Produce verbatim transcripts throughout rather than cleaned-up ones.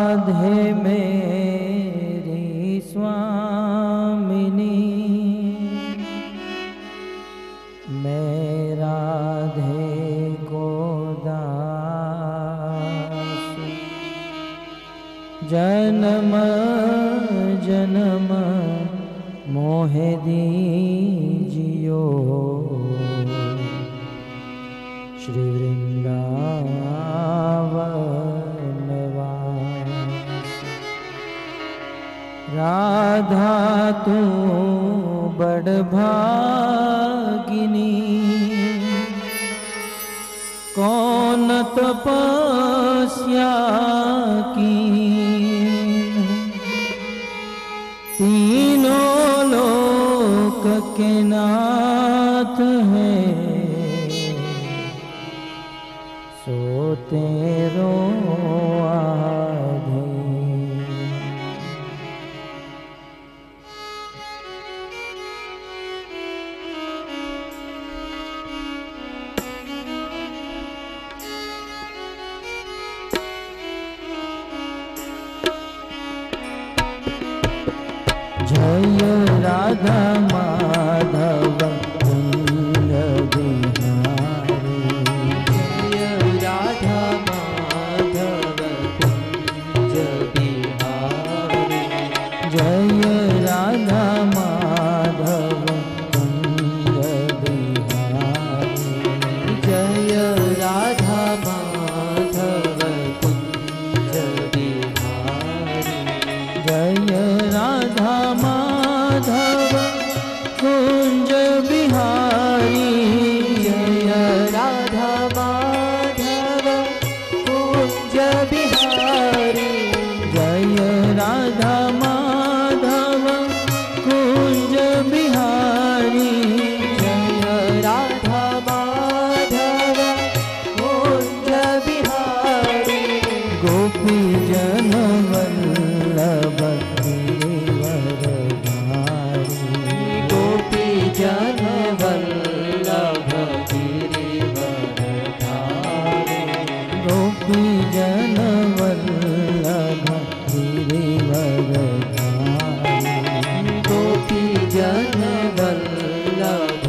राधे मेरी स्वामिनी, मैं राधे को दास, जन्म जन्म मोहे दीजियो श्री वृंदावन वास। राधा तू बड़ भागिनी, कौन तपस्या की, तीनों लोक के नाथ है, सो तेरो आधे। जय राधा माधव कुंज बिहारी, जय राधा माधव कुंज बिहारी, जय राधा माधव कुंज बिहारी, जय राधा माधव कुंज बिहारी, जय राधा माधव कुंज बिहारी, जय राधा माधव कुंज बिहारी, जय राधा माधव कुंज बिहारी, जय राधा माधव कुंज बिहारी, गोपी जन वल्लभ गिरिवरधारी, गोपी जन वल्लभ गिरिवरधारी, गोपी जन वल्लभ गिरिवरधारी, गोपी जन वल्लभ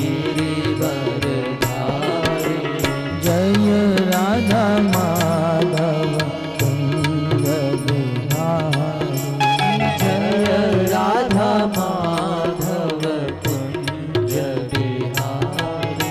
गिरिवरधारी, जय राधा माधव कुंज बिहारी, जय राधा माधव कुंज बिहारी।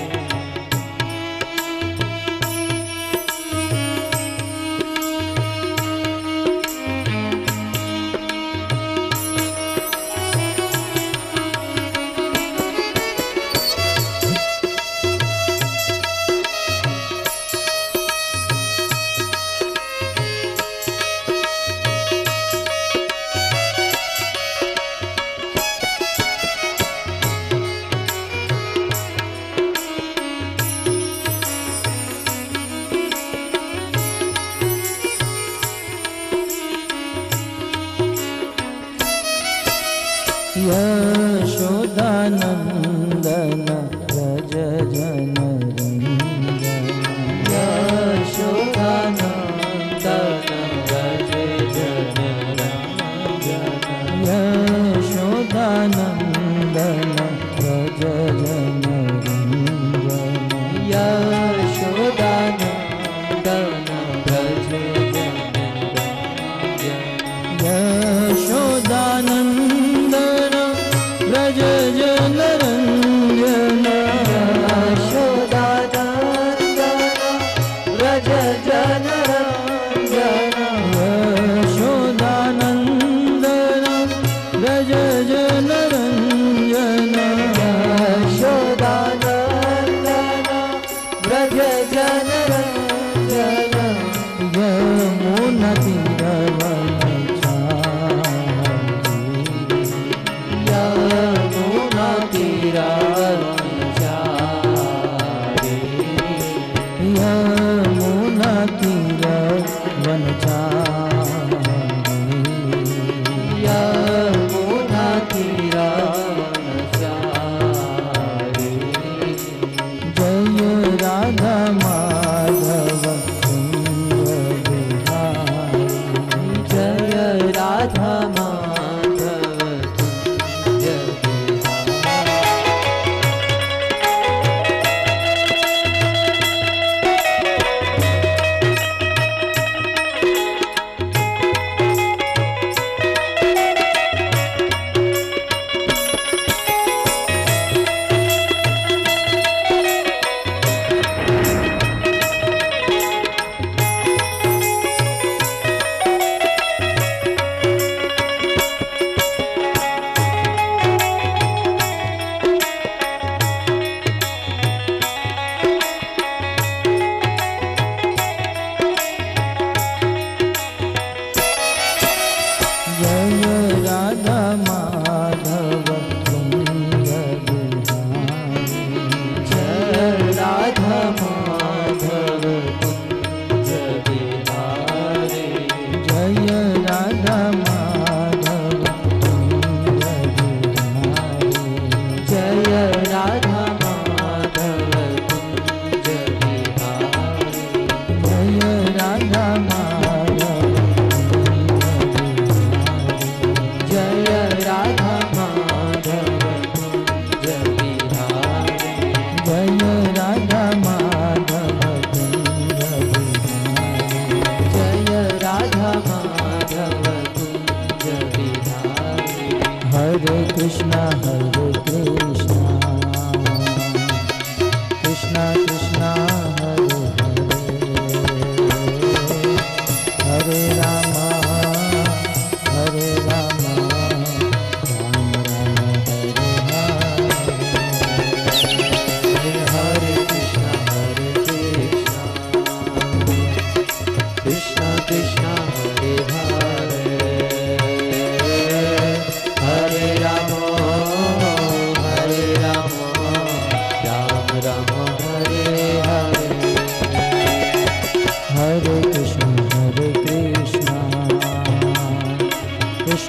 यशोदानंदन व्रज जन रंजन, यशोदानंदन व्रज जन रंजन, यशोदानंदन व्रज जन रंजन, यशोदानंदन व्रज जन रंजन, यशोदानंदन व्रज जन रंजन, यशोदानंदन व्रज जन रंजन, यशोदानंदन व्रज जन रंजन,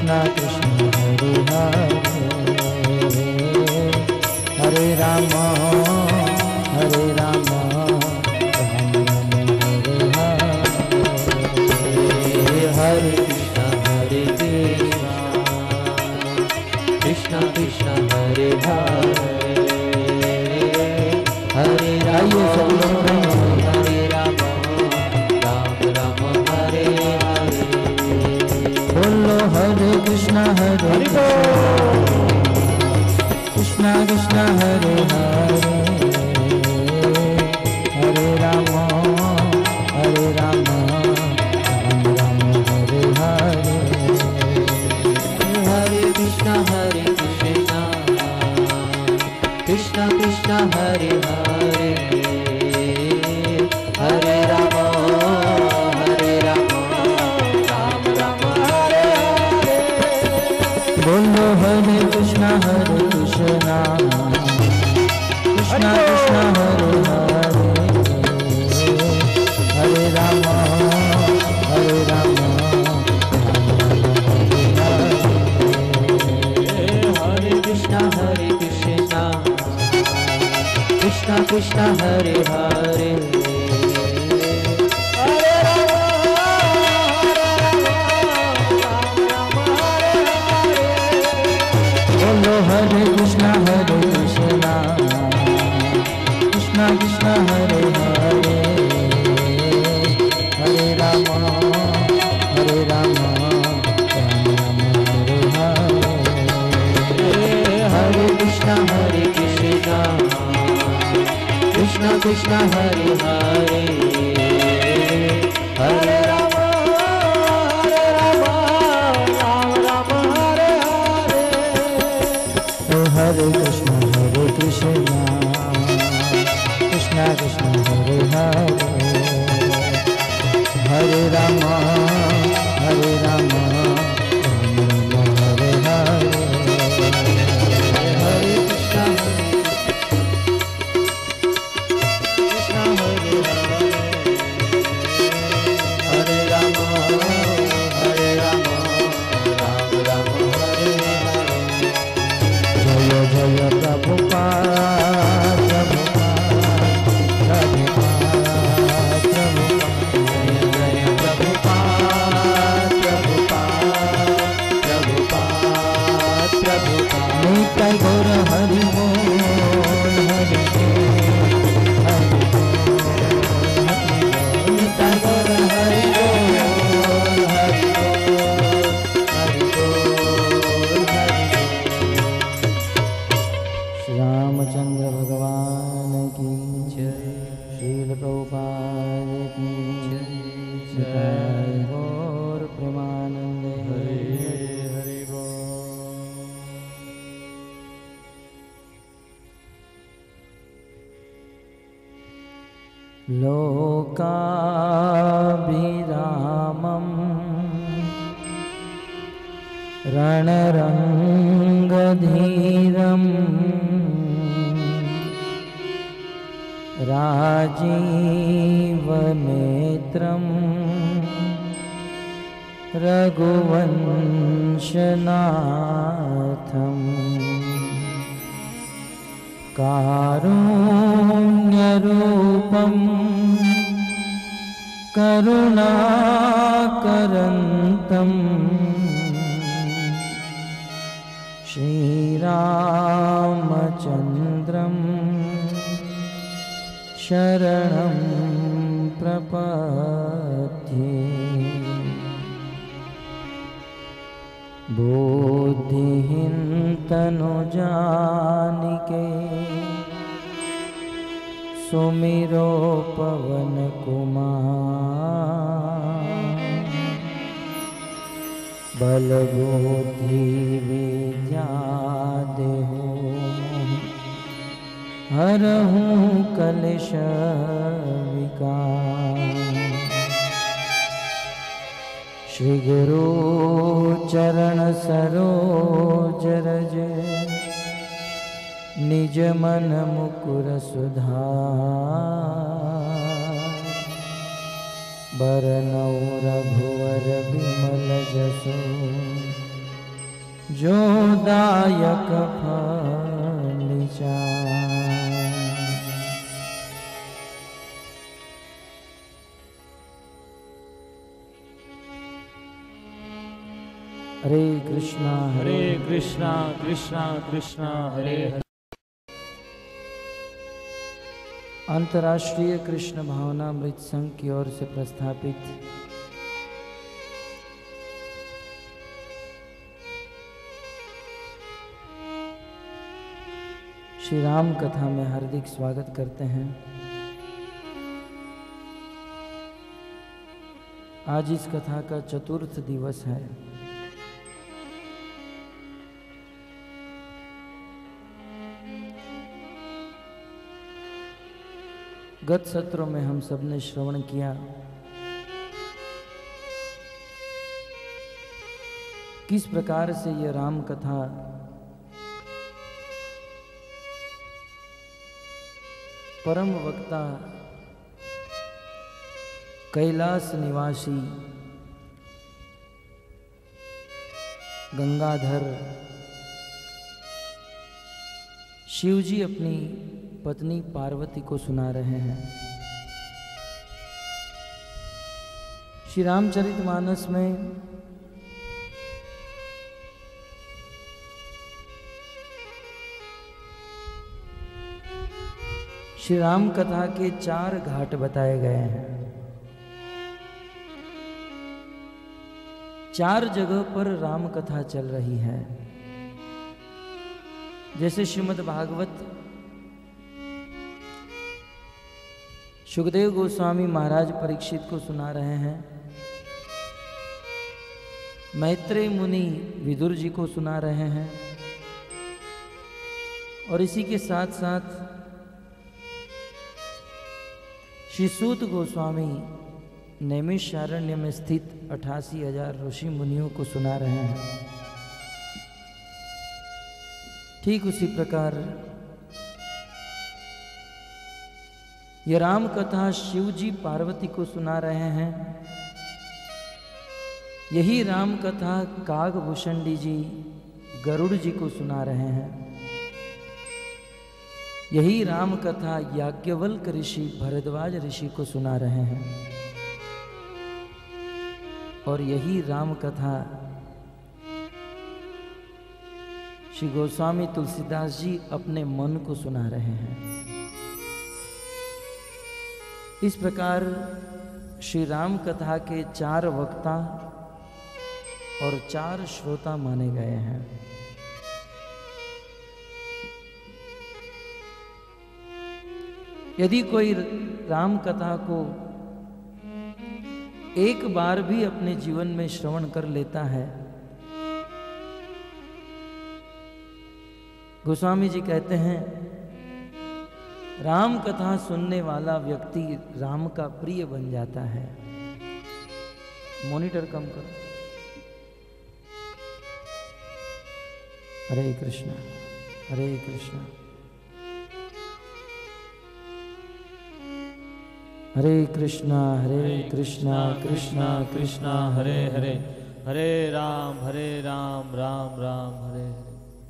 कृष्णा कृष्णा हरे हरे हरे राम हरे राम राम राम हरे हरे हरे कृष्णा हरे कृष्णा कृष्णा कृष्णा हरे हरे हरे राम हरे राम राम राम हरे हरे बोलो हरे कृष्णा हरे कृष्णा कृष्णा हरे हरे हरे राम हरे राम राम राम हरे हरे हरे कृष्णा हरे कृष्णा कृष्णा कृष्णा हरे हरे हरे राम हरे राम राम राम हरे हरे बोलो हरे कृष्णा हरे कृष्णा कृष्णा कृष्णा हरे हरे हरे राम हरे राम हरे कृष्णा हरे कृष्णा कृष्णा कृष्णा हरे हरे हरे राम बोलो हरे कृष्णा हरे कृष्णा कृष्णा कृष्णा हरे हरे हरे राम हरे राम राम राम हरे हरे हरे कृष्णा हरे कृष्णा कृष्णा कृष्णा हरे हरे हरे राम हरे राम राम राम हरे हरे हरे कृष्णा हरे कृष्णा कृष्णा कृष्णा हरे हरे हरे राम हरे राम राम राम हरे हरे हरे कृष्णा कृष्णा हरे हरे हरे राम हरे राम राम राम हरे हरे जय जय प्रभुपाद प्रभुपाद प्रभुपाद प्रभुपाद जय जय प्रभुपाद प्रभुपाद प्रभुपाद प्रभुपाद नित्य गौर हरि बोल हरि बोल हरि बोल नित्य गौर हरि बोल हरि बोल हरि बोल हरि श्री रामचंद्र भगवान की जय श्रील प्रभुपाद की जय जय गौर प्रेमानंदे हरे हरि बोल लोकाभिरामं रणरङ्गधीरं राजीवनेत्रं रघुवंशनाथं कारुण्यरूपं करुणाकरन्तं श्रीरामचन्द्रं शरणं प्रपद्ये बुद्धिहीन तनु जानिके सुमिरो पवन कुमार बल बुद्धि विद्या देहो हरहूँ कलेश विकार श्री गुरु चरण सरोज रज निज मन मुकुर सुधार बरनौ रघुवर विमल जसु जो दायक फल जाए। हरे कृष्णा हरे कृष्णा कृष्णा कृष्णा हरे हरे। अंतर्राष्ट्रीय कृष्ण भावना अमृत संघ की ओर से प्रस्थापित श्री राम कथा में हार्दिक स्वागत करते हैं। आज इस कथा का चतुर्थ दिवस है। गत सत्रों में हम सब ने श्रवण किया किस प्रकार से यह राम कथा परम वक्ता कैलाश निवासी गंगाधर शिवजी अपनी पत्नी पार्वती को सुना रहे हैं। श्री रामचरितमानस में श्री राम कथा के चार घाट बताए गए हैं। चार जगह पर राम कथा चल रही है। जैसे श्रीमद् भागवत सुखदेव गोस्वामी महाराज परीक्षित को सुना रहे हैं, मैत्रेय मुनि विदुर जी को सुना रहे हैं, और इसी के साथ साथ श्री सूत गोस्वामी नैमिषारण्य में स्थित अठासी हजार ऋषि मुनियों को सुना रहे हैं। ठीक उसी प्रकार यह राम कथा शिव जी पार्वती को सुना रहे हैं। यही राम कथा कागभूषणी जी गरुड़ जी को सुना रहे हैं। यही राम कथा याज्ञवल्क ऋषि भरद्वाज ऋषि को सुना रहे हैं। और यही राम कथा श्री गोस्वामी तुलसीदास जी अपने मन को सुना रहे हैं। इस प्रकार श्री राम कथा के चार वक्ता और चार श्रोता माने गए हैं। यदि कोई राम कथा को एक बार भी अपने जीवन में श्रवण कर लेता है, गोस्वामी जी कहते हैं राम कथा सुनने वाला व्यक्ति राम का प्रिय बन जाता है। मॉनिटर कम करो। हरे कृष्णा हरे कृष्णा हरे कृष्णा हरे कृष्णा कृष्णा कृष्णा हरे हरे। हरे राम हरे राम राम राम हरे हरे।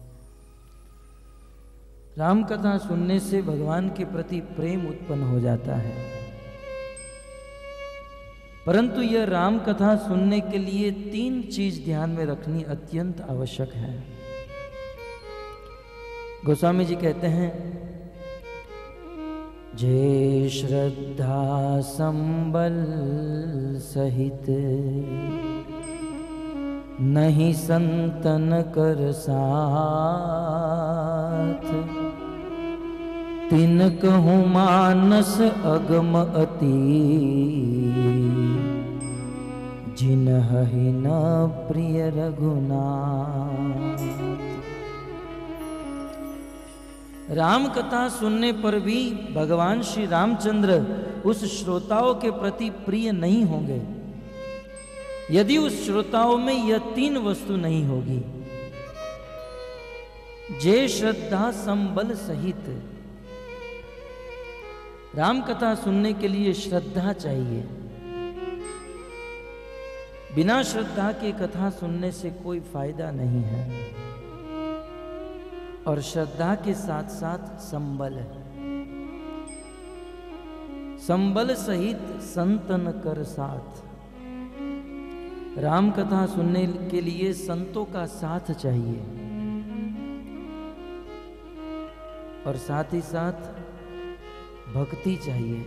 राम कथा सुनने से भगवान के प्रति प्रेम उत्पन्न हो जाता है। परंतु यह राम कथा सुनने के लिए तीन चीज ध्यान में रखनी अत्यंत आवश्यक है। गोस्वामी जी कहते हैं जे श्रद्धा संबल सहित नहीं संतन कर साथ, तिन कहूँ मानस अगम अति, जिन्हि न प्रिय रघुनाथ। राम कथा सुनने पर भी भगवान श्री रामचंद्र उस श्रोताओं के प्रति प्रिय नहीं होंगे यदि उस श्रोताओं में यह तीन वस्तु नहीं होगी। जे श्रद्धा संबल सहित, राम कथा सुनने के लिए श्रद्धा चाहिए। बिना श्रद्धा की कथा सुनने से कोई फायदा नहीं है। और श्रद्धा के साथ साथ संबल है। संबल सहित संतन कर साथ। राम कथा सुनने के लिए संतों का साथ चाहिए और साथ ही साथ भक्ति चाहिए।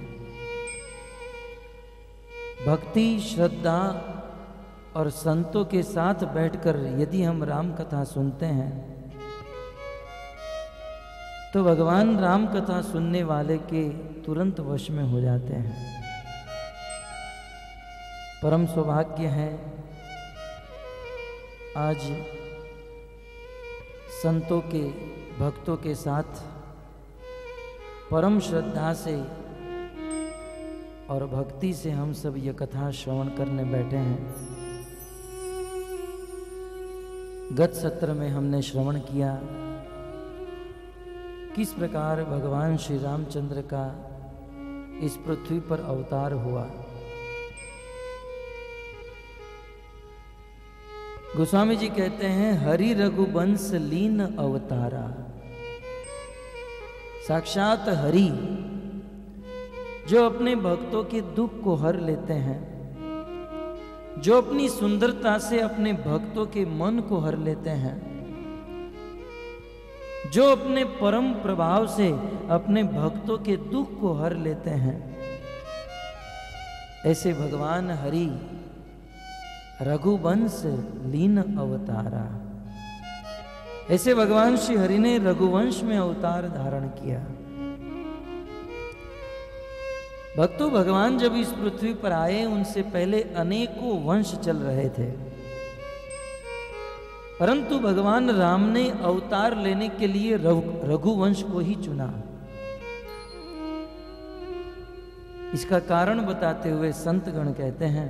भक्ति, श्रद्धा और संतों के साथ बैठकर यदि हम राम कथा सुनते हैं तो भगवान राम कथा सुनने वाले के तुरंत वश में हो जाते हैं। परम सौभाग्य है आज संतों के, भक्तों के साथ परम श्रद्धा से और भक्ति से हम सब ये कथा श्रवण करने बैठे हैं। गत सत्र में हमने श्रवण किया किस प्रकार भगवान श्री रामचंद्र का इस पृथ्वी पर अवतार हुआ। गोस्वामी जी कहते हैं हरि रघुवंश लीन अवतारा। साक्षात हरि जो अपने भक्तों के दुख को हर लेते हैं, जो अपनी सुंदरता से अपने भक्तों के मन को हर लेते हैं, जो अपने परम प्रभाव से अपने भक्तों के दुख को हर लेते हैं, ऐसे भगवान हरि रघुवंश लीन अवतारा। ऐसे भगवान श्री हरि ने रघुवंश में अवतार धारण किया। भक्तों, भगवान जब इस पृथ्वी पर आए उनसे पहले अनेकों वंश चल रहे थे, परंतु भगवान राम ने अवतार लेने के लिए रघुवंश को ही चुना। इसका कारण बताते हुए संतगण कहते हैं,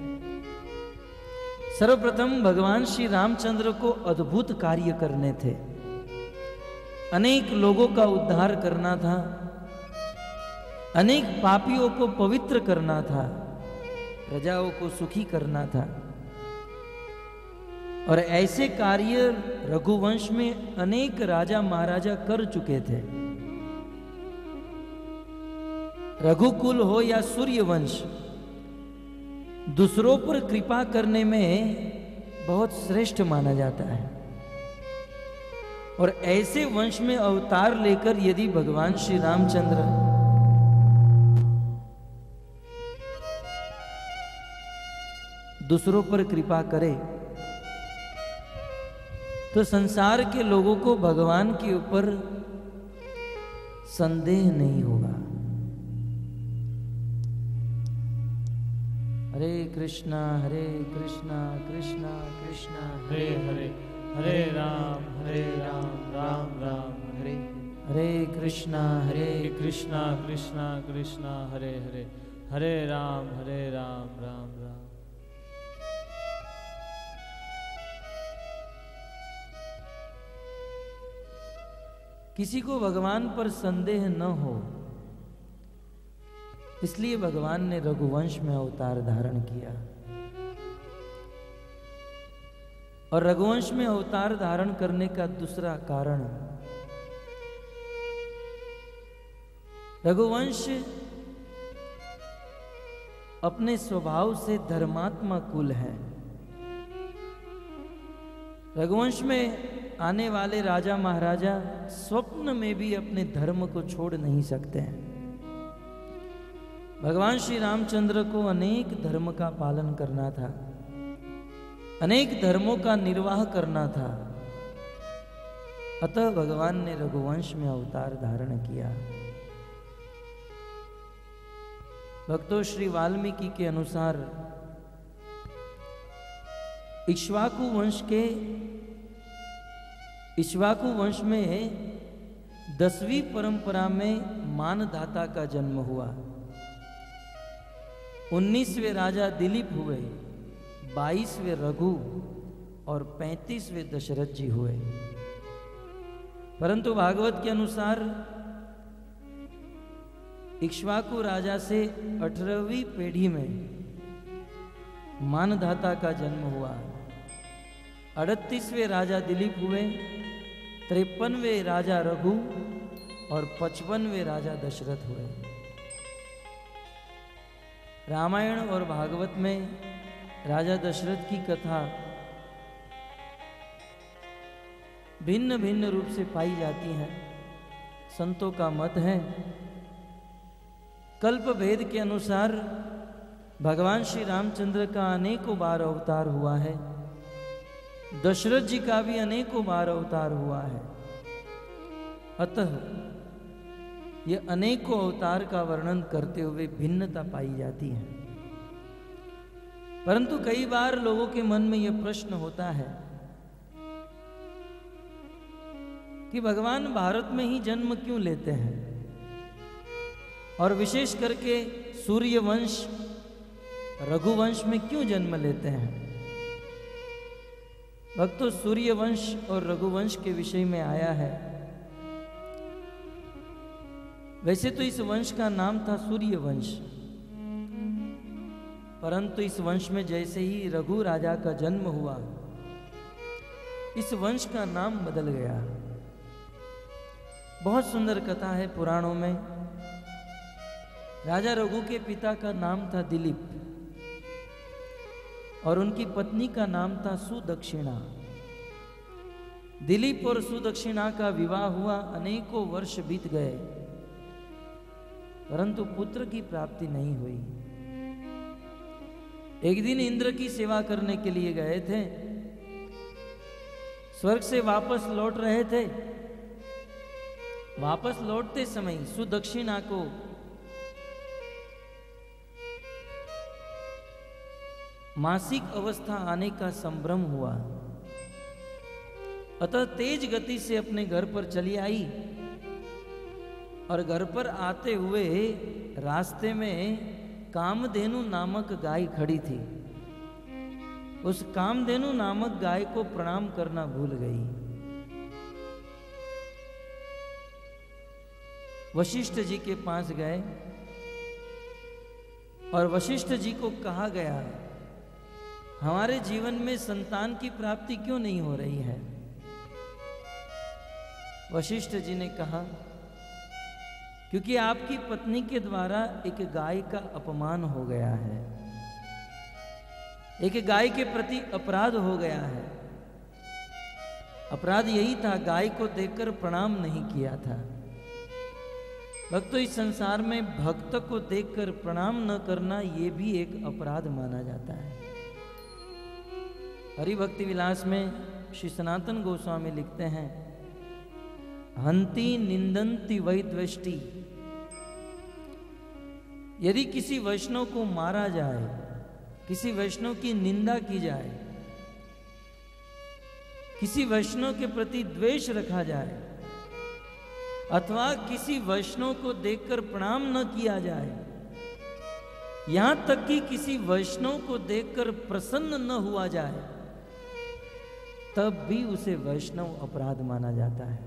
सर्वप्रथम भगवान श्री रामचंद्र को अद्भुत कार्य करने थे। अनेक लोगों का उद्धार करना था, अनेक पापियों को पवित्र करना था, प्रजाओं को सुखी करना था। और ऐसे कार्य रघुवंश में अनेक राजा महाराजा कर चुके थे। रघुकुल हो या सूर्यवंश, दूसरों पर कृपा करने में बहुत श्रेष्ठ माना जाता है। और ऐसे वंश में अवतार लेकर यदि भगवान श्री रामचंद्र दूसरों पर कृपा करे तो संसार के लोगों को भगवान के ऊपर संदेह नहीं होगा। हरे कृष्णा हरे कृष्णा कृष्णा कृष्णा हरे हरे, हरे राम हरे राम राम राम हरे हरे कृष्णा हरे कृष्णा कृष्णा कृष्णा हरे हरे, हरे राम हरे राम राम राम। किसी को भगवान पर संदेह न हो, इसलिए भगवान ने रघुवंश में अवतार धारण किया। और रघुवंश में अवतार धारण करने का दूसरा कारण, रघुवंश अपने स्वभाव से धर्मात्मा कुल है। रघुवंश में आने वाले राजा महाराजा स्वप्न में भी अपने धर्म को छोड़ नहीं सकते हैं। भगवान श्री रामचंद्र को अनेक धर्म का पालन करना था, अनेक धर्मों का निर्वाह करना था। अतः भगवान ने रघुवंश में अवतार धारण किया। भक्तों, श्री वाल्मीकि के अनुसार इक्ष्वाकु वंश के इक्ष्वाकु वंश में दसवीं परंपरा में मानधाता का जन्म हुआ। उन्नीसवें राजा दिलीप हुए, बाईसवें रघु और पैंतीसवें दशरथ जी हुए। परंतु भागवत के अनुसार इक्ष्वाकु राजा से अठारहवीं पीढ़ी में मानधाता का जन्म हुआ। अड़तीसवें राजा दिलीप हुए, तिरपनवें राजा रघु और पचपनवें राजा दशरथ हुए। रामायण और भागवत में राजा दशरथ की कथा भिन्न भिन्न रूप से पाई जाती है। संतों का मत है, कल्प भेद के अनुसार भगवान श्री रामचंद्र का अनेकों बार अवतार हुआ है, दशरथ जी का भी अनेकों बार अवतार हुआ है। अतः ये अनेकों अवतार का वर्णन करते हुए भिन्नता पाई जाती है। परंतु कई बार लोगों के मन में यह प्रश्न होता है कि भगवान भारत में ही जन्म क्यों लेते हैं, और विशेष करके सूर्यवंश रघुवंश में क्यों जन्म लेते हैं। भक्तों, सूर्यवंश और रघुवंश के विषय में आया है। वैसे तो इस वंश का नाम था सूर्यवंश, परंतु इस वंश में जैसे ही रघु राजा का जन्म हुआ, इस वंश का नाम बदल गया। बहुत सुंदर कथा है पुराणों में। राजा रघु के पिता का नाम था दिलीप और उनकी पत्नी का नाम था सुदक्षिणा। दिलीप और सुदक्षिणा का विवाह हुआ, अनेकों वर्ष बीत गए, परंतु पुत्र की प्राप्ति नहीं हुई। एक दिन इंद्र की सेवा करने के लिए गए थे, स्वर्ग से वापस लौट रहे थे। वापस लौटते समय सुदक्षिणा को मासिक अवस्था आने का संभ्रम हुआ, अतः तेज गति से अपने घर पर चली आई और घर पर आते हुए रास्ते में कामधेनु नामक गाय खड़ी थी। उस कामधेनु नामक गाय को प्रणाम करना भूल गई। वशिष्ठ जी के पास गए और वशिष्ठ जी को कहा गया, हमारे जीवन में संतान की प्राप्ति क्यों नहीं हो रही है। वशिष्ठ जी ने कहा, क्योंकि आपकी पत्नी के द्वारा एक गाय का अपमान हो गया है, एक गाय के प्रति अपराध हो गया है। अपराध यही था, गाय को देखकर प्रणाम नहीं किया था। भक्तों, इस संसार में भक्त को देखकर प्रणाम न करना यह भी एक अपराध माना जाता है। हरि भक्ति विलास में श्री सनातन गोस्वामी लिखते हैं, हंति निंदन्ति वैद्वेष्टि। यदि किसी वैष्णव को मारा जाए, किसी वैष्णव की निंदा की जाए, किसी वैष्णव के प्रति द्वेष रखा जाए, अथवा किसी वैष्णव को देखकर प्रणाम न किया जाए, यहां तक कि किसी वैष्णव को देखकर प्रसन्न न हुआ जाए, तब भी उसे वैष्णव अपराध माना जाता है।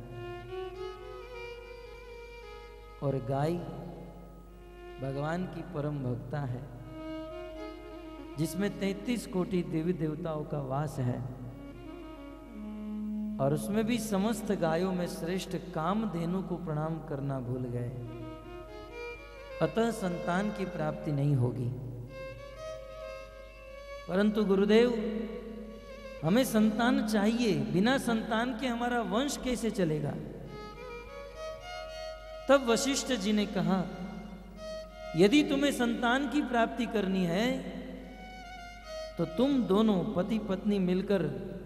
और गाय भगवान की परम भक्ता है, जिसमें तैंतीस कोटि देवी देवताओं का वास है, और उसमें भी समस्त गायों में श्रेष्ठ कामधेनु को प्रणाम करना भूल गए, अतः संतान की प्राप्ति नहीं होगी। परंतु गुरुदेव, हमें संतान चाहिए, बिना संतान के हमारा वंश कैसे चलेगा। तब वशिष्ठ जी ने कहा, यदि तुम्हें संतान की प्राप्ति करनी है तो तुम दोनों पति पत्नी मिलकर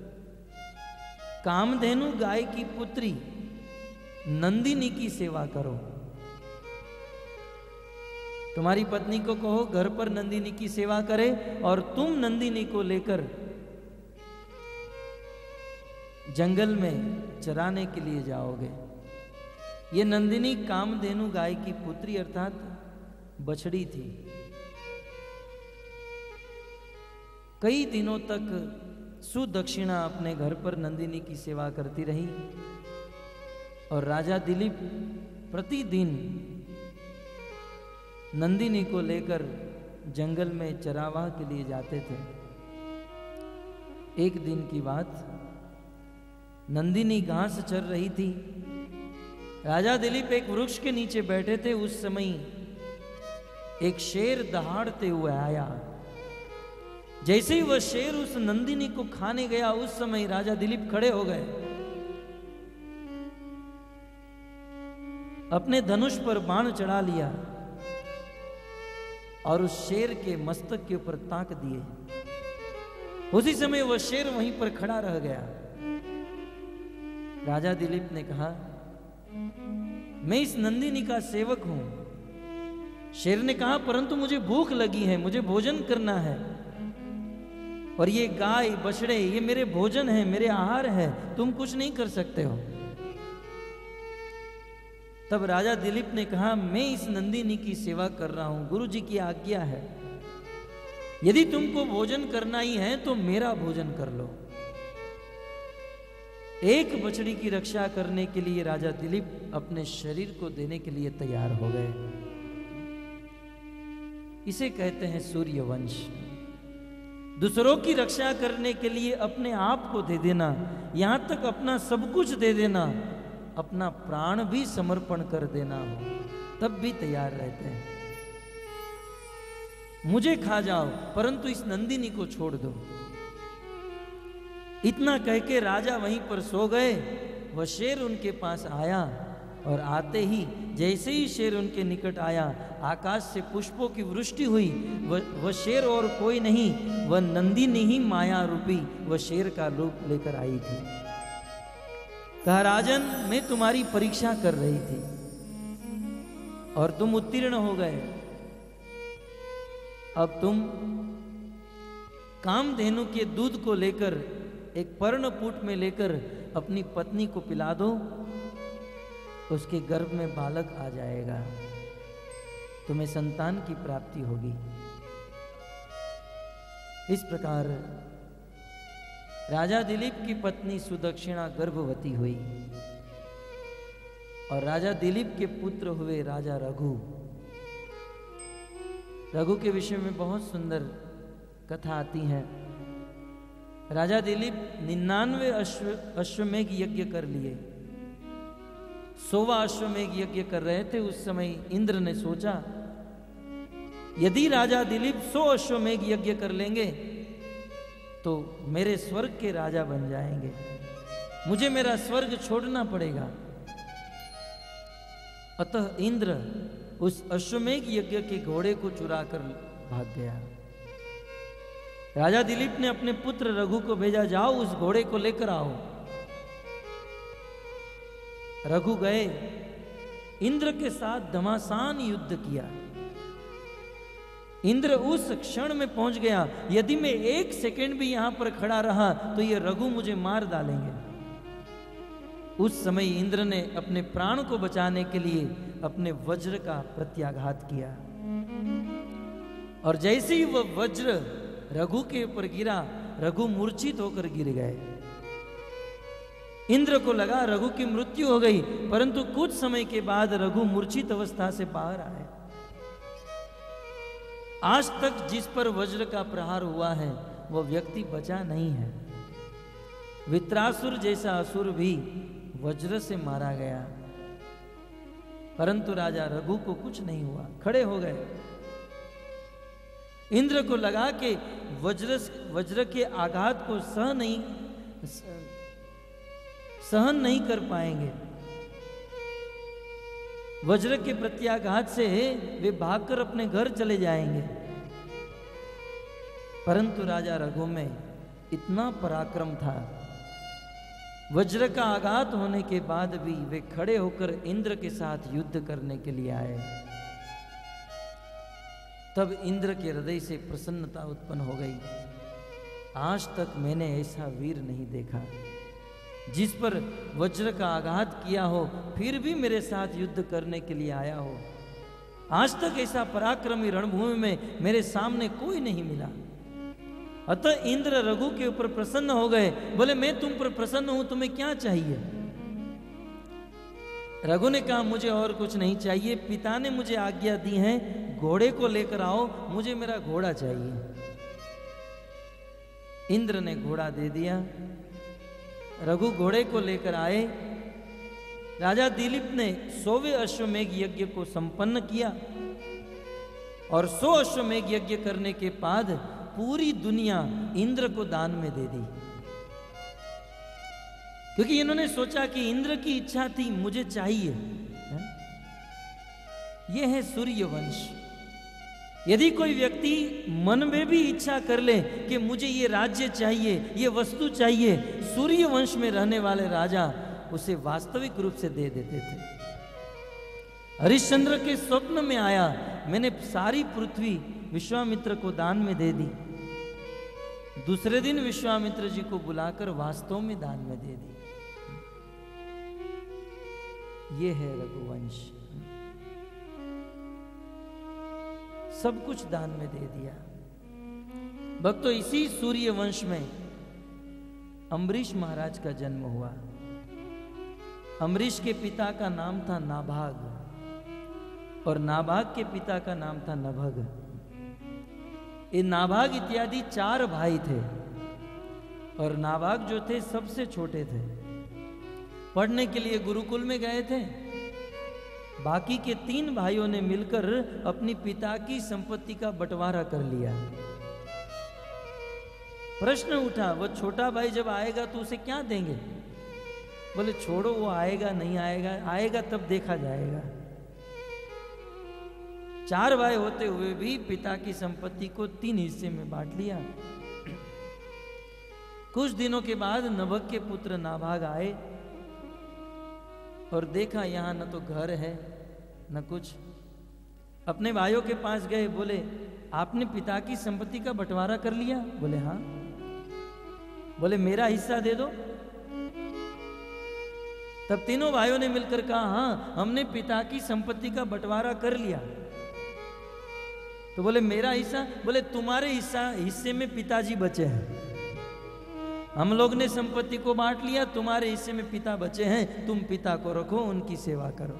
कामधेनु गाय की पुत्री नंदिनी की सेवा करो। तुम्हारी पत्नी को कहो घर पर नंदिनी की सेवा करे, और तुम नंदिनी को लेकर जंगल में चराने के लिए जाओगे। ये नंदिनी कामधेनु गाय की पुत्री अर्थात बछड़ी थी। कई दिनों तक सुदक्षिणा अपने घर पर नंदिनी की सेवा करती रही, और राजा दिलीप प्रतिदिन नंदिनी को लेकर जंगल में चरावाह के लिए जाते थे। एक दिन की बात, नंदिनी घास चर रही थी। राजा दिलीप एक वृक्ष के नीचे बैठे थे। उस समय एक शेर दहाड़ते हुए आया। जैसे ही वह शेर उस नंदिनी को खाने गया, उस समय राजा दिलीप खड़े हो गए, अपने धनुष पर बाण चढ़ा लिया और उस शेर के मस्तक के ऊपर ताक दिए। उसी समय वह शेर वहीं पर खड़ा रह गया। राजा दिलीप ने कहा, मैं इस नंदिनी का सेवक हूं। शेर ने कहा, परंतु मुझे भूख लगी है, मुझे भोजन करना है, और ये गाय बछड़े ये मेरे भोजन है, मेरे आहार है, तुम कुछ नहीं कर सकते हो। तब राजा दिलीप ने कहा, मैं इस नंदिनी की सेवा कर रहा हूं, गुरु जी की आज्ञा है। यदि तुमको भोजन करना ही है तो मेरा भोजन कर लो। एक बछड़ी की रक्षा करने के लिए राजा दिलीप अपने शरीर को देने के लिए तैयार हो गए। इसे कहते हैं सूर्यवंश। दूसरों की रक्षा करने के लिए अपने आप को दे देना, यहां तक अपना सब कुछ दे देना, अपना प्राण भी समर्पण कर देना हो, तब भी तैयार रहते हैं। मुझे खा जाओ, परंतु इस नंदिनी को छोड़ दो। इतना कह के राजा वहीं पर सो गए। वह शेर उनके पास आया, और आते ही जैसे ही शेर उनके निकट आया, आकाश से पुष्पों की वृष्टि हुई। वह वह शेर और कोई नहीं, वह नंदिनी ही माया रूपी वह शेर का रूप लेकर आई थी। कहा, राजन, मैं तुम्हारी परीक्षा कर रही थी और तुम उत्तीर्ण हो गए। अब तुम कामधेनु के दूध को लेकर एक पर्णपूट में लेकर अपनी पत्नी को पिला दो, उसके गर्भ में बालक आ जाएगा, तुम्हें संतान की प्राप्ति होगी। इस प्रकार राजा दिलीप की पत्नी सुदक्षिणा गर्भवती हुई, और राजा दिलीप के पुत्र हुए राजा रघु। रघु के विषय में बहुत सुंदर कथा आती है। राजा दिलीप निन्यानवे अश्व अश्वमेघ यज्ञ कर लिए। सोवा अश्वमेघ यज्ञ कर रहे थे। उस समय इंद्र ने सोचा, यदि राजा दिलीप सौ अश्वमेघ यज्ञ कर लेंगे तो मेरे स्वर्ग के राजा बन जाएंगे, मुझे मेरा स्वर्ग छोड़ना पड़ेगा। अतः इंद्र उस अश्वमेघ यज्ञ के घोड़े को चुरा कर भाग गया। राजा दिलीप ने अपने पुत्र रघु को भेजा, जाओ उस घोड़े को लेकर आओ। रघु गए, इंद्र के साथ घमासान युद्ध किया। इंद्र उस क्षण में पहुंच गया, यदि मैं एक सेकंड भी यहां पर खड़ा रहा तो ये रघु मुझे मार डालेंगे। उस समय इंद्र ने अपने प्राण को बचाने के लिए अपने वज्र का प्रत्याघात किया, और जैसे ही वह वज्र रघु के ऊपर गिरा, रघु मूर्छित होकर गिर गए। इंद्र को लगा रघु की मृत्यु हो गई, परंतु कुछ समय के बाद रघु मूर्छित अवस्था से बाहर आए। आज तक जिस पर वज्र का प्रहार हुआ है वह व्यक्ति बचा नहीं है। वित्रासुर जैसा असुर भी वज्र से मारा गया, परंतु राजा रघु को कुछ नहीं हुआ, खड़े हो गए। इंद्र को लगा कि वज्र वज्र के आघात को सह नहीं सहन नहीं कर पाएंगे। वज्र के प्रत्याघात से वे भागकर अपने घर चले जाएंगे, परंतु राजा रघु में इतना पराक्रम था, वज्र का आघात होने के बाद भी वे खड़े होकर इंद्र के साथ युद्ध करने के लिए आए। तब इंद्र के हृदय से प्रसन्नता उत्पन्न हो गई। आज तक मैंने ऐसा वीर नहीं देखा, जिस पर वज्र का आघात किया हो फिर भी मेरे साथ युद्ध करने के लिए आया हो। आज तक ऐसा पराक्रमी रणभूमि में मेरे सामने कोई नहीं मिला। अतः इंद्र रघु के ऊपर प्रसन्न हो गए, बोले मैं तुम पर प्रसन्न हूं, तुम्हें क्या चाहिए? रघु ने कहा, मुझे और कुछ नहीं चाहिए, पिता ने मुझे आज्ञा दी है, घोड़े को लेकर आओ, मुझे मेरा घोड़ा चाहिए। इंद्र ने घोड़ा दे दिया। रघु घोड़े को लेकर आए। राजा दिलीप ने सौवें अश्वमेघ यज्ञ को संपन्न किया और सौ अश्वमेघ यज्ञ करने के बाद पूरी दुनिया इंद्र को दान में दे दी, क्योंकि इन्होंने सोचा कि इंद्र की इच्छा थी, मुझे चाहिए। यह है सूर्य वंश। यदि कोई व्यक्ति मन में भी इच्छा कर ले कि मुझे ये राज्य चाहिए, ये वस्तु चाहिए, सूर्य वंश में रहने वाले राजा उसे वास्तविक रूप से दे देते थे। हरिश्चंद्र के स्वप्न में आया, मैंने सारी पृथ्वी विश्वामित्र को दान में दे दी। दूसरे दिन विश्वामित्र जी को बुलाकर वास्तव में दान में दे दी। ये है रघुवंश। सब कुछ दान में दे दिया। भक्तों, इसी सूर्य वंश में अम्बरीश महाराज का जन्म हुआ। अम्बरीश के पिता का नाम था नाभाग और नाभाग के पिता का नाम था नभग। ये नाभाग इत्यादि चार भाई थे और नाभाग जो थे सबसे छोटे थे। पढ़ने के लिए गुरुकुल में गए थे। बाकी के तीन भाइयों ने मिलकर अपनी पिता की संपत्ति का बंटवारा कर लिया। प्रश्न उठा, वो छोटा भाई जब आएगा तो उसे क्या देंगे? बोले छोड़ो, वो आएगा नहीं आएगा, आएगा तब देखा जाएगा। चार भाई होते हुए भी पिता की संपत्ति को तीन हिस्से में बांट लिया। कुछ दिनों के बाद नभग के पुत्र नाभाग आए और देखा यहां न तो घर है न कुछ। अपने भाइयों के पास गए, बोले आपने पिता की संपत्ति का बंटवारा कर लिया? बोले हाँ। बोले मेरा हिस्सा दे दो। तब तीनों भाइयों ने मिलकर कहा हाँ, हमने पिता की संपत्ति का बंटवारा कर लिया। तो बोले मेरा हिस्सा? बोले तुम्हारे हिस्सा हिस्से में पिताजी बचे हैं। हम लोग ने संपत्ति को बांट लिया, तुम्हारे हिस्से में पिता बचे हैं, तुम पिता को रखो, उनकी सेवा करो।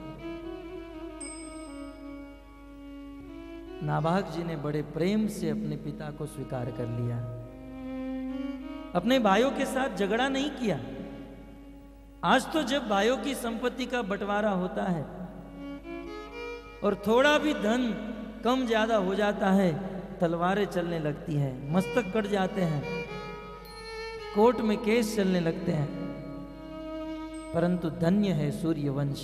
नाभाग जी ने बड़े प्रेम से अपने पिता को स्वीकार कर लिया। अपने भाइयों के साथ झगड़ा नहीं किया। आज तो जब भाइयों की संपत्ति का बंटवारा होता है और थोड़ा भी धन कम ज्यादा हो जाता है, तलवारें चलने लगती हैं, मस्तक कट जाते हैं, कोर्ट में केस चलने लगते हैं। परंतु धन्य है सूर्यवंश।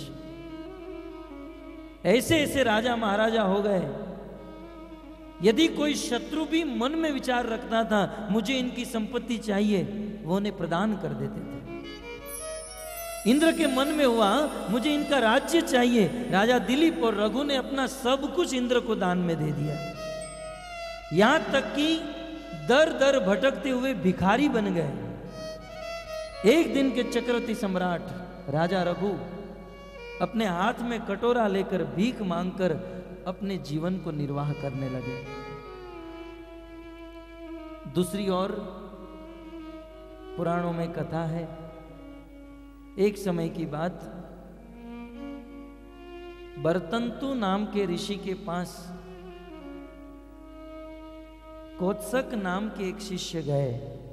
ऐसे ऐसे राजा महाराजा हो गए। यदि कोई शत्रु भी मन में विचार रखता था मुझे इनकी संपत्ति चाहिए, वो उन्हें प्रदान कर देते थे। इंद्र के मन में हुआ मुझे इनका राज्य चाहिए, राजा दिलीप और रघु ने अपना सब कुछ इंद्र को दान में दे दिया। यहां तक कि दर दर भटकते हुए भिखारी बन गए। एक दिन के चक्रवर्ती सम्राट राजा रघु अपने हाथ में कटोरा लेकर भीख मांगकर अपने जीवन को निर्वाह करने लगे। दूसरी ओर पुराणों में कथा है, एक समय की बात, बरतंतु नाम के ऋषि के पास कोत्सक नाम के एक शिष्य गए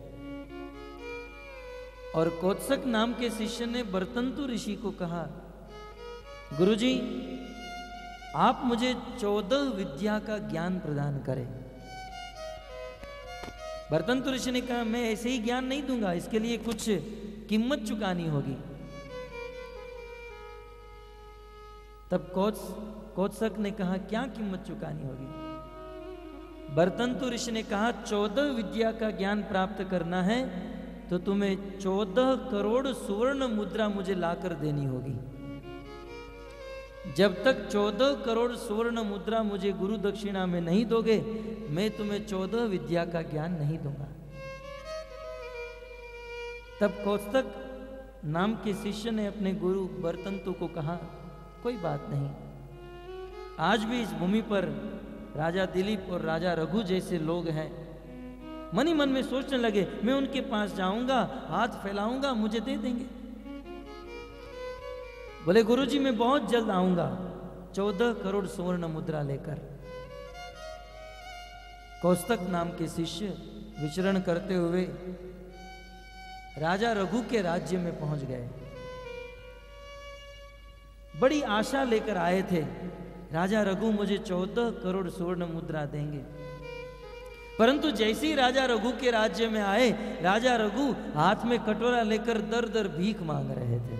और कोत्सक नाम के शिष्य ने बरतंतु ऋषि को कहा, गुरुजी आप मुझे चौदह विद्या का ज्ञान प्रदान करें। बरतंतु ऋषि ने कहा मैं ऐसे ही ज्ञान नहीं दूंगा, इसके लिए कुछ कीमत चुकानी होगी। तब कोत्स कोत्सक ने कहा क्या कीमत चुकानी होगी? बरतंतु ऋषि ने कहा चौदह विद्या का ज्ञान प्राप्त करना है तो तुम्हें चौदह करोड़ सुवर्ण मुद्रा मुझे लाकर देनी होगी। जब तक चौदह करोड़ सुवर्ण मुद्रा मुझे गुरु दक्षिणा में नहीं दोगे, मैं तुम्हें चौदह विद्या का ज्ञान नहीं दूंगा। तब कोत्सक नाम के शिष्य ने अपने गुरु बरतंतु को कहा कोई बात नहीं, आज भी इस भूमि पर राजा दिलीप और राजा रघु जैसे लोग हैं। मन ही मन में सोचने लगे मैं उनके पास जाऊंगा, हाथ फैलाऊंगा, मुझे दे देंगे। बोले गुरुजी मैं बहुत जल्द आऊंगा चौदह करोड़ सुवर्ण मुद्रा लेकर। कौस्तक नाम के शिष्य विचरण करते हुए राजा रघु के राज्य में पहुंच गए। बड़ी आशा लेकर आए थे, राजा रघु मुझे चौदह करोड़ स्वर्ण मुद्रा देंगे। परंतु जैसे ही राजा रघु के राज्य में आए, राजा रघु हाथ में कटोरा लेकर दर दर भीख मांग रहे थे।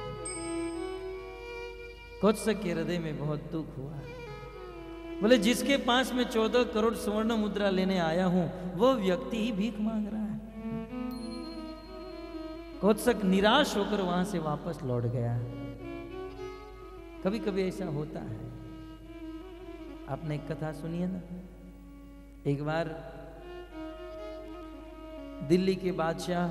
कोत्सक के हृदय में बहुत दुख हुआ। बोले, जिसके पास में चौदह करोड़ स्वर्ण मुद्रा लेने आया हूं, वो व्यक्ति ही भीख मांग रहा है। कोत्सक निराश होकर वहां से वापस लौट गया। कभी कभी ऐसा होता है। आपने एक कथा सुनी है ना, एक बार दिल्ली के बादशाह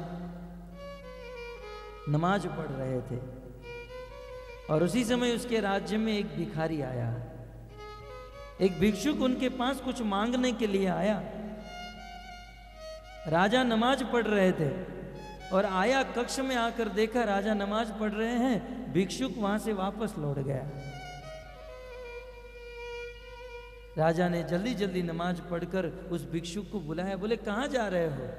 नमाज पढ़ रहे थे और उसी समय उसके राज्य में एक भिखारी आया। एक भिक्षुक उनके पास कुछ मांगने के लिए आया। राजा नमाज पढ़ रहे थे और आया, कक्ष में आकर देखा राजा नमाज पढ़ रहे हैं, भिक्षुक वहां से वापस लौट गया। राजा ने जल्दी जल्दी नमाज पढ़कर उस भिक्षुक को बुलाया। बोले, कहां जा रहे हो?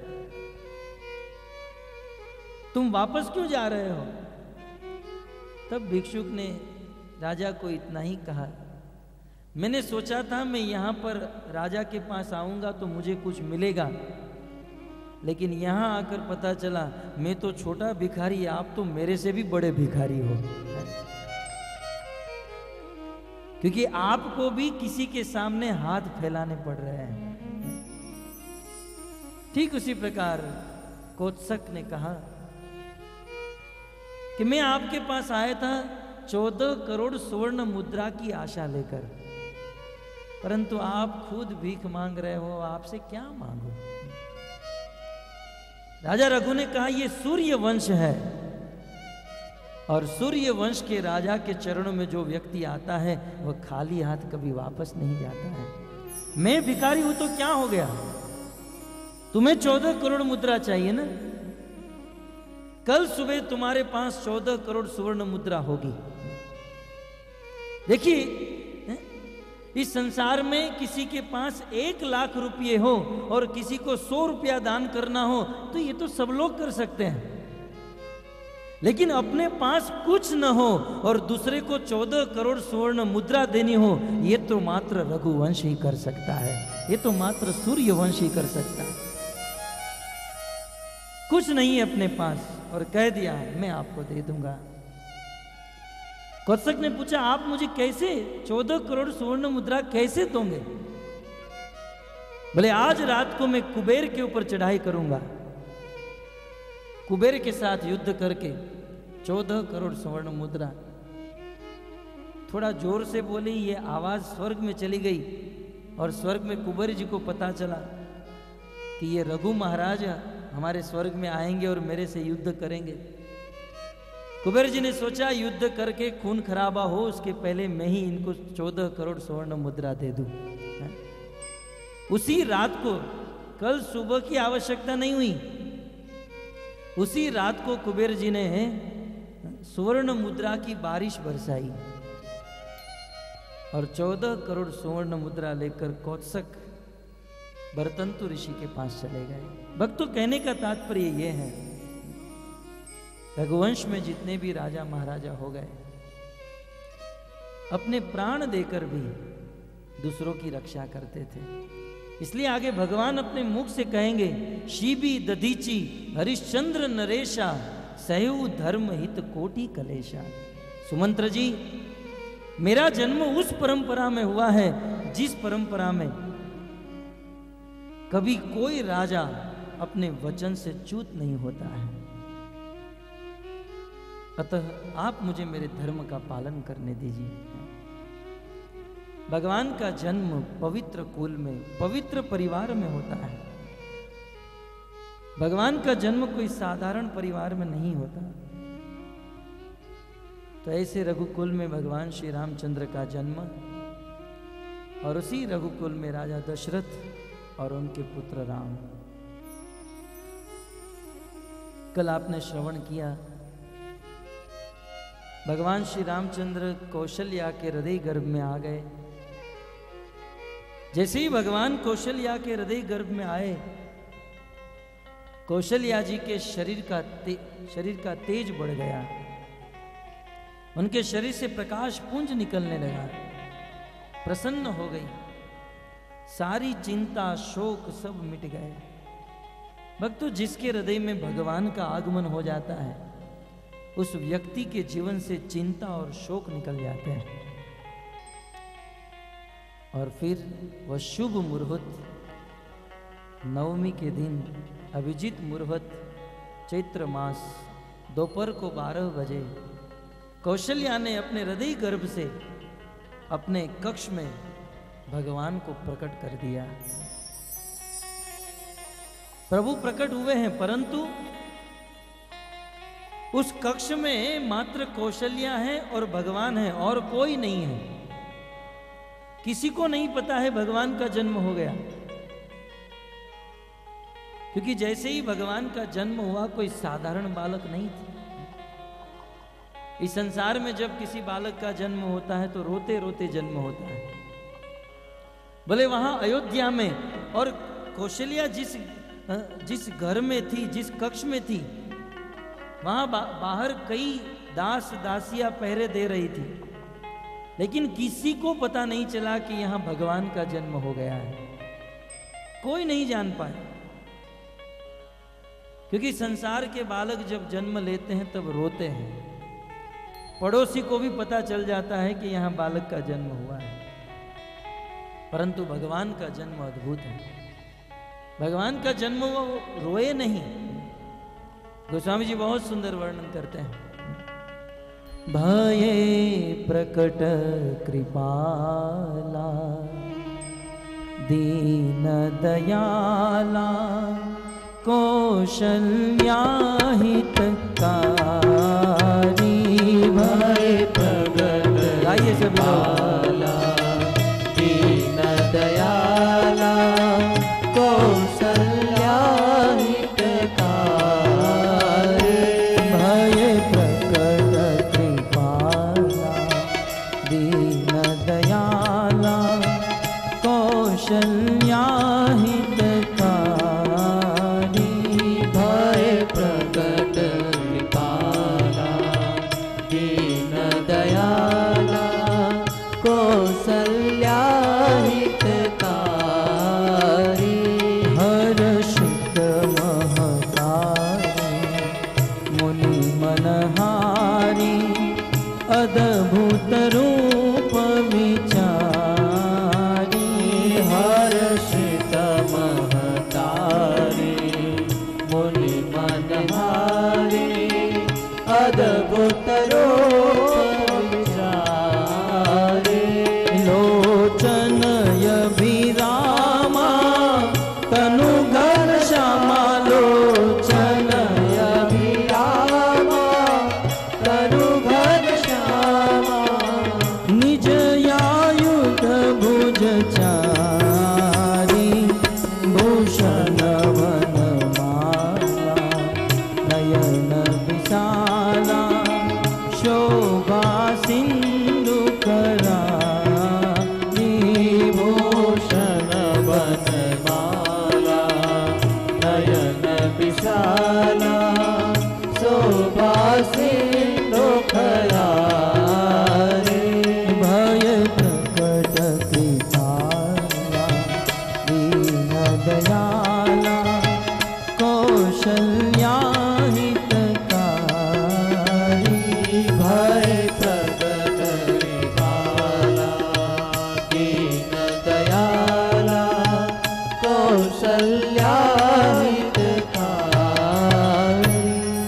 तुम वापस क्यों जा रहे हो? तब भिक्षुक ने राजा को इतना ही कहा, मैंने सोचा था मैं यहां पर राजा के पास आऊंगा तो मुझे कुछ मिलेगा, लेकिन यहां आकर पता चला मैं तो छोटा भिखारी, आप तो मेरे से भी बड़े भिखारी हो, क्योंकि आपको भी किसी के सामने हाथ फैलाने पड़ रहे हैं। ठीक उसी प्रकार कोत्सक ने कहा कि मैं आपके पास आया था चौदह करोड़ स्वर्ण मुद्रा की आशा लेकर, परंतु आप खुद भीख मांग रहे हो, आपसे क्या मांगो? राजा रघु ने कहा, यह सूर्य वंश है और सूर्य वंश के राजा के चरणों में जो व्यक्ति आता है वह खाली हाथ कभी वापस नहीं जाता है। मैं भिखारी हूं तो क्या हो गया? तुम्हें चौदह करोड़ मुद्रा चाहिए ना, कल सुबह तुम्हारे पास चौदह करोड़ स्वर्ण मुद्रा होगी। देखिए, इस संसार में किसी के पास एक लाख रुपये हो और किसी को सौ रुपया दान करना हो तो ये तो सब लोग कर सकते हैं, लेकिन अपने पास कुछ न हो और दूसरे को चौदह करोड़ स्वर्ण मुद्रा देनी हो, ये तो मात्र रघुवंश ही कर सकता है, ये तो मात्र सूर्यवंश ही कर सकता है। कुछ नहीं है अपने पास और कह दिया मैं आपको दे दूंगा। कोत्सक ने पूछा, आप मुझे कैसे चौदह करोड़ स्वर्ण मुद्रा कैसे दोगे? बोले, आज रात को मैं कुबेर के ऊपर चढ़ाई करूंगा, कुबेर के साथ युद्ध करके चौदह करोड़ स्वर्ण मुद्रा। थोड़ा जोर से बोली, ये आवाज स्वर्ग में चली गई और स्वर्ग में कुबेर जी को पता चला कि ये रघु महाराज हमारे स्वर्ग में आएंगे और मेरे से युद्ध करेंगे। कुबेर जी ने सोचा, युद्ध करके खून खराबा हो उसके पहले मैं ही इनको चौदह करोड़ स्वर्ण मुद्रा दे दूं। उसी रात को, कल सुबह की आवश्यकता नहीं हुई, उसी रात को कुबेर जी ने स्वर्ण मुद्रा की बारिश बरसाई और चौदह करोड़ स्वर्ण मुद्रा लेकर कोत्सक बरतंतु ऋषि के पास चले गए। भक्तों, कहने का तात्पर्य यह है, रघुवंश में जितने भी राजा महाराजा हो गए, अपने प्राण देकर भी दूसरों की रक्षा करते थे। इसलिए आगे भगवान अपने मुख से कहेंगे, शिबी दधीची हरिश्चंद्र नरेशा सहु धर्म हित कोटि कलेशा। सुमंत्र जी, मेरा जन्म उस परंपरा में हुआ है जिस परंपरा में कभी कोई राजा अपने वचन से च्युत नहीं होता है। अतः आप मुझे मेरे धर्म का पालन करने दीजिए। भगवान का जन्म पवित्र कुल में, पवित्र परिवार में होता है। भगवान का जन्म कोई साधारण परिवार में नहीं होता। तो ऐसे रघुकुल में भगवान श्री रामचंद्र का जन्म और उसी रघुकुल में राजा दशरथ और उनके पुत्र राम। कल आपने श्रवण किया, भगवान श्री रामचंद्र कौशल्या के हृदय गर्भ में आ गए। जैसे ही भगवान कौशल्या के हृदय गर्भ में आए, कौशल्या जी के शरीर का ते, शरीर का तेज बढ़ गया, उनके शरीर से प्रकाश पुंज निकलने लगा, प्रसन्न हो गई, सारी चिंता शोक सब मिट गए। भक्तों, जिसके हृदय में भगवान का आगमन हो जाता है उस व्यक्ति के जीवन से चिंता और शोक निकल जाते हैं। और फिर वह शुभ मुहूर्त नवमी के दिन, अभिजीत मुहूर्त, चैत्र मास, दोपहर को बारह बजे कौशल्या ने अपने हृदय गर्भ से अपने कक्ष में भगवान को प्रकट कर दिया। प्रभु प्रकट हुए हैं, परंतु उस कक्ष में मात्र कौशल्या है और भगवान है, और कोई नहीं है। किसी को नहीं पता है भगवान का जन्म हो गया, क्योंकि जैसे ही भगवान का जन्म हुआ कोई साधारण बालक नहीं था। इस संसार में जब किसी बालक का जन्म होता है तो रोते रोते जन्म होता है। भले वहां अयोध्या में, और कौशल्या जिस जिस घर में थी, जिस कक्ष में थी, वहां बा, बाहर कई दास दासियां पहरे दे रही थी, लेकिन किसी को पता नहीं चला कि यहां भगवान का जन्म हो गया है। कोई नहीं जान पाया, क्योंकि संसार के बालक जब जन्म लेते हैं तब रोते हैं। पड़ोसी को भी पता चल जाता है कि यहां बालक का जन्म हुआ है, परंतु भगवान का जन्म अद्भुत है। भगवान का जन्म वो रोए नहीं। गोस्वामी जी बहुत सुंदर वर्णन करते हैं। भये प्रकट कृपाला, दीन दयाला, कौशल्या हितकारी। भये प्रकट गाइए सभी लोग। दीन दयाला, कौशल्या हितकारी। भये प्रकट कृपाला, दीन दयाला, कौशल्या हितकारी। भये प्रकट कृपाला, दीन दयाला, कौशल्या हितकारी। हर्षित महतारी, मुनि मनहारी, अद्भुत रूप विचारी। हर्षित महतारी, मुनि मनहारी, अद्भुत रूप विचारी। लोचन अभिरामा, तनु घर श्यामा। लोचन अभिरामा, तनु घर श्यामा। निज आयुध भुज चारी, भूषण वनमाला, नयन विशाला, शोभा सिंधु करारी। भूषण वनमाला, नयन विशाला, शोभा सिंधु करारी। भये प्रकट कृपाला, दीन दयाला, कौशल्या हितकारी। भये प्रकट कृपाला, दीन दयाला, कौशल्या हितकारी।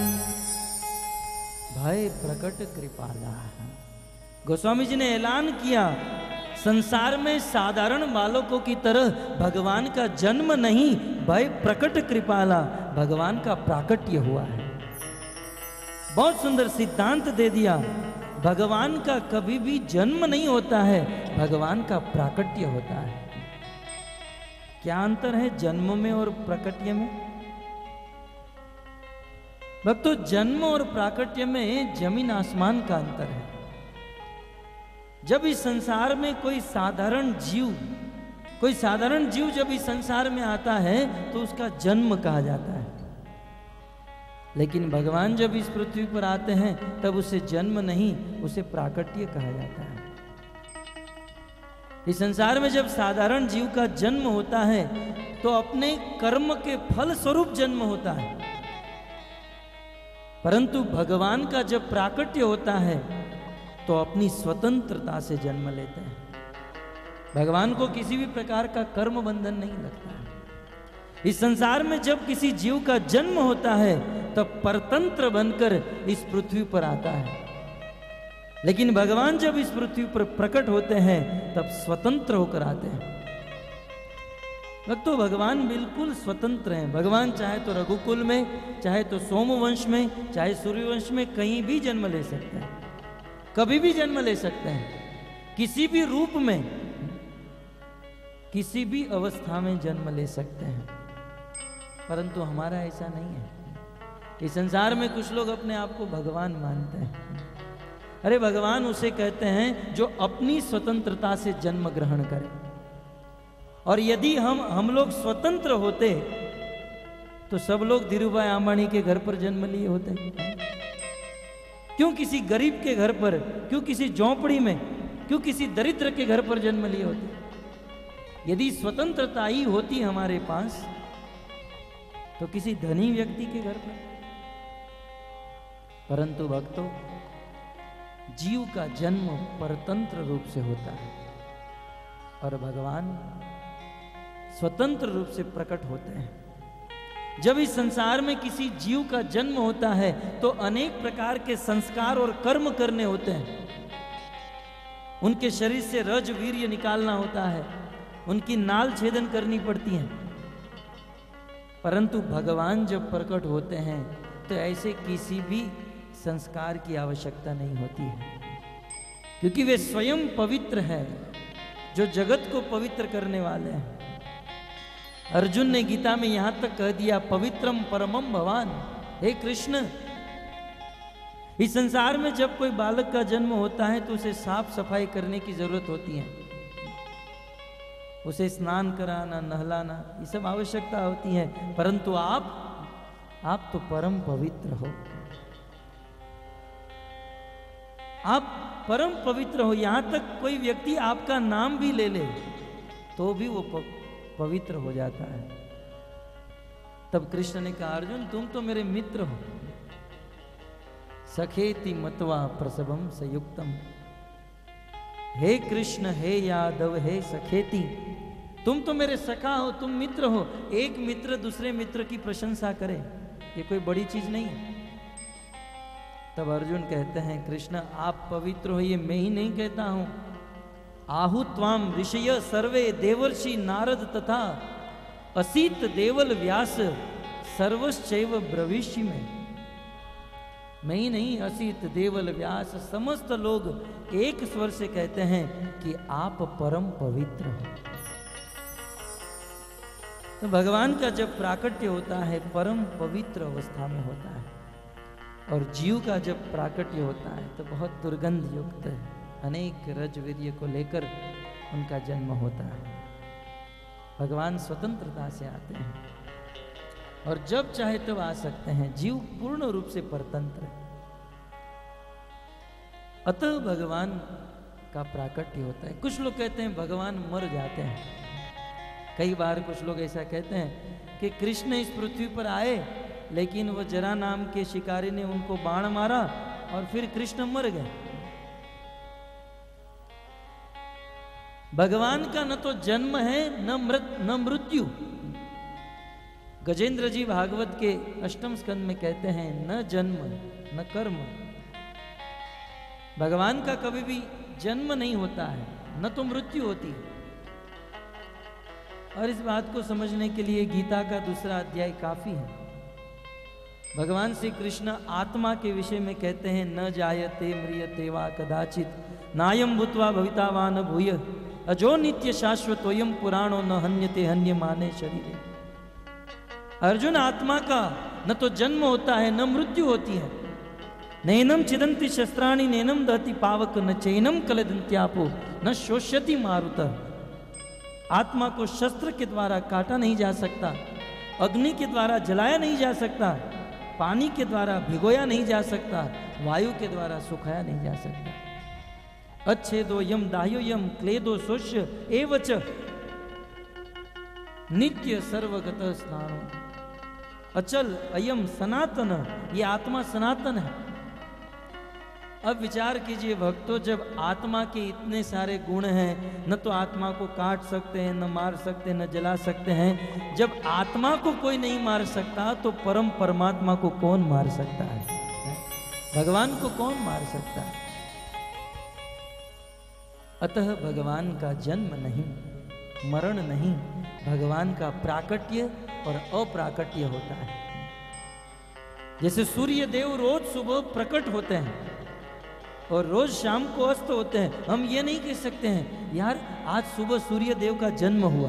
भय प्रकट कृपाला। गोस्वामी जी ने ऐलान किया, संसार में साधारण बालकों की तरह भगवान का जन्म नहीं, भय प्रकट कृपाला, भगवान का प्राकट्य हुआ है। बहुत सुंदर सिद्धांत दे दिया। भगवान का कभी भी जन्म नहीं होता है, भगवान का प्राकट्य होता है। क्या अंतर है जन्म में और प्राकट्य में? भक्तों, जन्म और प्राकट्य में जमीन आसमान का अंतर है। जब इस संसार में कोई साधारण जीव कोई साधारण जीव जब इस संसार में आता है तो उसका जन्म कहा जाता है। लेकिन भगवान जब इस पृथ्वी पर आते हैं तब उसे जन्म नहीं, उसे प्राकट्य कहा जाता है। इस संसार में जब साधारण जीव का जन्म होता है तो अपने कर्म के फल स्वरूप जन्म होता है, परंतु भगवान का जब प्राकट्य होता है तो अपनी स्वतंत्रता से जन्म लेते हैं। भगवान को किसी भी प्रकार का कर्म बंधन नहीं लगता है। इस संसार में जब किसी जीव का जन्म होता है तब परतंत्र बनकर इस पृथ्वी पर आता है, लेकिन भगवान जब इस पृथ्वी पर प्रकट होते हैं तब स्वतंत्र होकर आते हैं। भक्तों, भगवान बिल्कुल स्वतंत्र हैं। भगवान चाहे तो रघुकुल में, चाहे तो सोमवंश में, चाहे सूर्यवंश में कहीं भी जन्म ले सकते हैं, कभी भी जन्म ले सकते हैं, किसी भी रूप में, किसी भी अवस्था में जन्म ले सकते हैं, परंतु हमारा ऐसा नहीं है। इस संसार में कुछ लोग अपने आप को भगवान मानते हैं। अरे भगवान उसे कहते हैं जो अपनी स्वतंत्रता से जन्म ग्रहण करे, और यदि हम हम लोग स्वतंत्र होते तो सब लोग धीरूभाई अंबानी के घर पर जन्म लिए होते। क्यों किसी गरीब के घर पर, क्यों किसी झोंपड़ी में, क्यों किसी दरिद्र के घर पर जन्म लिए होते? यदि स्वतंत्रता ही होती हमारे पास तो किसी धनी व्यक्ति के घर पर। परंतु भक्तों, जीव का जन्म परतंत्र रूप से होता है और भगवान स्वतंत्र रूप से प्रकट होते हैं। जब इस संसार में किसी जीव का जन्म होता है तो अनेक प्रकार के संस्कार और कर्म करने होते हैं। उनके शरीर से रज वीर्य निकालना होता है, उनकी नाल छेदन करनी पड़ती है। परंतु भगवान जब प्रकट होते हैं तो ऐसे किसी भी संस्कार की आवश्यकता नहीं होती है, क्योंकि वे स्वयं पवित्र है, जो जगत को पवित्र करने वाले हैं। अर्जुन ने गीता में यहां तक कह दिया, पवित्रम परमम भवान। हे कृष्ण, इस संसार में जब कोई बालक का जन्म होता है तो उसे साफ सफाई करने की जरूरत होती है, उसे स्नान कराना, नहलाना, ये सब आवश्यकता होती है। परंतु आप आप तो परम पवित्र हो, आप परम पवित्र हो। यहां तक कोई व्यक्ति आपका नाम भी ले ले तो भी वो पवित्र हो जाता है। तब कृष्ण ने कहा, अर्जुन तुम तो मेरे मित्र हो। सखेति मत्वा प्रसवम संयुक्तम। हे कृष्ण, हे यादव, हे सखेति, तुम तो मेरे सखा हो, तुम मित्र हो। एक मित्र दूसरे मित्र की प्रशंसा करे, ये कोई बड़ी चीज नहीं है। तब अर्जुन कहते हैं, कृष्ण आप पवित्र हो ये मैं ही नहीं कहता हूं। आहुत्वाम ऋषय सर्वे देवर्षि नारद तथा असीत देवल व्यास सर्वश्चैव ब्रवीषि में। मैं ही नहीं, असीत देवल व्यास समस्त लोग एक स्वर से कहते हैं कि आप परम पवित्र हो। तो भगवान का जब प्राकट्य होता है परम पवित्र अवस्था में होता है, और जीव का जब प्राकट्य होता है तो बहुत दुर्गंध युक्त है, अनेक रजवीर्य को लेकर उनका जन्म होता है। भगवान स्वतंत्रता से आते हैं और जब चाहे तब आ सकते हैं। जीव पूर्ण रूप से परतंत्र है, अतः भगवान का प्राकट्य होता है। कुछ लोग कहते हैं भगवान मर जाते हैं। कई बार कुछ लोग ऐसा कहते हैं कि कृष्ण इस पृथ्वी पर आए, लेकिन वो जरा नाम के शिकारी ने उनको बाण मारा और फिर कृष्ण मर गए। भगवान का न तो जन्म है न मृत न मृत्यु। गजेंद्र जी भागवत के अष्टम स्कंद में कहते हैं, न जन्म न कर्म। भगवान का कभी भी जन्म नहीं होता है, न तो मृत्यु होती है। और इस बात को समझने के लिए गीता का दूसरा अध्याय काफी है। भगवान श्री कृष्ण आत्मा के विषय में कहते हैं, न जायते म्रियते वा कदाचित नायम भूत्वा भवितावान भूय अजो नित्य शाश्वतोयम पुराणो न हन्यते हन्य माने शरीरे। अर्जुन, आत्मा का न तो जन्म होता है न मृत्यु होती है। नैनम छिदंती शस्त्राणि नैनम दहति पावक न चैनम कलदंत्यापो न शोष्यति मारुत। आत्मा को शस्त्र के द्वारा काटा नहीं जा सकता, अग्नि के द्वारा जलाया नहीं जा सकता, पानी के द्वारा भिगोया नहीं जा सकता, वायु के द्वारा सुखाया नहीं जा सकता। अच्छेदो यम दाह्यो यम क्लेदो शोष्य एवच नित्य सर्वगत स्नानो। अचल अयम सनातन, ये आत्मा सनातन है। अब विचार कीजिए भक्तों, जब आत्मा के इतने सारे गुण हैं, न तो आत्मा को काट सकते हैं, न मार सकते हैं, न जला सकते हैं। जब आत्मा को कोई नहीं मार सकता तो परम परमात्मा को कौन मार सकता है? भगवान को कौन मार सकता है? अतः भगवान का जन्म नहीं, मरण नहीं, भगवान का प्राकट्य और अप्राकट्य होता है। जैसे सूर्य देव रोज सुबह प्रकट होते हैं और रोज शाम को अस्त होते हैं, हम ये नहीं कह सकते हैं यार आज सुबह सूर्य देव का जन्म हुआ।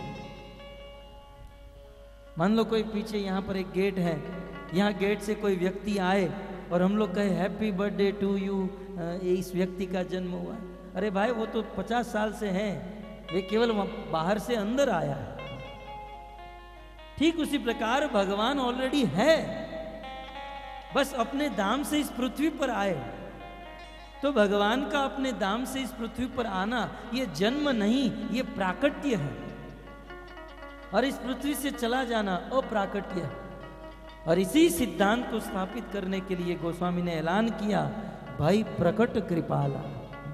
मान लो कोई पीछे यहाँ पर एक गेट है, यहाँ गेट से कोई व्यक्ति आए और हम लोग कहे हैप्पी बर्थडे टू यू, इस व्यक्ति का जन्म हुआ। अरे भाई वो तो पचास साल से है, वे केवल बाहर से अंदर आया है। ठीक उसी प्रकार भगवान ऑलरेडी है, बस अपने दाम से इस पृथ्वी पर आए। तो भगवान का अपने दाम से इस पृथ्वी पर आना ये जन्म नहीं, ये प्राकट्य है। और इस पृथ्वी से चला जाना अप्राकट्य है। और इसी सिद्धांत को स्थापित करने के लिए गोस्वामी ने ऐलान किया, भाई प्रकट कृपाला।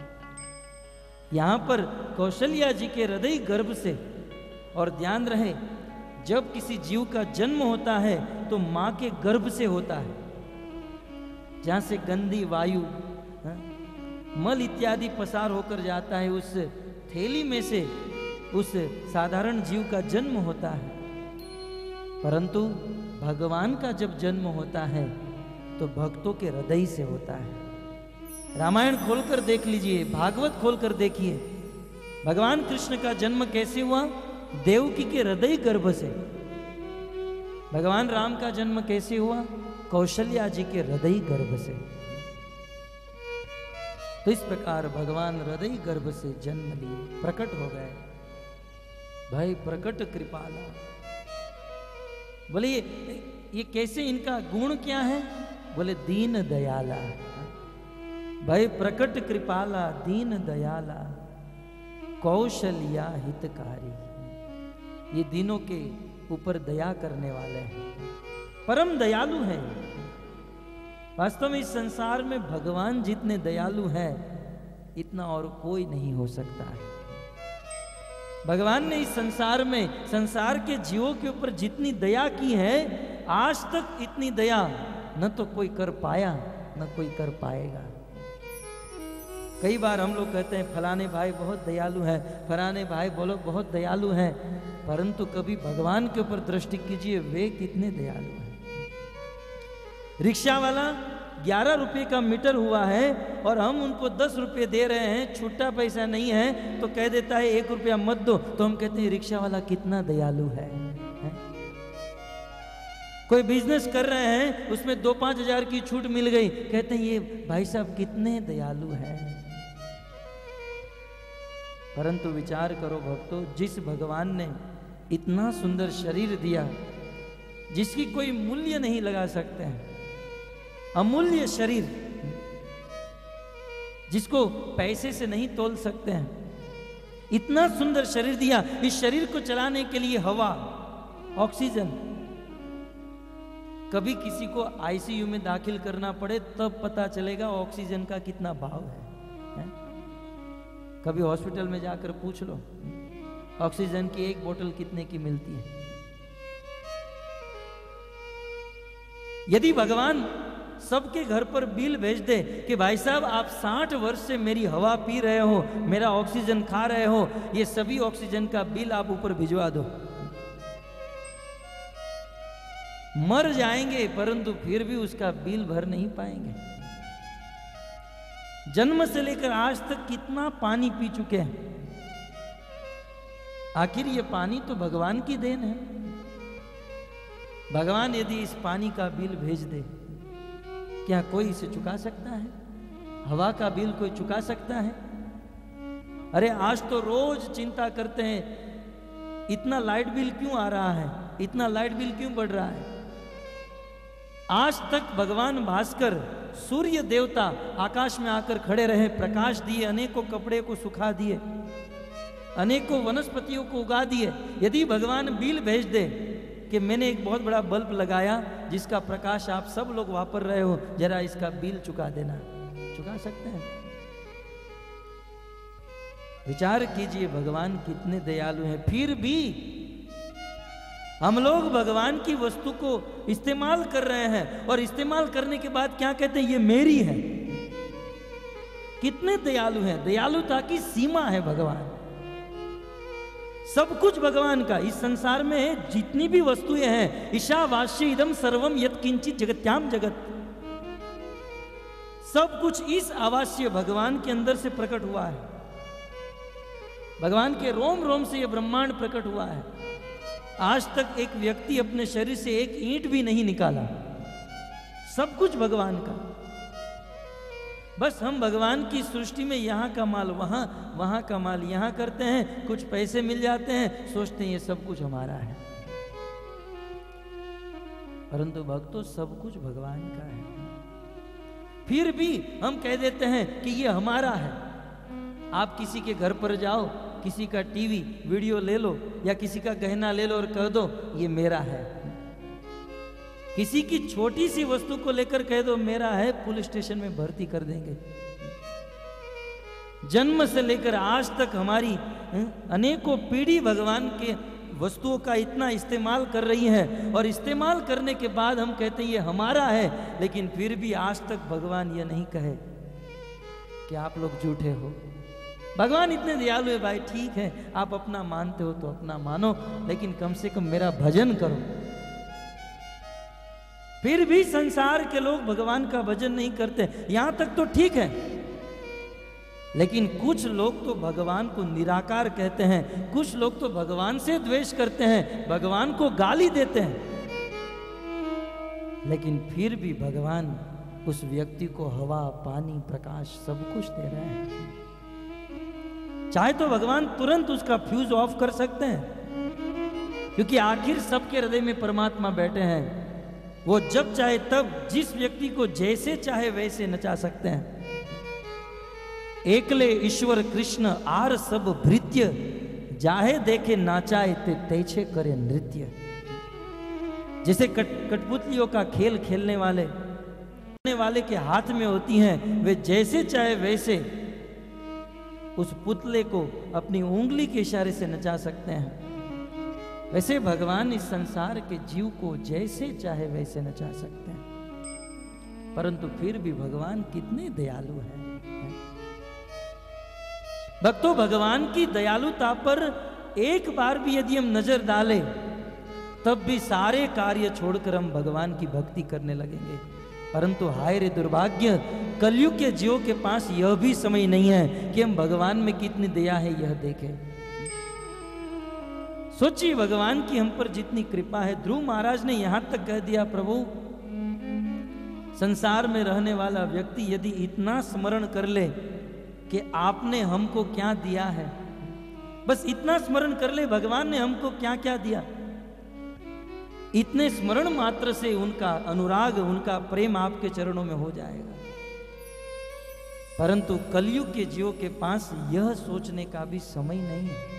यहां पर कौशल्या जी के हृदय गर्भ से, और ध्यान रहे जब किसी जीव का जन्म होता है तो मां के गर्भ से होता है, जहां से गंदी वायु हा? मल इत्यादि पसार होकर जाता है, उस थैली में से उस साधारण जीव का जन्म होता है। परंतु भगवान का जब जन्म होता है तो भक्तों के हृदय से होता है। रामायण खोलकर देख लीजिए, भागवत खोलकर देखिए, भगवान कृष्ण का जन्म कैसे हुआ? देवकी के हृदय गर्भ से। भगवान राम का जन्म कैसे हुआ? कौशल्या जी के हृदय गर्भ से। तो इस प्रकार भगवान हृदय गर्भ से जन्म लिए, प्रकट हो गए। भाई प्रकट कृपाला, बोले ये, ये कैसे, इनका गुण क्या है? बोले दीन दयाला। भाई प्रकट कृपाला, दीन दयाला, कौशल्या हितकारी, ये दिनों के ऊपर दया करने वाले हैं, परम दयालु हैं। वास्तव में इस संसार में भगवान जितने दयालु हैं इतना और कोई नहीं हो सकता है। भगवान ने इस संसार में, संसार के जीवों के ऊपर जितनी दया की है, आज तक इतनी दया न तो कोई कर पाया न कोई कर पाएगा। कई बार हम लोग कहते हैं फलाने भाई बहुत दयालु हैं, फलाने भाई बोलो बहुत दयालु हैं, परंतु कभी भगवान के ऊपर दृष्टि कीजिए, वे कितने दयालु हैं। रिक्शा वाला ग्यारह रुपए का मीटर हुआ है और हम उनको दस रुपए दे रहे हैं, छुट्टा पैसा नहीं है, तो कह देता है एक रुपया मत दो, तो हम कहते हैं रिक्शा वाला कितना दयालु है, है? कोई बिजनेस कर रहे हैं, उसमें दो पांच हजार की छूट मिल गई, कहते हैं ये भाई साहब कितने दयालु हैं। परंतु विचार करो भक्तों, जिस भगवान ने इतना सुंदर शरीर दिया, जिसकी कोई मूल्य नहीं लगा सकते हैं, अमूल्य शरीर, जिसको पैसे से नहीं तोल सकते हैं, इतना सुंदर शरीर दिया। इस शरीर को चलाने के लिए हवा, ऑक्सीजन, कभी किसी को आईसीयू में दाखिल करना पड़े तब पता चलेगा ऑक्सीजन का कितना भाव है, है? कभी हॉस्पिटल में जाकर पूछ लो ऑक्सीजन की एक बोतल कितने की मिलती है। यदि भगवान सबके घर पर बिल भेज दे कि भाई साहब आप साठ वर्ष से मेरी हवा पी रहे हो, मेरा ऑक्सीजन खा रहे हो, ये सभी ऑक्सीजन का बिल आप ऊपर भिजवा दो, मर जाएंगे परंतु फिर भी उसका बिल भर नहीं पाएंगे। जन्म से लेकर आज तक कितना पानी पी चुके हैं, आखिर ये पानी तो भगवान की देन है। भगवान यदि इस पानी का बिल भेज दे, क्या कोई इसे चुका सकता है? हवा का बिल कोई चुका सकता है? अरे आज तो रोज चिंता करते हैं, इतना लाइट बिल क्यों आ रहा है, इतना लाइट बिल क्यों बढ़ रहा है। आज तक भगवान भास्कर सूर्य देवता आकाश में आकर खड़े रहे, प्रकाश दिए, अनेकों कपड़े को सुखा दिए, अनेकों वनस्पतियों को उगा दिए। यदि भगवान बिल भेज दे कि मैंने एक बहुत बड़ा बल्ब लगाया जिसका प्रकाश आप सब लोग वापर रहे हो, जरा इसका बिल चुका देना, चुका सकते हैं? विचार कीजिए भगवान कितने दयालु हैं। फिर भी हम लोग भगवान की वस्तु को इस्तेमाल कर रहे हैं और इस्तेमाल करने के बाद क्या कहते हैं, ये मेरी है। कितने दयालु हैं। दयालुता की सीमा है भगवान। सब कुछ भगवान का। इस संसार में जितनी भी वस्तुएं हैं, ईशावास्य इदम सर्वम यत् किंचित जगत्याम जगत, सब कुछ इस आवास्य भगवान के अंदर से प्रकट हुआ है। भगवान के रोम रोम से यह ब्रह्मांड प्रकट हुआ है। आज तक एक व्यक्ति अपने शरीर से एक ईंट भी नहीं निकाला। सब कुछ भगवान का। बस हम भगवान की सृष्टि में यहां का माल वहां, वहां का माल यहां करते हैं, कुछ पैसे मिल जाते हैं, सोचते हैं ये सब कुछ हमारा है। परंतु भक्तों, सब कुछ भगवान का है। फिर भी हम कह देते हैं कि ये हमारा है। आप किसी के घर पर जाओ, किसी का टीवी वीडियो ले लो या किसी का गहना ले लो और कह दो ये मेरा है। किसी की छोटी सी वस्तु को लेकर कह दो मेरा है, पुलिस स्टेशन में भर्ती कर देंगे। जन्म से लेकर आज तक हमारी अनेकों पीढ़ी भगवान के वस्तुओं का इतना इस्तेमाल कर रही है, और इस्तेमाल करने के बाद हम कहते हैं ये हमारा है, लेकिन फिर भी आज तक भगवान ये नहीं कहे कि आप लोग झूठे हो। भगवान इतने दयालु है। भाई ठीक है, आप अपना मानते हो तो अपना मानो, लेकिन कम से कम मेरा भजन करो। फिर भी संसार के लोग भगवान का भजन नहीं करते। यहां तक तो ठीक है, लेकिन कुछ लोग तो भगवान को निराकार कहते हैं, कुछ लोग तो भगवान से द्वेष करते हैं, भगवान को गाली देते हैं, लेकिन फिर भी भगवान उस व्यक्ति को हवा, पानी, प्रकाश सब कुछ दे रहे हैं। चाहे तो भगवान तुरंत उसका फ्यूज ऑफ कर सकते हैं, क्योंकि आखिर सबके हृदय में परमात्मा बैठे हैं। वो जब चाहे तब जिस व्यक्ति को जैसे चाहे वैसे नचा सकते हैं। एकले ईश्वर कृष्ण आर सब भृत्य, जाहे देखे नाचाए ते तैछे करे नृत्य। जैसे कट, कठपुतलियों का खेल खेलने वाले खेलने वाले के हाथ में होती हैं, वे जैसे चाहे वैसे उस पुतले को अपनी उंगली के इशारे से नचा सकते हैं। वैसे भगवान इस संसार के जीव को जैसे चाहे वैसे नचा सकते हैं, परंतु फिर भी भगवान कितने दयालु हैं। भक्तों, भगवान की दयालुता पर एक बार भी यदि हम नजर डालें, तब भी सारे कार्य छोड़कर हम भगवान की भक्ति करने लगेंगे। परंतु हाय रे दुर्भाग्य, कलयुग के जीवों के पास यह भी समय नहीं है कि हम भगवान में कितनी दया है यह देखें। सोचिए भगवान की हम पर जितनी कृपा है। ध्रुव महाराज ने यहां तक कह दिया, प्रभु संसार में रहने वाला व्यक्ति यदि इतना स्मरण कर ले कि आपने हमको क्या दिया है, बस इतना स्मरण कर ले भगवान ने हमको क्या क्या दिया, इतने स्मरण मात्र से उनका अनुराग, उनका प्रेम आपके चरणों में हो जाएगा। परंतु कलयुग के जीवों के पास यह सोचने का भी समय नहीं है।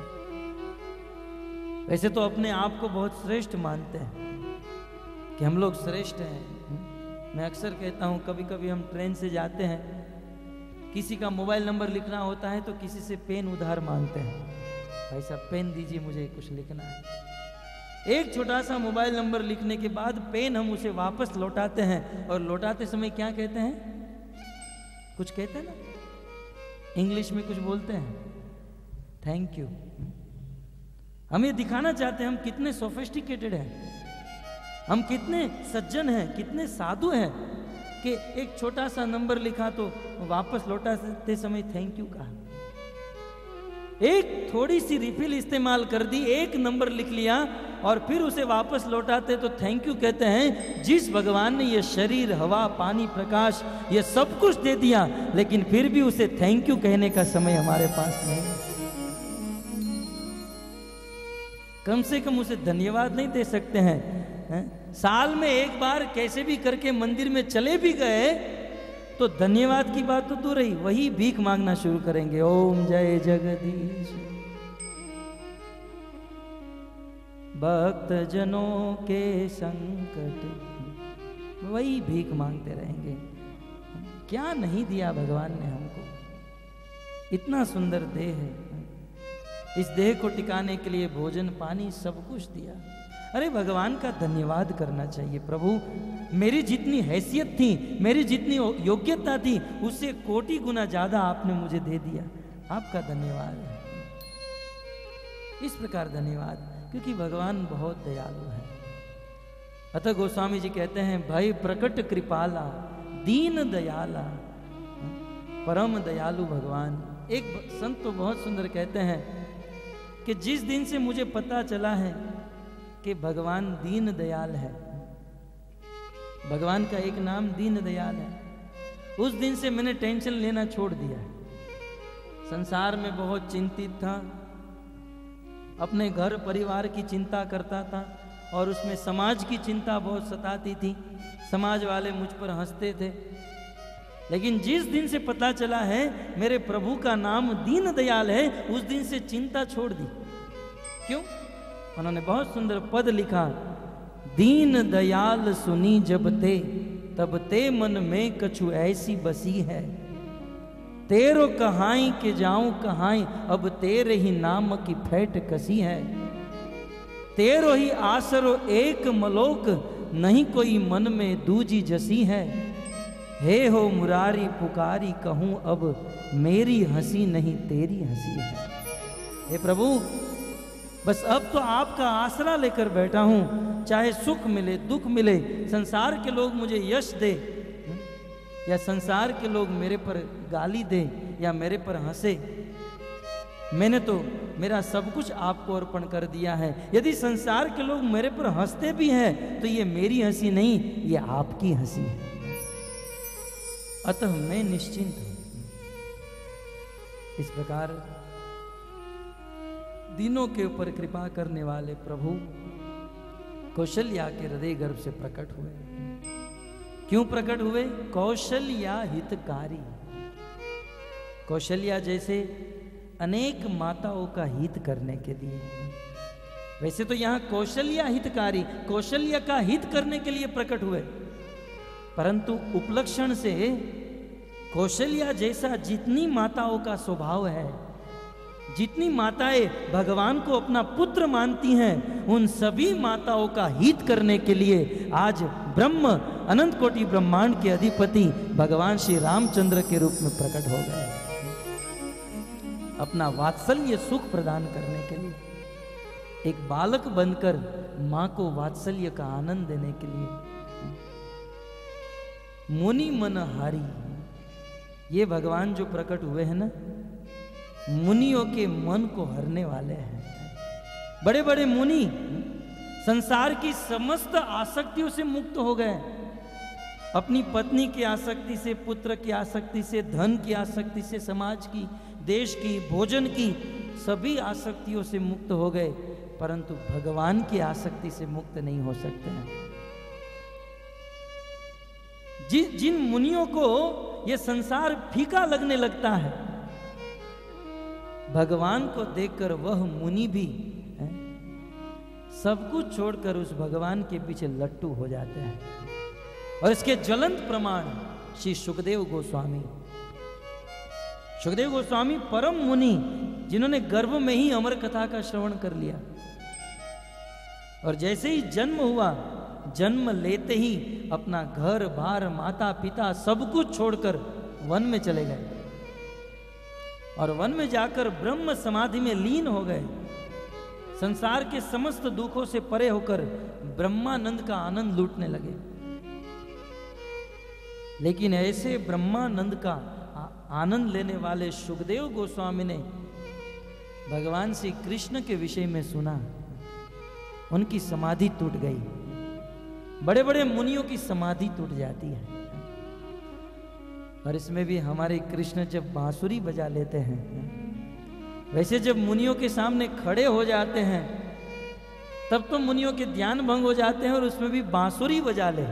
वैसे तो अपने आप को बहुत श्रेष्ठ मानते हैं कि हम लोग श्रेष्ठ हैं। मैं अक्सर कहता हूं, कभी कभी हम ट्रेन से जाते हैं, किसी का मोबाइल नंबर लिखना होता है तो किसी से पेन उधार मांगते हैं, भाई साहब पेन दीजिए मुझे कुछ लिखना है। एक छोटा सा मोबाइल नंबर लिखने के बाद पेन हम उसे वापस लौटाते हैं, और लौटाते समय क्या कहते हैं, कुछ कहते हैं ना, इंग्लिश में कुछ बोलते हैं, थैंक यू। हम ये दिखाना चाहते हैं हम कितने सोफिस्टिकेटेड हैं, हम कितने सज्जन हैं, कितने साधु हैं कि एक छोटा सा नंबर लिखा तो वापस लौटाते समय थैंक यू कहा। एक थोड़ी सी रिफिल इस्तेमाल कर दी, एक नंबर लिख लिया और फिर उसे वापस लौटाते तो थैंक यू कहते हैं। जिस भगवान ने ये शरीर, हवा, पानी, प्रकाश ये सब कुछ दे दिया, लेकिन फिर भी उसे थैंक यू कहने का समय हमारे पास नहीं। कम से कम उसे धन्यवाद नहीं दे सकते हैं। हैं? साल में एक बार कैसे भी करके मंदिर में चले भी गए तो धन्यवाद की बात तो दूर रही, वही भीख मांगना शुरू करेंगे। ओम जय जगदीश। भक्त जनों के संकट, वही भीख मांगते रहेंगे। क्या नहीं दिया भगवान ने हमको, इतना सुंदर देह है, इस देह को टिकाने के लिए भोजन पानी सब कुछ दिया। अरे भगवान का धन्यवाद करना चाहिए। प्रभु मेरी जितनी हैसियत थी, मेरी जितनी योग्यता थी, उससे कोटि गुना ज्यादा आपने मुझे दे दिया, आपका धन्यवाद है। इस प्रकार धन्यवाद, क्योंकि भगवान बहुत दयालु है। अतः गोस्वामी जी कहते हैं, भाई प्रकट कृपाला दीन दयाला, परम दयालु भगवान। एक संत तो बहुत सुंदर कहते हैं कि जिस दिन से मुझे पता चला है कि भगवान दीन दयाल है, भगवान का एक नाम दीन दयाल है, उस दिन से मैंने टेंशन लेना छोड़ दिया है। संसार में बहुत चिंतित था, अपने घर परिवार की चिंता करता था और उसमें समाज की चिंता बहुत सताती थी। समाज वाले मुझ पर हंसते थे, लेकिन जिस दिन से पता चला है मेरे प्रभु का नाम दीन दयाल है, उस दिन से चिंता छोड़ दी। क्यों? उन्होंने बहुत सुंदर पद लिखा, दीन दयाल सुनी जब ते, तब ते मन में कछु ऐसी बसी है, तेरो कहाई के जाऊं कहाई, अब तेरे ही नाम की फैट कसी है, तेरो ही आसरो एक मलोक, नहीं कोई मन में दूजी जसी है, हे हो मुरारी पुकारी कहूं अब, मेरी हंसी नहीं तेरी हंसी है। हे प्रभु बस अब तो आपका आसरा लेकर बैठा हूं, चाहे सुख मिले दुख मिले, संसार के लोग मुझे यश दे या संसार के लोग मेरे पर गाली दे या मेरे पर हंसे, मैंने तो मेरा सब कुछ आपको अर्पण कर दिया है। यदि संसार के लोग मेरे पर हंसते भी हैं तो ये मेरी हंसी नहीं, ये आपकी हंसी है। अतः मैं निश्चिंत हूं। इस प्रकार दीनों के ऊपर कृपा करने वाले प्रभु कौशल्या के हृदय गर्भ से प्रकट हुए। क्यों प्रकट हुए? कौशल्या हितकारी। कौशल्या जैसे अनेक माताओं का हित करने के लिए। वैसे तो यहां कौशल्या हितकारी, कौशल्या का हित करने के लिए प्रकट हुए, परंतु उपलक्षण से कौशल्या जैसा जितनी माताओं का स्वभाव है, जितनी माताएं भगवान को अपना पुत्र मानती हैं, उन सभी माताओं का हित करने के लिए आज ब्रह्म अनंत कोटि ब्रह्मांड के अधिपति भगवान श्री रामचंद्र के रूप में प्रकट हो गए, अपना वात्सल्य सुख प्रदान करने के लिए, एक बालक बनकर मां को वात्सल्य का आनंद देने के लिए। मुनि मन हारी, ये भगवान जो प्रकट हुए हैं ना, मुनियों के मन को हरने वाले हैं। बड़े बड़े मुनि संसार की समस्त आसक्तियों से मुक्त हो गए। अपनी पत्नी की आसक्ति से, पुत्र की आसक्ति से, धन की आसक्ति से, समाज की, देश की, भोजन की, सभी आसक्तियों से मुक्त हो गए, परंतु भगवान की आसक्ति से मुक्त नहीं हो सकते हैं। जि, जिन मुनियों को यह संसार फीका लगने लगता है, भगवान को देखकर वह मुनि भी है, सब कुछ छोड़कर उस भगवान के पीछे लट्टू हो जाते हैं। और इसके ज्वलंत प्रमाण श्री सुखदेव गोस्वामी। सुखदेव गोस्वामी परम मुनि, जिन्होंने गर्भ में ही अमर कथा का श्रवण कर लिया, और जैसे ही जन्म हुआ, जन्म लेते ही अपना घर बार, माता पिता सब कुछ छोड़कर वन में चले गए और वन में जाकर ब्रह्म समाधि में लीन हो गए। संसार के समस्त दुखों से परे होकर ब्रह्मानंद का आनंद लूटने लगे। लेकिन ऐसे ब्रह्मानंद का आनंद लेने वाले सुखदेव गोस्वामी ने भगवान श्री कृष्ण के विषय में सुना, उनकी समाधि टूट गई। बड़े बड़े मुनियों की समाधि टूट जाती है, और इसमें भी हमारे कृष्ण जब बांसुरी बजा लेते हैं, वैसे जब मुनियों के सामने खड़े हो जाते हैं तब तो मुनियों के ध्यान भंग हो जाते हैं और उसमें भी बांसुरी बजा ले।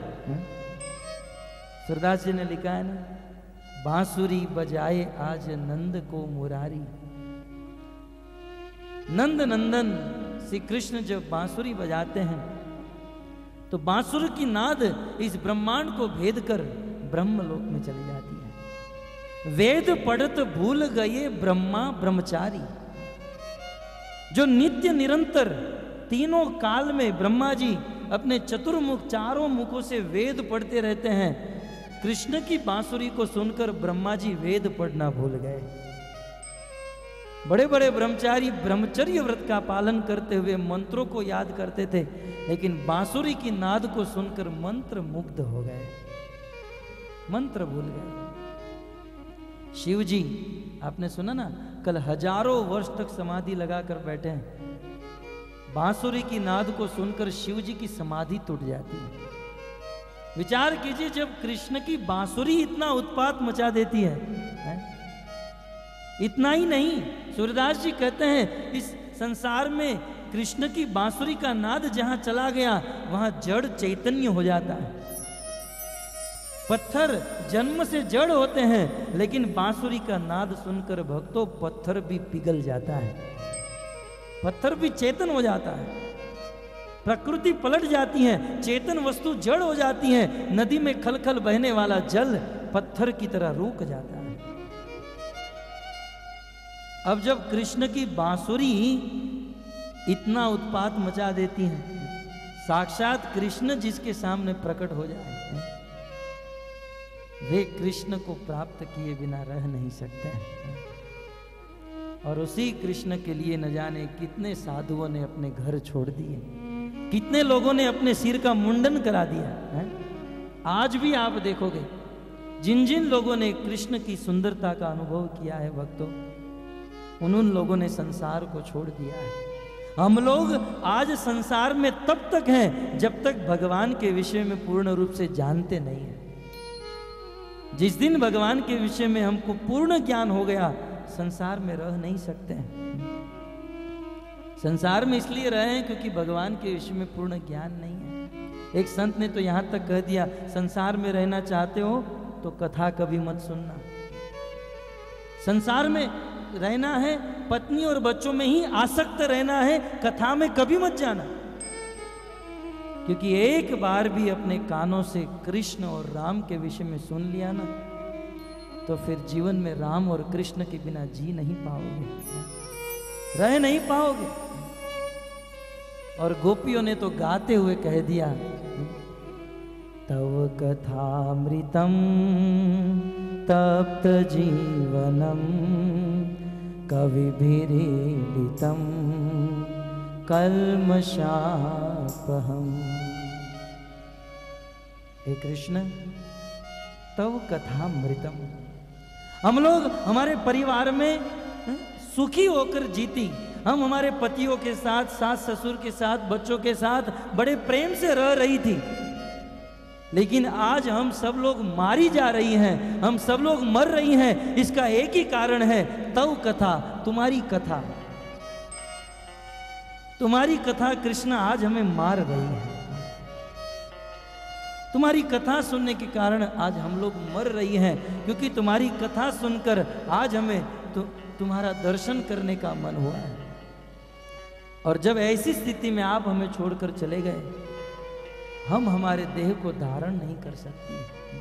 सूरदास जी ने लिखा है ना, बांसुरी बजाए आज नंद को मुरारी। नंद नंदन श्री कृष्ण जब बांसुरी बजाते हैं तो बांसुर की नाद इस ब्रह्मांड को भेद कर ब्रह्मलोक में चली जाती है। वेद पढ़त भूल गए ब्रह्मा ब्रह्मचारी। जो नित्य निरंतर तीनों काल में ब्रह्मा जी अपने चतुर्मुख चारों मुखों से वेद पढ़ते रहते हैं, कृष्ण की बांसुरी को सुनकर ब्रह्मा जी वेद पढ़ना भूल गए। बड़े बड़े ब्रह्मचारी ब्रह्मचर्य व्रत का पालन करते हुए मंत्रों को याद करते थे, लेकिन बांसुरी की नाद को सुनकर मंत्र मुग्ध हो गए, मंत्र भूल गए। शिव जी, आपने सुना ना, कल हजारों वर्ष तक समाधि लगाकर बैठे हैं। बांसुरी की नाद को सुनकर शिव जी की समाधि टूट जाती है। विचार कीजिए, जब कृष्ण की बांसुरी इतना उत्पात मचा देती है, है? इतना ही नहीं, सूरदास जी कहते हैं इस संसार में कृष्ण की बांसुरी का नाद जहां चला गया वहां जड़ चैतन्य हो जाता है। पत्थर जन्म से जड़ होते हैं, लेकिन बांसुरी का नाद सुनकर भक्तों पत्थर भी पिघल जाता है, पत्थर भी चेतन हो जाता है। प्रकृति पलट जाती है, चेतन वस्तु जड़ हो जाती है। नदी में खलखल बहने वाला जल पत्थर की तरह रुक जाता है। अब जब कृष्ण की बांसुरी इतना उत्पात मचा देती है, साक्षात कृष्ण जिसके सामने प्रकट हो जाए, वे कृष्ण को प्राप्त किए बिना रह नहीं सकते हैं। और उसी कृष्ण के लिए न जाने कितने साधुओं ने अपने घर छोड़ दिए, कितने लोगों ने अपने सिर का मुंडन करा दिया है। आज भी आप देखोगे, जिन जिन लोगों ने कृष्ण की सुंदरता का अनुभव किया है भक्तों, उन उन लोगों ने संसार को छोड़ दिया है। हम लोग आज संसार में तब तक हैं जब तक भगवान के विषय में पूर्ण रूप से जानते नहीं हैं। जिस दिन भगवान के विषय में हमको पूर्ण ज्ञान हो गया, संसार में रह नहीं सकते हैं। संसार में इसलिए रहे हैं क्योंकि भगवान के विषय में पूर्ण ज्ञान नहीं है। एक संत ने तो यहां तक कह दिया, संसार में रहना चाहते हो तो कथा कभी मत सुनना। संसार में रहना है, पत्नी और बच्चों में ही आसक्त रहना है, कथा में कभी मत जाना। क्योंकि एक बार भी अपने कानों से कृष्ण और राम के विषय में सुन लिया ना, तो फिर जीवन में राम और कृष्ण के बिना जी नहीं पाओगे, रह नहीं पाओगे। और गोपियों ने तो गाते हुए कह दिया, तव कथामृतम तप्त जीवनम कविभिरीडितम कल्मषापहम। हे कृष्ण, तव कथामृतम। हम लोग हमारे परिवार में सुखी होकर जीती, हम हमारे पतियों के साथ, सास ससुर के साथ, बच्चों के साथ बड़े प्रेम से रह रही थी। लेकिन आज हम सब लोग मारी जा रही हैं, हम सब लोग मर रही हैं। इसका एक ही कारण है, तव कथा, तुम्हारी कथा। तुम्हारी कथा कृष्ण आज हमें मार रही है। तुम्हारी कथा सुनने के कारण आज हम लोग मर रही हैं, क्योंकि तुम्हारी कथा सुनकर आज हमें तु, तुम्हारा दर्शन करने का मन हुआ है। और जब ऐसी स्थिति में आप हमें छोड़कर चले गए, हम हमारे देह को धारण नहीं कर सकते।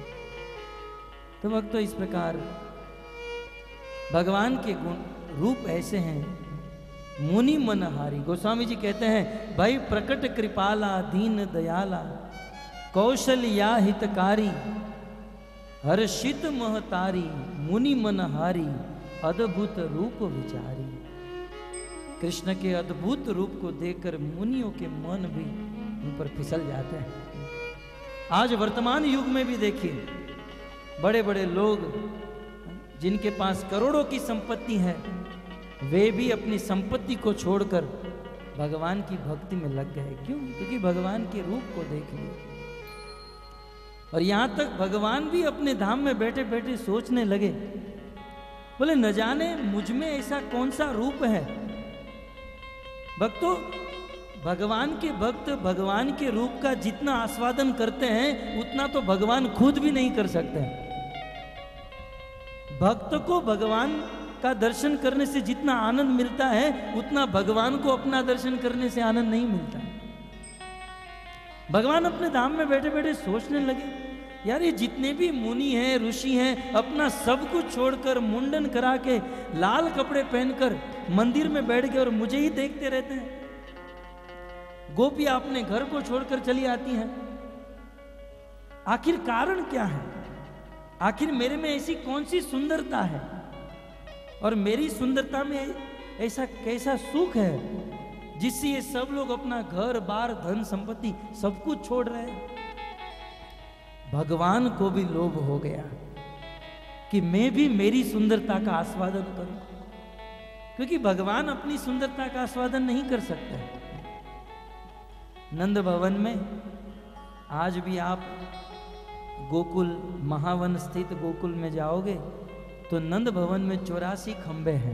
तो वक्त तो इस प्रकार भगवान के गुण रूप ऐसे हैं, मुनि मनहारी। गोस्वामी जी कहते हैं, भाई प्रकट कृपाला दीन दयाला कौशल्या हितकारी हर्षित महतारी मुनि मनहारी अद्भुत रूप विचारी। कृष्ण के अद्भुत रूप को देखकर मुनियों के मन भी उन पर फिसल जाते हैं। आज वर्तमान युग में भी देखिए, बड़े बड़े लोग जिनके पास करोड़ों की संपत्ति है, वे भी अपनी संपत्ति को छोड़कर भगवान की भक्ति में लग गए। क्यों? क्योंकि भगवान के रूप को देख लिए। और यहां तक भगवान भी अपने धाम में बैठे बैठे सोचने लगे, बोले न जाने मुझ में ऐसा कौन सा रूप है। भक्तों, भगवान के भक्त भगवान के रूप का जितना आस्वादन करते हैं उतना तो भगवान खुद भी नहीं कर सकते। भक्त को भगवान का दर्शन करने से जितना आनंद मिलता है उतना भगवान को अपना दर्शन करने से आनंद नहीं मिलता। भगवान अपने धाम में बैठे बैठे सोचने लगे, यार ये जितने भी मुनि हैं ऋषि हैं अपना सब कुछ छोड़कर मुंडन करा के लाल कपड़े पहनकर मंदिर में बैठ गए और मुझे ही देखते रहते हैं। गोपियां अपने घर को छोड़कर चली आती हैं। आखिर कारण क्या है? आखिर मेरे में ऐसी कौन सी सुंदरता है और मेरी सुंदरता में ऐसा कैसा सुख है जिससे ये सब लोग अपना घर बार धन संपत्ति सब कुछ छोड़ रहे हैं। भगवान को भी लोभ हो गया कि मैं भी मेरी सुंदरता का आस्वादन करूं, क्योंकि भगवान अपनी सुंदरता का आस्वादन नहीं कर सकते। नंद भवन में आज भी आप गोकुल महावन स्थित गोकुल में जाओगे तो नंद भवन में चौरासी खंबे हैं।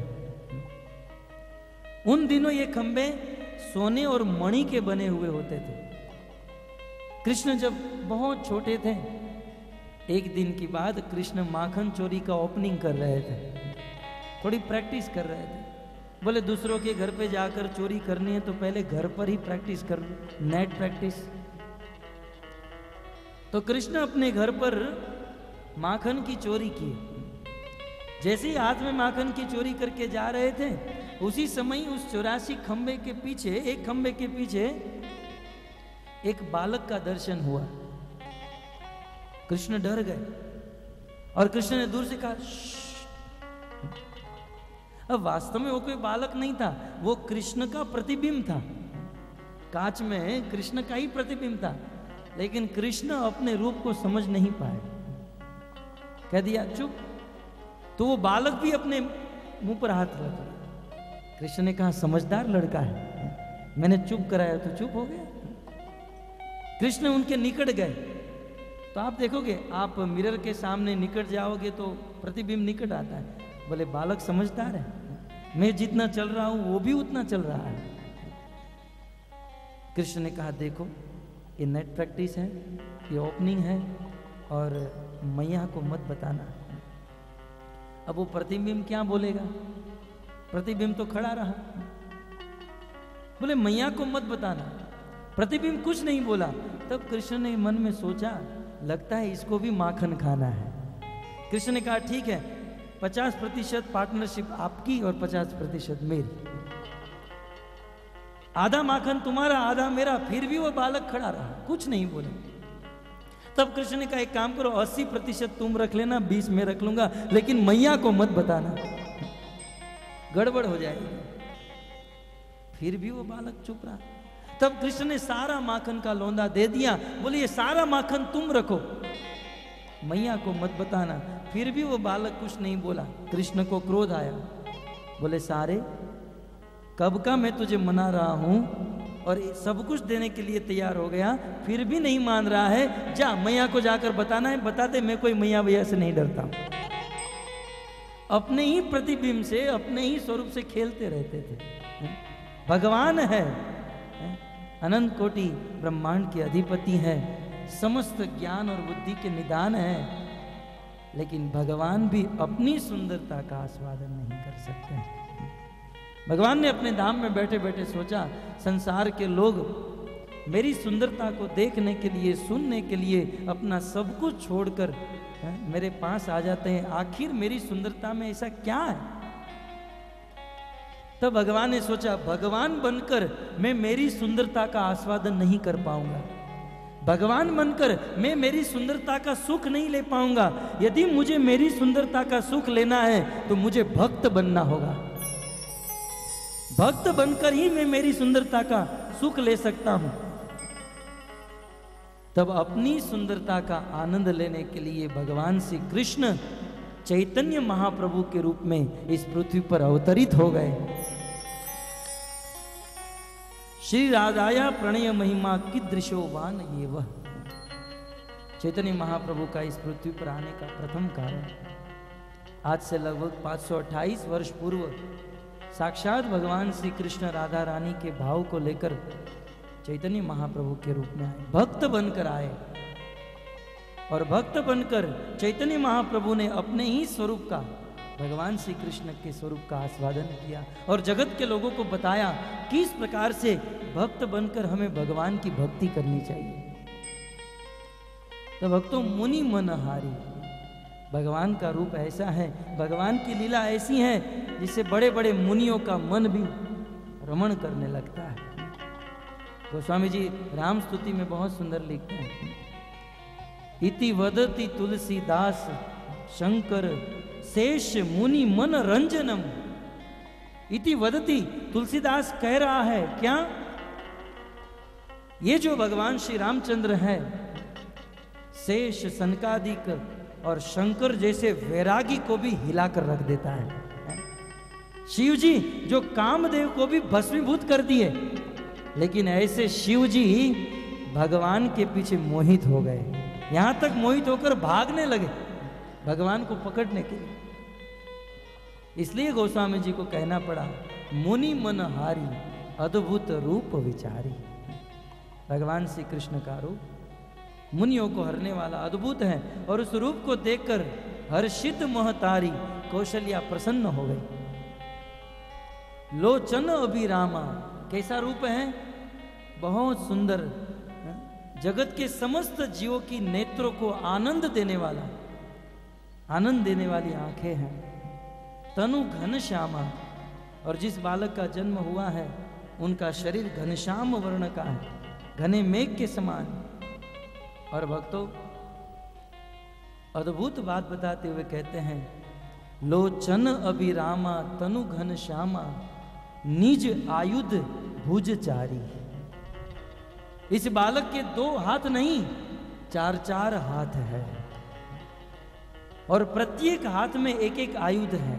उन दिनों ये खंबे सोने और मणि के बने हुए होते थे। कृष्ण जब बहुत छोटे थे, एक दिन की बात कृष्ण माखन चोरी का ओपनिंग कर रहे थे, थोड़ी प्रैक्टिस कर रहे थे। बोले दूसरों के घर पे जाकर चोरी करनी है तो पहले घर पर ही प्रैक्टिस कर लो, नेट प्रैक्टिस। तो कृष्ण अपने घर पर माखन की चोरी की। जैसे ही हाथ में माखन की चोरी करके जा रहे थे उसी समय उस चौरासी खंबे के पीछे एक खंबे के पीछे एक बालक का दर्शन हुआ। कृष्ण डर गए और कृष्ण ने दूर से कहा, अब वास्तव में वो कोई बालक नहीं था, वो कृष्ण का प्रतिबिंब था। कांच में कृष्ण का ही प्रतिबिंब था, लेकिन कृष्ण अपने रूप को समझ नहीं पाए। कह दिया चुप। तो वो बालक भी अपने मुंह पर हाथ रख दिया। कृष्ण ने कहा समझदार लड़का है, मैंने चुप कराया तो चुप हो गया। कृष्ण उनके निकट गए। तो आप देखोगे, आप मिरर के सामने निकट जाओगे तो प्रतिबिंब निकट आता है। बोले बालक समझदार है, मैं जितना चल रहा हूं वो भी उतना चल रहा है। कृष्ण ने कहा देखो ये नेट प्रैक्टिस है, ये ओपनिंग है और मैया को मत बताना। अब वो प्रतिबिंब क्या बोलेगा? प्रतिबिंब तो खड़ा रहा। बोले मैया को मत बताना। प्रतिबिंब कुछ नहीं बोला। तब कृष्ण ने मन में सोचा लगता है इसको भी माखन खाना है। कृष्ण ने कहा ठीक है, पचास प्रतिशत पार्टनरशिप आपकी और पचास प्रतिशत मेरी। आधा माखन तुम्हारा आधा मेरा। फिर भी वो बालक खड़ा रहा, कुछ नहीं बोले। तब कृष्ण ने कहा एक काम करो, अस्सी प्रतिशत तुम रख लेना, बीस में रख लूंगा, लेकिन मैया को मत बताना, गड़बड़ हो जाएगी। फिर भी वो बालक चुप रहा। तब कृष्ण ने सारा माखन का लौंदा दे दिया। बोले ये सारा माखन तुम रखो, मैया को मत बताना। फिर भी वो बालक कुछ नहीं बोला। कृष्ण को क्रोध आया। बोले सारे कब का मैं तुझे मना रहा हूं और सब कुछ देने के लिए तैयार हो गया, फिर भी नहीं मान रहा है। जा मैया को जाकर बताना है, बता दे, मैं कोई मैया भैया से नहीं डरता। अपने ही प्रतिबिंब से अपने ही स्वरूप से खेलते रहते थे। भगवान है, अनंत कोटि ब्रह्मांड के अधिपति है, समस्त ज्ञान और बुद्धि के निदान है, लेकिन भगवान भी अपनी सुंदरता का आस्वादन नहीं कर सकते। भगवान ने अपने धाम में बैठे बैठे सोचा संसार के लोग मेरी सुंदरता को देखने के लिए, सुनने के लिए अपना सब कुछ छोड़कर मेरे पास आ जाते हैं। आखिर मेरी सुंदरता में ऐसा क्या है? तब भगवान ने सोचा भगवान बनकर मैं मेरी सुंदरता का आस्वादन नहीं कर पाऊंगा, भगवान बनकर मैं मेरी सुंदरता का सुख नहीं ले पाऊंगा। यदि मुझे मेरी सुंदरता का सुख लेना है तो मुझे भक्त बनना होगा। भक्त बनकर ही मैं मेरी सुंदरता का सुख ले सकता हूं। तब अपनी सुंदरता का आनंद लेने के लिए भगवान श्री कृष्ण चैतन्य महाप्रभु के रूप में इस पृथ्वी पर अवतरित हो गए। श्री राधाया प्रणय महिमा कीदृशोवान ये वह। चैतन्य महाप्रभु का इस पृथ्वी पर आने का प्रथम कारण आज से लगभग पाँच सौ अट्ठाईस वर्ष पूर्व साक्षात भगवान श्री कृष्ण राधा रानी के भाव को लेकर चैतन्य महाप्रभु के रूप में आए, भक्त बनकर आए। और भक्त बनकर चैतन्य महाप्रभु ने अपने ही स्वरूप का, भगवान श्री कृष्ण के स्वरूप का आस्वादन किया और जगत के लोगों को बताया किस प्रकार से भक्त बनकर हमें भगवान की भक्ति करनी चाहिए। तो भक्तों, मुनि मनहारी, भगवान का रूप ऐसा है, भगवान की लीला ऐसी है जिससे बड़े बड़े मुनियों का मन भी रमण करने लगता है। गोस्वामी जी राम स्तुति में बहुत सुंदर लिखते हैं, इति वदति तुलसीदास शंकर शेष मुनि मन रंजनम। इति वदति, तुलसीदास कह रहा है क्या, ये जो भगवान श्री रामचंद्र है, शेष, सनकादिक और शंकर जैसे वैरागी को भी हिलाकर रख देता है। शिव जी जो कामदेव को भी भस्मीभूत कर दिए, लेकिन ऐसे शिव जी भगवान के पीछे मोहित हो गए, यहां तक मोहित होकर भागने लगे भगवान को पकड़ने के लिए। इसलिए गोस्वामी जी को कहना पड़ा, मुनि मनहारी अद्भुत रूप विचारी। भगवान श्री कृष्ण का रूप मुनियों को हरने वाला अद्भुत है, और उस रूप को देखकर हर्षित महतारी कौशल्या प्रसन्न हो गई। लोचन अभिरामा, कैसा रूप है, बहुत सुंदर, जगत के समस्त जीवों की नेत्रों को आनंद देने वाला, आनंद देने वाली आंखें हैं। तनु घनश्यामा, और जिस बालक का जन्म हुआ है उनका शरीर घनश्याम वर्ण का है, घने मेघ के समान। और भक्तों, अद्भुत बात बताते हुए कहते हैं, लोचन अभिरामा तनु घनश्यामा निज आयुध भुजचारी। इस बालक के दो हाथ नहीं, चार चार हाथ है, और प्रत्येक हाथ में एक एक आयुध है,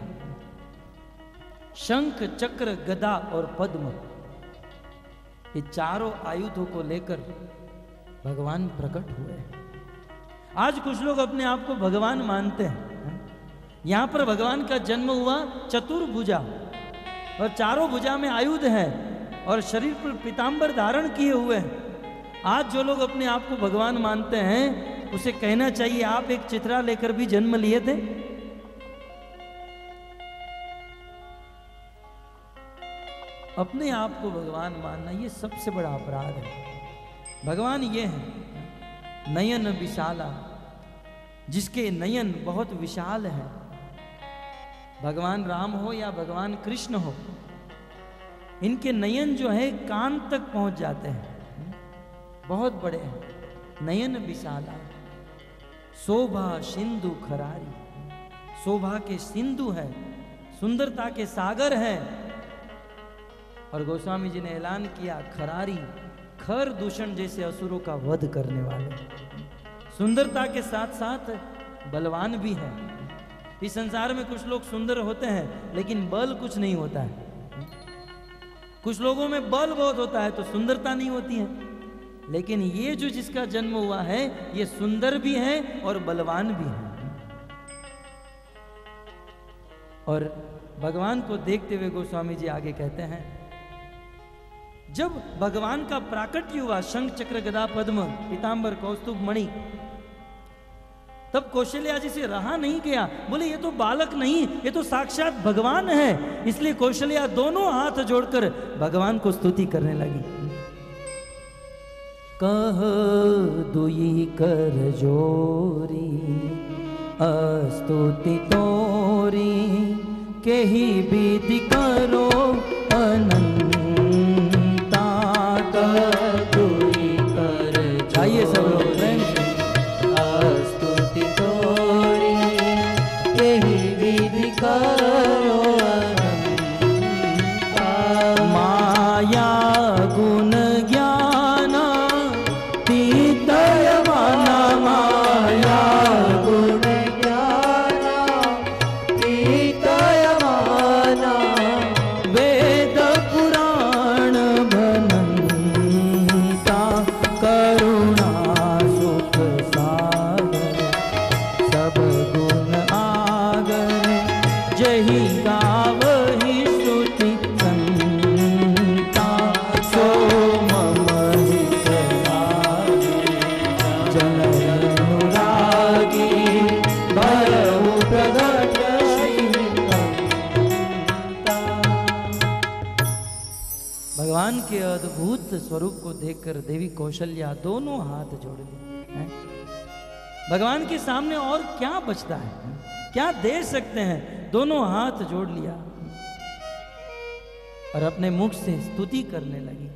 शंख चक्र गदा और पद्म। ये चारों आयुधों को लेकर भगवान प्रकट हुए। आज कुछ लोग अपने आप को भगवान मानते हैं। यहां पर भगवान का जन्म हुआ चतुर्भुजा, और चारों भुजा में आयुध है, और शरीर पर पीतांबर धारण किए हुए हैं। आज जो लोग अपने आप को भगवान मानते हैं, उसे कहना चाहिए, आप एक चित्रा लेकर भी जन्म लिए थे। अपने आप को भगवान मानना ये सबसे बड़ा अपराध है। भगवान ये है नयन विशाला, जिसके नयन बहुत विशाल है। भगवान राम हो या भगवान कृष्ण हो, इनके नयन जो है कान तक पहुंच जाते हैं, बहुत बड़े हैं। नयन विशाला, शोभा सिंधु खरारी, शोभा के सिंधु है, सुंदरता के सागर है। और गोस्वामी जी ने ऐलान किया, खरारी, खर दूषण जैसे असुरों का वध करने वाले, सुंदरता के साथ साथ बलवान भी है। इस संसार में कुछ लोग सुंदर होते हैं लेकिन बल कुछ नहीं होता है, कुछ लोगों में बल बहुत होता है तो सुंदरता नहीं होती है। लेकिन ये जो जिसका जन्म हुआ है, ये सुंदर भी है और बलवान भी है। और भगवान को देखते हुए गोस्वामी जी आगे कहते हैं, जब भगवान का प्राकट्य हुआ, शंख चक्र गदा पद्म पीतांबर कौस्तुभ मणि, तब कौशल्या जी से रहा नहीं गया। बोले ये तो बालक नहीं, ये तो साक्षात भगवान है। इसलिए कौशल्या दोनों हाथ जोड़कर भगवान को स्तुति करने लगी। कह दुई कर जोरी अस्तुति तोरी, केहि विधि करो अनंता। कह दुई कर जाइए सब लोग प्रेम से, अस्तुति तोरी केहि विधि करो अनंता। माया गुण जही गावहि स्तुति के अद्भुत स्वरूप को देखकर देवी कौशल्या दोनों हाथ जोड़ ली हैं। भगवान के सामने और क्या बचता है, क्या दे सकते हैं, दोनों हाथ जोड़ लिया और अपने मुख से स्तुति करने लगी।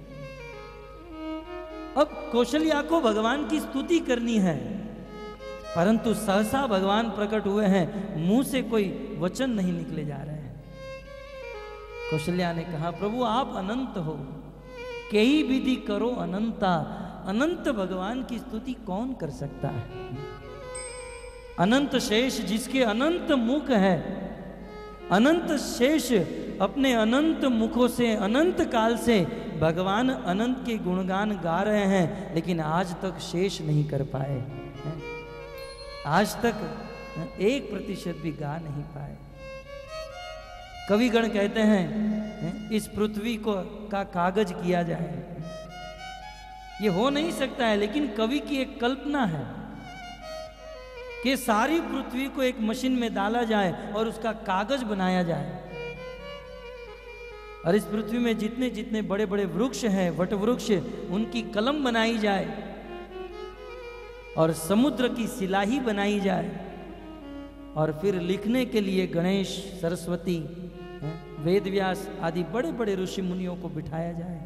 अब कौशल्या को भगवान की स्तुति करनी है, परंतु सहसा भगवान प्रकट हुए हैं, मुंह से कोई वचन नहीं निकले जा रहे हैं। कौशल्या ने कहा, प्रभु आप अनंत हो, कई विधि करो अनंता। अनंत भगवान की स्तुति कौन कर सकता है? अनंत शेष जिसके अनंत मुख है, अनंत शेष अपने अनंत मुखों से अनंत काल से भगवान अनंत के गुणगान गा रहे हैं, लेकिन आज तक शेष नहीं कर पाए, आज तक एक प्रतिशत भी गा नहीं पाए। कविगण कहते हैं इस पृथ्वी को का कागज किया जाए, ये हो नहीं सकता है, लेकिन कवि की एक कल्पना है कि सारी पृथ्वी को एक मशीन में डाला जाए और उसका कागज बनाया जाए, और इस पृथ्वी में जितने जितने बड़े बड़े वृक्ष हैं, वट वृक्ष, उनकी कलम बनाई जाए और समुद्र की सिलाही बनाई जाए, और फिर लिखने के लिए गणेश, सरस्वती, वेदव्यास आदि बड़े बड़े ऋषि मुनियों को बिठाया जाए।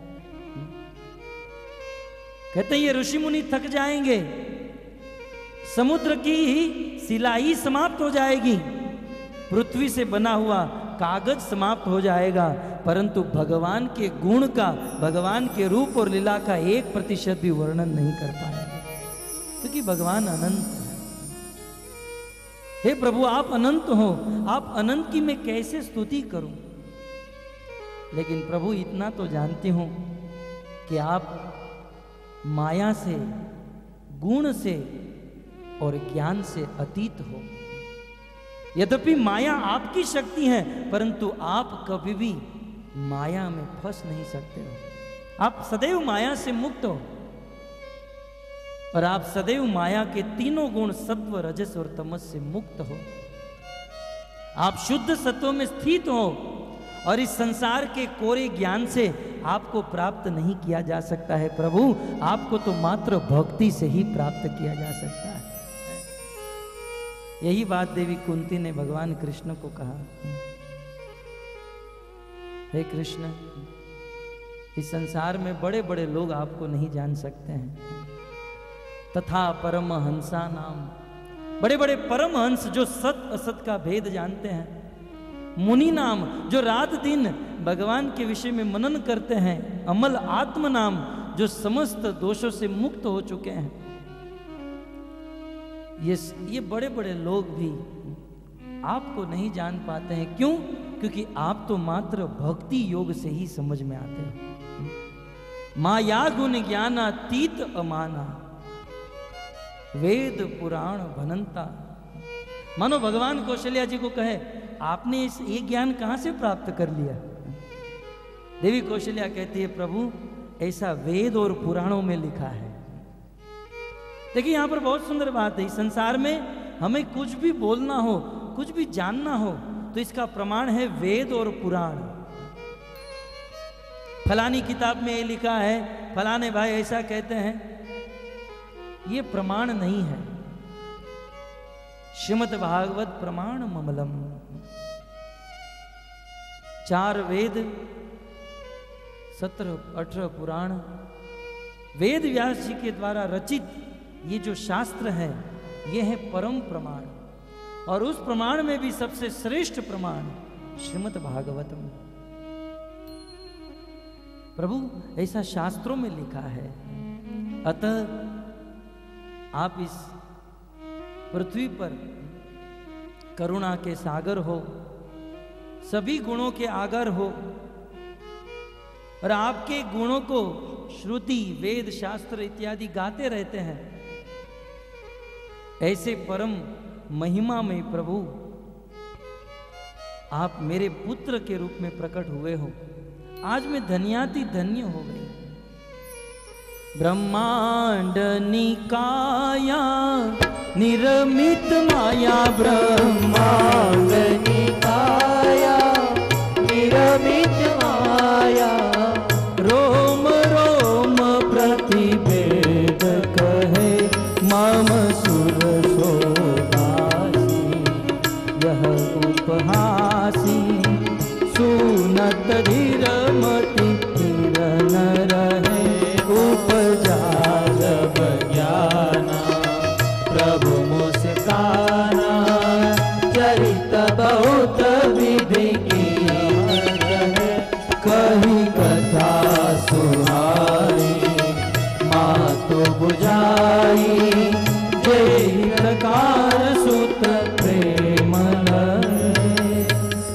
कहते हैं ये ऋषि मुनि थक जाएंगे, समुद्र की ही सिलाई समाप्त हो जाएगी, पृथ्वी से बना हुआ कागज समाप्त हो जाएगा, परंतु भगवान के गुण का, भगवान के रूप और लीला का एक प्रतिशत भी वर्णन नहीं कर पाएंगे, क्योंकि भगवान अनंत है। हे प्रभु आप अनंत हो, आप अनंत की मैं कैसे स्तुति करूं? लेकिन प्रभु इतना तो जानती हूं कि आप माया से, गुण से और ज्ञान से अतीत हो। यद्यपि माया आपकी शक्ति है, परंतु आप कभी भी माया में फंस नहीं सकते हो। आप सदैव माया से मुक्त हो, और आप सदैव माया के तीनों गुण सत्व, रजस और तमस से मुक्त हो। आप शुद्ध सत्व में स्थित हो, और इस संसार के कोरे ज्ञान से आपको प्राप्त नहीं किया जा सकता है। प्रभु आपको तो मात्र भक्ति से ही प्राप्त किया जा सकता है। यही बात देवी कुंती ने भगवान कृष्ण को कहा, हे कृष्ण, इस संसार में बड़े बड़े लोग आपको नहीं जान सकते हैं, तथा परमहंसा नाम, बड़े बड़े परमहंस जो सत असत का भेद जानते हैं, मुनि नाम जो रात दिन भगवान के विषय में मनन करते हैं, अमल आत्म नाम जो समस्त दोषों से मुक्त हो चुके हैं, ये ये बड़े बड़े लोग भी आपको नहीं जान पाते हैं। क्यों? क्योंकि आप तो मात्र भक्ति योग से ही समझ में आते हैं। माया गुण ज्ञानातीत अमाना, वेद पुराण भनंता। मानो भगवान कौशल्या जी को कहे, आपने इस ये ज्ञान कहां से प्राप्त कर लिया? देवी कौशल्या कहती है, प्रभु ऐसा वेद और पुराणों में लिखा है। देखिए यहां पर बहुत सुंदर बात है, इस संसार में हमें कुछ भी बोलना हो, कुछ भी जानना हो, तो इसका प्रमाण है वेद और पुराण। फलानी किताब में ये लिखा है, फलाने भाई ऐसा कहते हैं, ये प्रमाण नहीं है। श्रीमद् भागवत प्रमाण ममलम, चार वेद, सत्रह अठारह पुराण, वेद व्यास जी के द्वारा रचित ये जो शास्त्र है, ये है परम प्रमाण, और उस प्रमाण में भी सबसे श्रेष्ठ प्रमाण श्रीमद् भागवतम। प्रभु ऐसा शास्त्रों में लिखा है। अतः आप इस पृथ्वी पर करुणा के सागर हो, सभी गुणों के आगर हो, और आपके गुणों को श्रुति, वेद, शास्त्र इत्यादि गाते रहते हैं। ऐसे परम महिमा में प्रभु आप मेरे पुत्र के रूप में प्रकट हुए हो। आज मैं धन्याति धन्य हो गई। ब्रह्मांड निकाया निर्मित माया, ब्रह्मांड निकाया निर्मित माया, रोम यह उपहासी सुनत धीर मति धीर न रहे उपजा जब ज्ञाना प्रभु मुस्काना चरित बहुत विधि की कही कथा सुहाई मातु बुझाई जय प्रकार सुत प्रेम लय।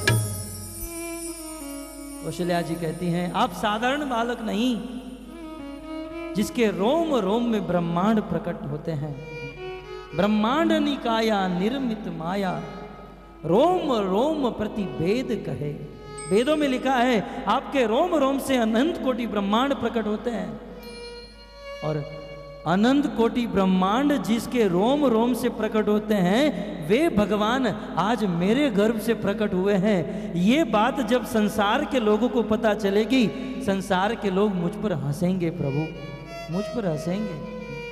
कौशल्या जी कहती हैं आप साधारण बालक नहीं, जिसके रोम रोम में ब्रह्मांड प्रकट होते हैं। ब्रह्मांड निकाया निर्मित माया रोम रोम प्रति वेद कहे। वेदों में लिखा है आपके रोम रोम से अनंत कोटि ब्रह्मांड प्रकट होते हैं, और अनंत कोटि ब्रह्मांड जिसके रोम रोम से प्रकट होते हैं वे भगवान आज मेरे गर्भ से प्रकट हुए हैं। ये बात जब संसार के लोगों को पता चलेगी, संसार के लोग मुझ पर हंसेंगे, प्रभु मुझ पर हंसेंगे।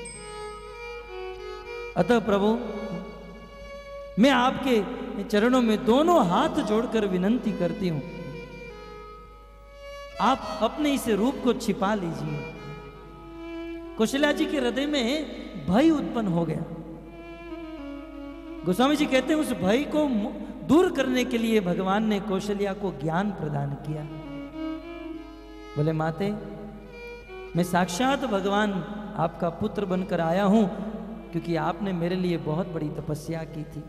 अतः प्रभु मैं आपके चरणों में दोनों हाथ जोड़कर विनंती करती हूं, आप अपने इस रूप को छिपा लीजिए। कौशल्या जी के हृदय में भय उत्पन्न हो गया। गोस्वामी जी कहते हैं उस भय को दूर करने के लिए भगवान ने कौशल्या को ज्ञान प्रदान किया। बोले माते, मैं साक्षात भगवान आपका पुत्र बनकर आया हूं, क्योंकि आपने मेरे लिए बहुत बड़ी तपस्या की थी।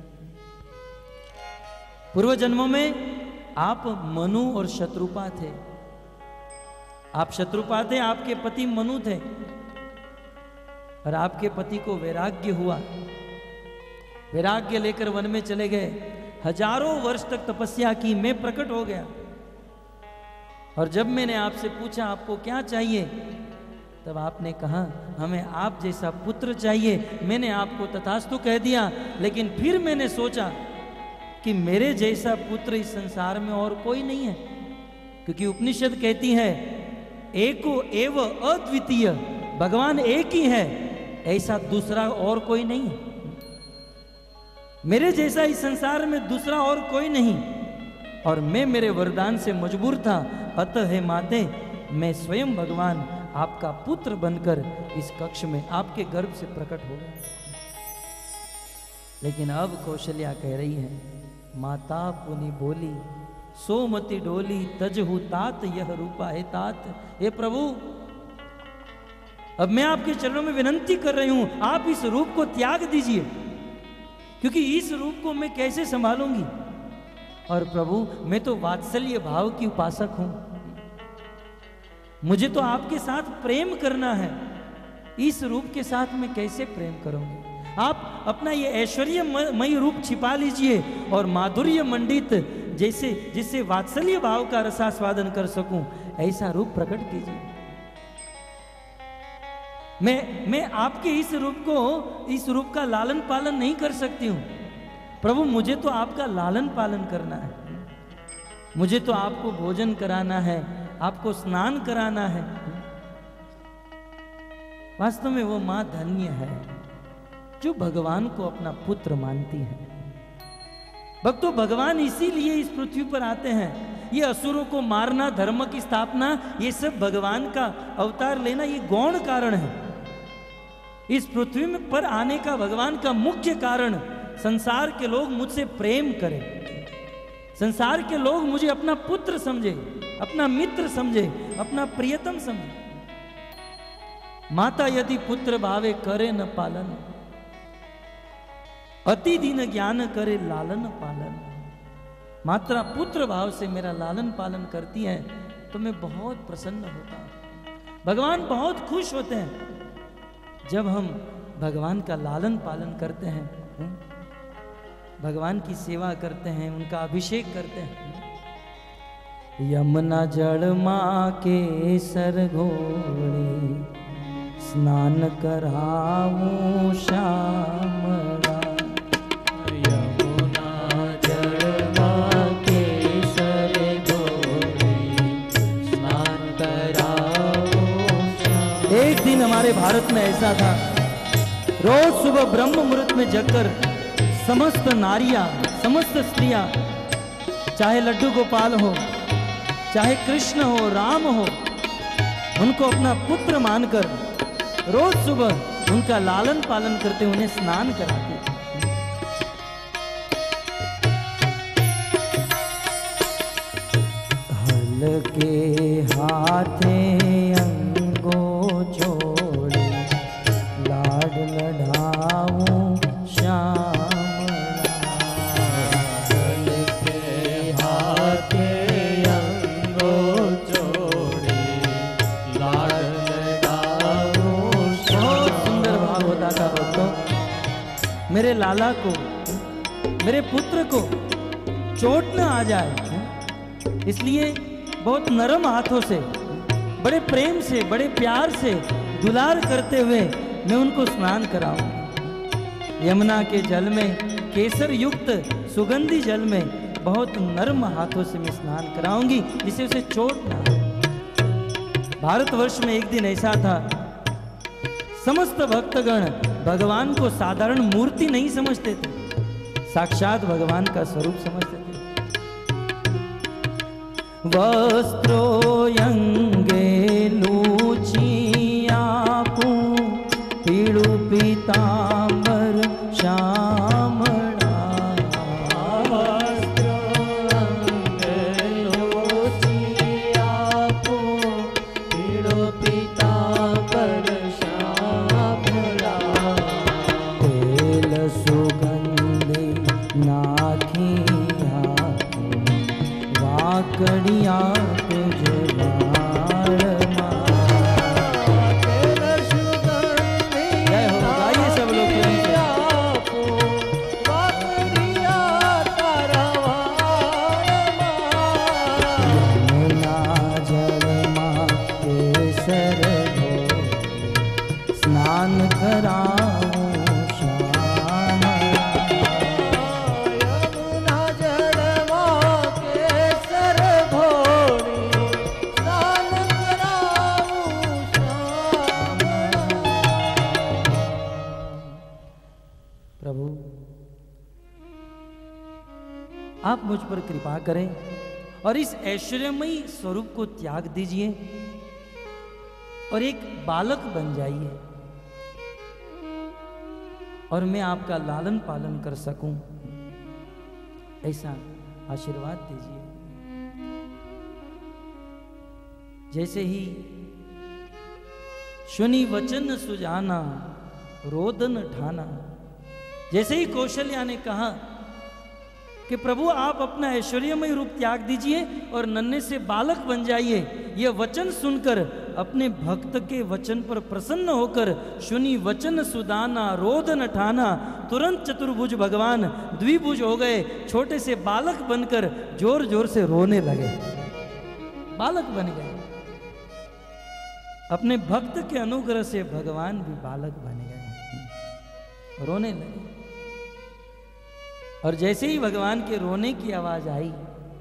पूर्व जन्मों में आप मनु और शत्रुपा थे। आप शत्रुपा थे, आपके पति मनु थे, और आपके पति को वैराग्य हुआ। वैराग्य लेकर वन में चले गए, हजारों वर्ष तक तपस्या की, मैं प्रकट हो गया। और जब मैंने आपसे पूछा आपको क्या चाहिए, तब आपने कहा हमें आप जैसा पुत्र चाहिए। मैंने आपको तथास्तु कह दिया, लेकिन फिर मैंने सोचा कि मेरे जैसा पुत्र इस संसार में और कोई नहीं है, क्योंकि उपनिषद कहती है एको एव अद्वितीय, भगवान एक ही है, ऐसा दूसरा और कोई नहीं है। मेरे जैसा इस संसार में दूसरा और कोई नहीं, और मैं मेरे वरदान से मजबूर था। अतः हे माते, मैं स्वयं भगवान आपका पुत्र बनकर इस कक्ष में आपके गर्भ से प्रकट हो गया। लेकिन अब कौशल्या कह रही है, माता पुनि बोली सोमति डोली तजहु तात यह रूपा है तात। हे प्रभु, अब मैं आपके चरणों में विनंती कर रही हूं, आप इस रूप को त्याग दीजिए, क्योंकि इस रूप को मैं कैसे संभालूंगी। और प्रभु, मैं तो वात्सल्य भाव की उपासक हूं, मुझे तो आपके साथ प्रेम करना है, इस रूप के साथ मैं कैसे प्रेम करूंगी। आप अपना ये ऐश्वर्यमय रूप छिपा लीजिए, और माधुर्य मंडित जैसे जिससे वात्सल्य भाव का रसास्वादन कर सकूं, ऐसा रूप प्रकट कीजिए। मैं मैं आपके इस रूप को, इस रूप का लालन पालन नहीं कर सकती हूं। प्रभु, मुझे तो आपका लालन पालन करना है, मुझे तो आपको भोजन कराना है, आपको स्नान कराना है। वास्तव में वो मां धन्य है जो भगवान को अपना पुत्र मानती है। भक्तों, भगवान इसीलिए इस पृथ्वी पर आते हैं। ये असुरों को मारना, धर्म की स्थापना, ये सब भगवान का अवतार लेना, ये गौण कारण है। इस पृथ्वी में पर आने का भगवान का मुख्य कारण संसार के लोग मुझसे प्रेम करें, संसार के लोग मुझे अपना पुत्र समझे, अपना मित्र समझे, अपना प्रियतम समझे। माता यदि पुत्र भावे करे न पालन, अति दीन ज्ञान करे लालन पालन। मात्रा पुत्र भाव से मेरा लालन पालन करती है तो मैं बहुत प्रसन्न होता हूं। भगवान बहुत खुश होते हैं जब हम भगवान का लालन पालन करते हैं, भगवान की सेवा करते हैं, उनका अभिषेक करते हैं। यमुना जड़ माँ के सर घोड़े स्नान कराऊं श्याम राम। यमुना जड़ माँ के सर घोड़े स्नान कराऊं श्याम। एक दिन हमारे भारत में ऐसा था, रोज सुबह ब्रह्म मुहूर्त में जगकर समस्त नारियां, समस्त स्त्रियां, चाहे लड्डू गोपाल हो, चाहे कृष्ण हो, राम हो, उनको अपना पुत्र मानकर रोज सुबह उनका लालन पालन करते, उन्हें स्नान कराते। हल के हाथे अंगो जोड़े, लाड लढ़ाऊं श्याम। हल के हाथे अंगो जोड़े, लाड लढ़ाऊं श्याम। बहुत सुंदर भाव होता था भक्तों। मेरे लाला को, मेरे पुत्र को चोट न आ जाए, इसलिए बहुत नरम हाथों से, बड़े प्रेम से, बड़े प्यार से दुलार करते हुए मैं उनको स्नान कराऊं। यमुना के जल में, केसर युक्त सुगंधी जल में बहुत नरम हाथों से मैं स्नान कराऊंगी, जिससे उसे चोट ना आए। भारतवर्ष में एक दिन ऐसा था, समस्त भक्तगण भगवान को साधारण मूर्ति नहीं समझते थे, साक्षात भगवान का स्वरूप समझते थे। वस्त्रोयंगे लूचियापू, पीड़ू पीतांबर श्यामला। वस्त्रोयंगे लूचियापू, पीड़ू पीतांबर श्यामला। तेल सुगंधि नाखिया, वाकड़िया तुझ बाल तेल सुगंधि जय हो, गाइए सब लोग प्रेम से। वाकड़िया तारा यमुना जल मां केसर धो, स्नान कराऊं श्यामला। यमुना जल मां केसर घोरी, स्नान कराऊं श्यामला। प्रभु आप मुझ पर कृपा करें और इस ऐश्वर्यमयी स्वरूप को त्याग दीजिए और एक बालक बन जाइए और मैं आपका लालन पालन कर सकूं, ऐसा आशीर्वाद दीजिए। जैसे ही सुनी वचन सुजाना, रोदन ठाना, जैसे ही कौशल्या ने कहा कि प्रभु आप अपना ऐश्वर्यमय रूप त्याग दीजिए और नन्हे से बालक बन जाइए, यह वचन सुनकर अपने भक्त के वचन पर प्रसन्न होकर सुनी वचन सुदाना, रोदन ठाना, तुरंत चतुर्भुज भगवान द्विभुज हो गए, छोटे से बालक बनकर जोर जोर से रोने लगे, बालक बन गए। अपने भक्त के अनुग्रह से भगवान भी बालक बन गए, रोने लगे। और जैसे ही भगवान के रोने की आवाज आई,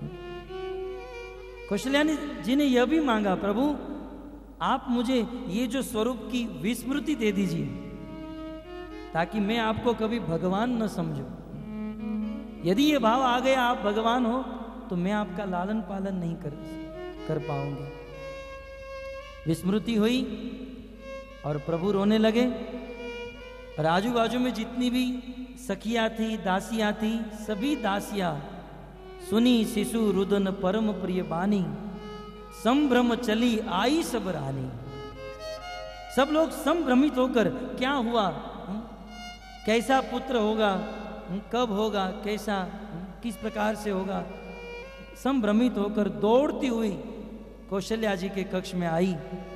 कौशल्या जी ने यह भी मांगा, प्रभु आप मुझे ये जो स्वरूप की विस्मृति दे दीजिए, ताकि मैं आपको कभी भगवान न समझूं। यदि ये भाव आ गया आप भगवान हो, तो मैं आपका लालन पालन नहीं कर कर पाऊंगी। विस्मृति हुई और प्रभु रोने लगे। और आजू बाजू में जितनी भी सखियां थी, दासियां थी, सभी दासियां सुनी शिशु रुदन परम प्रिय बानी, संभ्रम चली आई सब रानी। सब लोग संभ्रमित होकर क्या हुआ, हुँ? कैसा पुत्र होगा, हुँ? कब होगा, कैसा, हुँ? किस प्रकार से होगा, संभ्रमित होकर दौड़ती हुई कौशल्या जी के कक्ष में आई।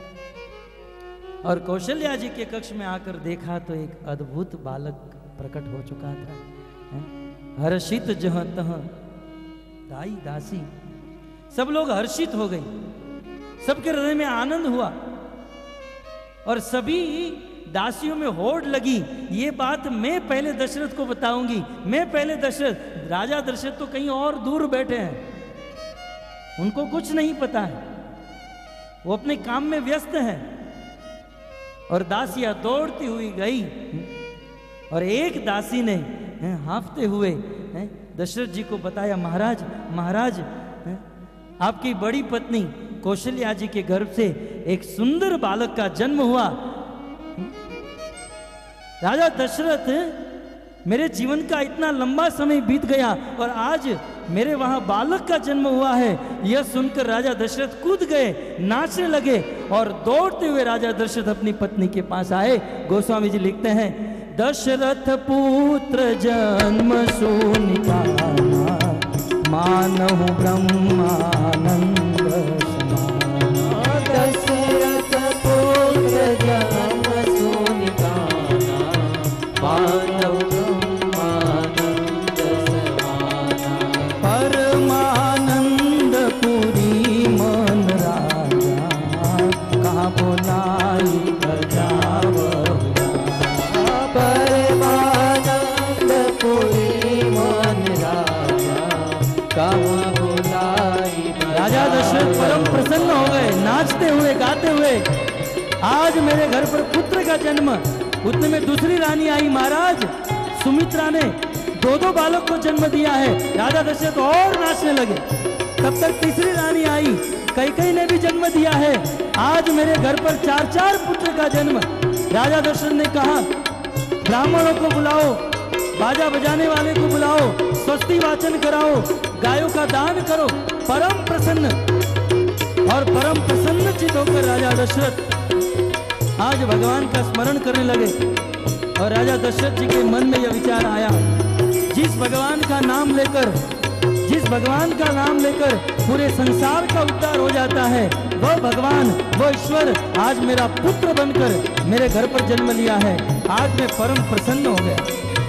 और कौशल्या जी के कक्ष में आकर देखा तो एक अद्भुत बालक प्रकट हो चुका था। हर्षित जह तह दाई दासी, सब लोग हर्षित हो गए, सबके हृदय में आनंद हुआ और सभी दासियों में होड़ लगी। ये बात मैं पहले दशरथ को बताऊंगी, मैं पहले दशरथ। राजा दशरथ तो कहीं और दूर बैठे हैं, उनको कुछ नहीं पता है, वो अपने काम में व्यस्त हैं। और दासियां दौड़ती हुई गई और एक दासी ने हैं, हांफते हुए हैं, दशरथ जी को बताया, महाराज महाराज हैं, आपकी बड़ी पत्नी कौशल्या जी के गर्भ से एक सुंदर बालक का जन्म हुआ। राजा दशरथ, मेरे जीवन का इतना लंबा समय बीत गया और आज मेरे वहां बालक का जन्म हुआ है। यह सुनकर राजा दशरथ कूद गए, नाचने लगे और दौड़ते हुए राजा दशरथ अपनी पत्नी के पास आए। गोस्वामी जी लिखते हैं, दशरथ पुत्र जन्म सुनिकाना, मानहु ब्रह्मानंद समाना। दशरथ पुत्र जन्म सुनिकाना, मानहु ब्रह्मानंद समाना। परमानंद पुरी मन राजा, कहाँ बोलाई प्रजा बहुरा। परमानंद पुरी मन राजा, कहाँ बोलाई प्रजा। राजा दशरथ परम प्रसन्न हो गए, नाचते हुए गाते हुए, आज मेरे घर पर पुत्र का जन्म। उतने में दूसरी रानी आई, महाराज सुमित्रा ने दो दो बालक को जन्म दिया है। राजा दशरथ और नाचने लगे। तब तक तीसरी रानी आई, कैकेयी ने भी जन्म दिया है। आज मेरे घर पर चार चार पुत्र का जन्म। राजा दशरथ ने कहा, ब्राह्मणों को बुलाओ, बाजा बजाने वाले को बुलाओ, स्वस्ति वाचन कराओ, गायों का दान करो। परम प्रसन्न और परम प्रसन्न चित होकर राजा दशरथ आज भगवान का स्मरण करने लगे। और राजा दशरथ जी के मन में यह विचार आया, जिस भगवान का नाम लेकर जिस भगवान का नाम लेकर पूरे संसार का उद्धार हो जाता है, वह भगवान, वह ईश्वर आज मेरा पुत्र बनकर मेरे घर पर जन्म लिया है। आज मैं परम प्रसन्न हो गया।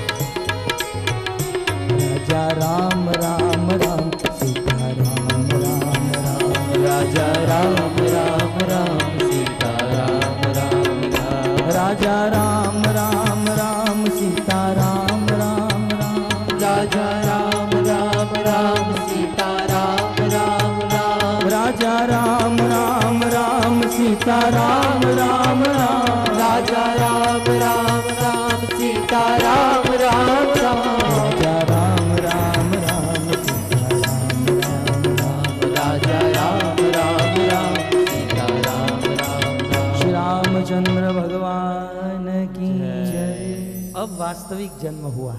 राजा राम राम राम सीता राम राम राम। राजा राम राम राम सीता राम राम राम। राजा राम राम राम सीता राम राम राम। राजा राम राम राम सीता राम राम राम। राजा राम राम राम सीता राम राम राम। राजा राम राम राम सीता राम राम राम। राजा राम राम राम सीता राम राम राम। राजा राम राम राम सीता राम राम राम। श्री रामचंद्र भगवान की जय। अब वास्तविक जन्म हुआ,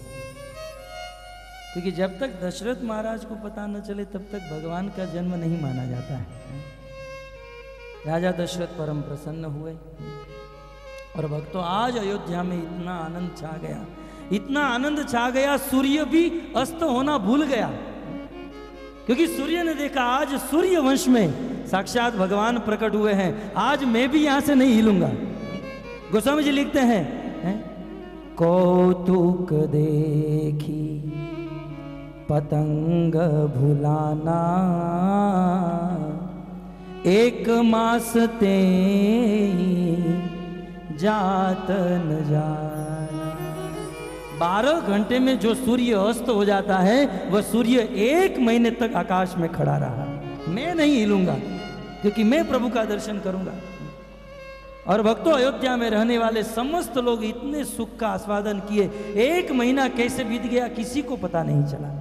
क्योंकि जब तक दशरथ महाराज को पता न चले तब तक भगवान का जन्म नहीं माना जाता है। राजा दशरथ परम प्रसन्न हुए और भक्तों, आज अयोध्या में इतना आनंद छा गया, इतना आनंद छा गया, सूर्य भी अस्त होना भूल गया। क्योंकि सूर्य ने देखा आज सूर्य वंश में साक्षात भगवान प्रकट हुए हैं, आज मैं भी यहां से नहीं हिलूंगा। गोस्वामी जी लिखते हैं, हैं? कौतुक देखी पतंग भुलाना, एक मास ते जात न जाना। बारह घंटे में जो सूर्य अस्त हो जाता है, वह सूर्य एक महीने तक आकाश में खड़ा रहा। मैं नहीं हिलूंगा, क्योंकि मैं प्रभु का दर्शन करूंगा। और भक्तों, अयोध्या में रहने वाले समस्त लोग इतने सुख का आस्वादन किए, एक महीना कैसे बीत गया किसी को पता नहीं चला।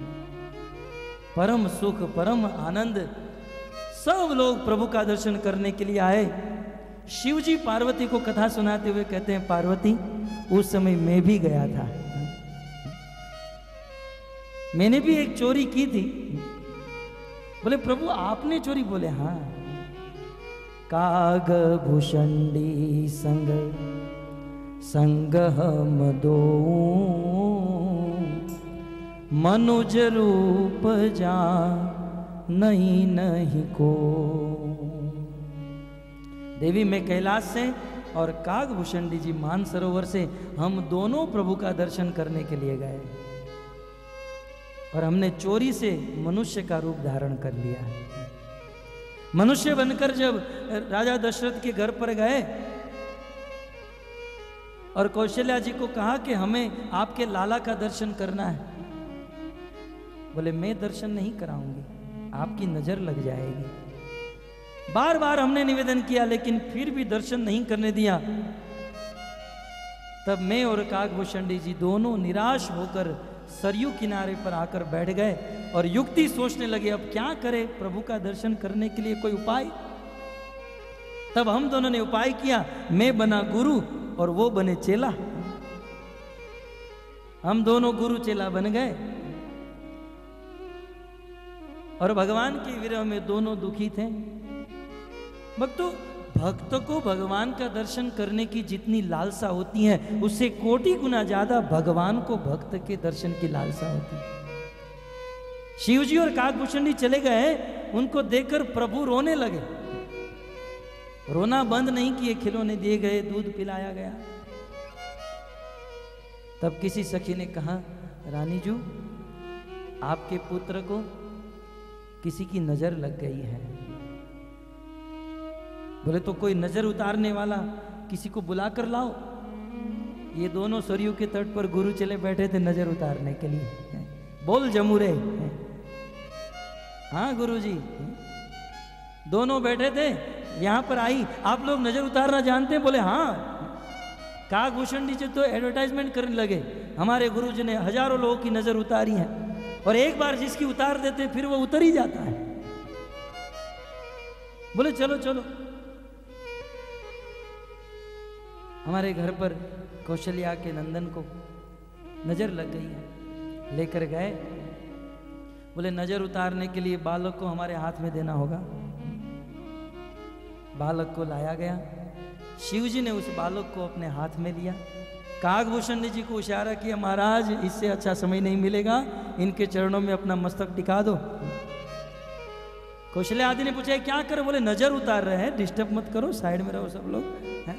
परम सुख, परम आनंद, सब लोग प्रभु का दर्शन करने के लिए आए। शिव जी पार्वती को कथा सुनाते हुए कहते हैं, पार्वती उस समय मैं भी गया था, मैंने भी एक चोरी की थी। बोले प्रभु आपने चोरी? बोले हाँ। काग भूषणी संग संग हम दो, मनुज रूप जा नहीं नहीं को। देवी में कैलाश से और कागभूषणी जी मानसरोवर से हम दोनों प्रभु का दर्शन करने के लिए गए, और हमने चोरी से मनुष्य का रूप धारण कर लिया। मनुष्य बनकर जब राजा दशरथ के घर पर गए और कौशल्या जी को कहा कि हमें आपके लाला का दर्शन करना है, बोले मैं दर्शन नहीं कराऊंगी, आपकी नजर लग जाएगी। बार बार हमने निवेदन किया, लेकिन फिर भी दर्शन नहीं करने दिया। तब मैं और काकभूषणी जी दोनों निराश होकर सरयू किनारे पर आकर बैठ गए और युक्ति सोचने लगे, अब क्या करें प्रभु का दर्शन करने के लिए कोई उपाय। तब हम दोनों ने उपाय किया, मैं बना गुरु और वो बने चेला। हम दोनों गुरु चेला बन गए और भगवान के विरह में दोनों दुखी थे। भक्तों, भक्त को भगवान का दर्शन करने की जितनी लालसा होती है, उससे कोटि गुना ज्यादा भगवान को भक्त के दर्शन की लालसा होती है। शिवजी और काकभूषणी चले गए, उनको देखकर प्रभु रोने लगे। रोना बंद नहीं किए, खिलौने दिए गए, दूध पिलाया गया। तब किसी सखी ने कहा, रानी जू, आपके पुत्र को किसी की नजर लग गई है। बोले तो कोई नजर उतारने वाला किसी को बुला कर लाओ। ये दोनों सरयू के तट पर गुरु चले बैठे थे नजर उतारने के लिए। बोल जमुरे। हाँ गुरुजी, दोनों बैठे थे, यहां पर आई, आप लोग नजर उतारना जानते हैं? बोले हाँ। काकभूषणी जी तो एडवर्टाइजमेंट करने लगे, हमारे गुरुजी ने हजारों लोगों की नजर उतारी है और एक बार जिसकी उतार देते फिर वो उतर ही जाता है। बोले चलो चलो। हमारे घर पर कौशल्या के नंदन को नजर लग गई है, लेकर गए। बोले नजर उतारने के लिए बालक को हमारे हाथ में देना होगा। बालक को लाया गया, शिवजी ने उस बालक को अपने हाथ में लिया। काकभूषणी जी को इशारा किया, महाराज इससे अच्छा समय नहीं मिलेगा, इनके चरणों में अपना मस्तक टिका दो। कौशल्या आदि ने पूछा क्या करे? बोले नजर उतार रहे हैं, डिस्टर्ब मत करो, साइड में रहो सब लोग। है?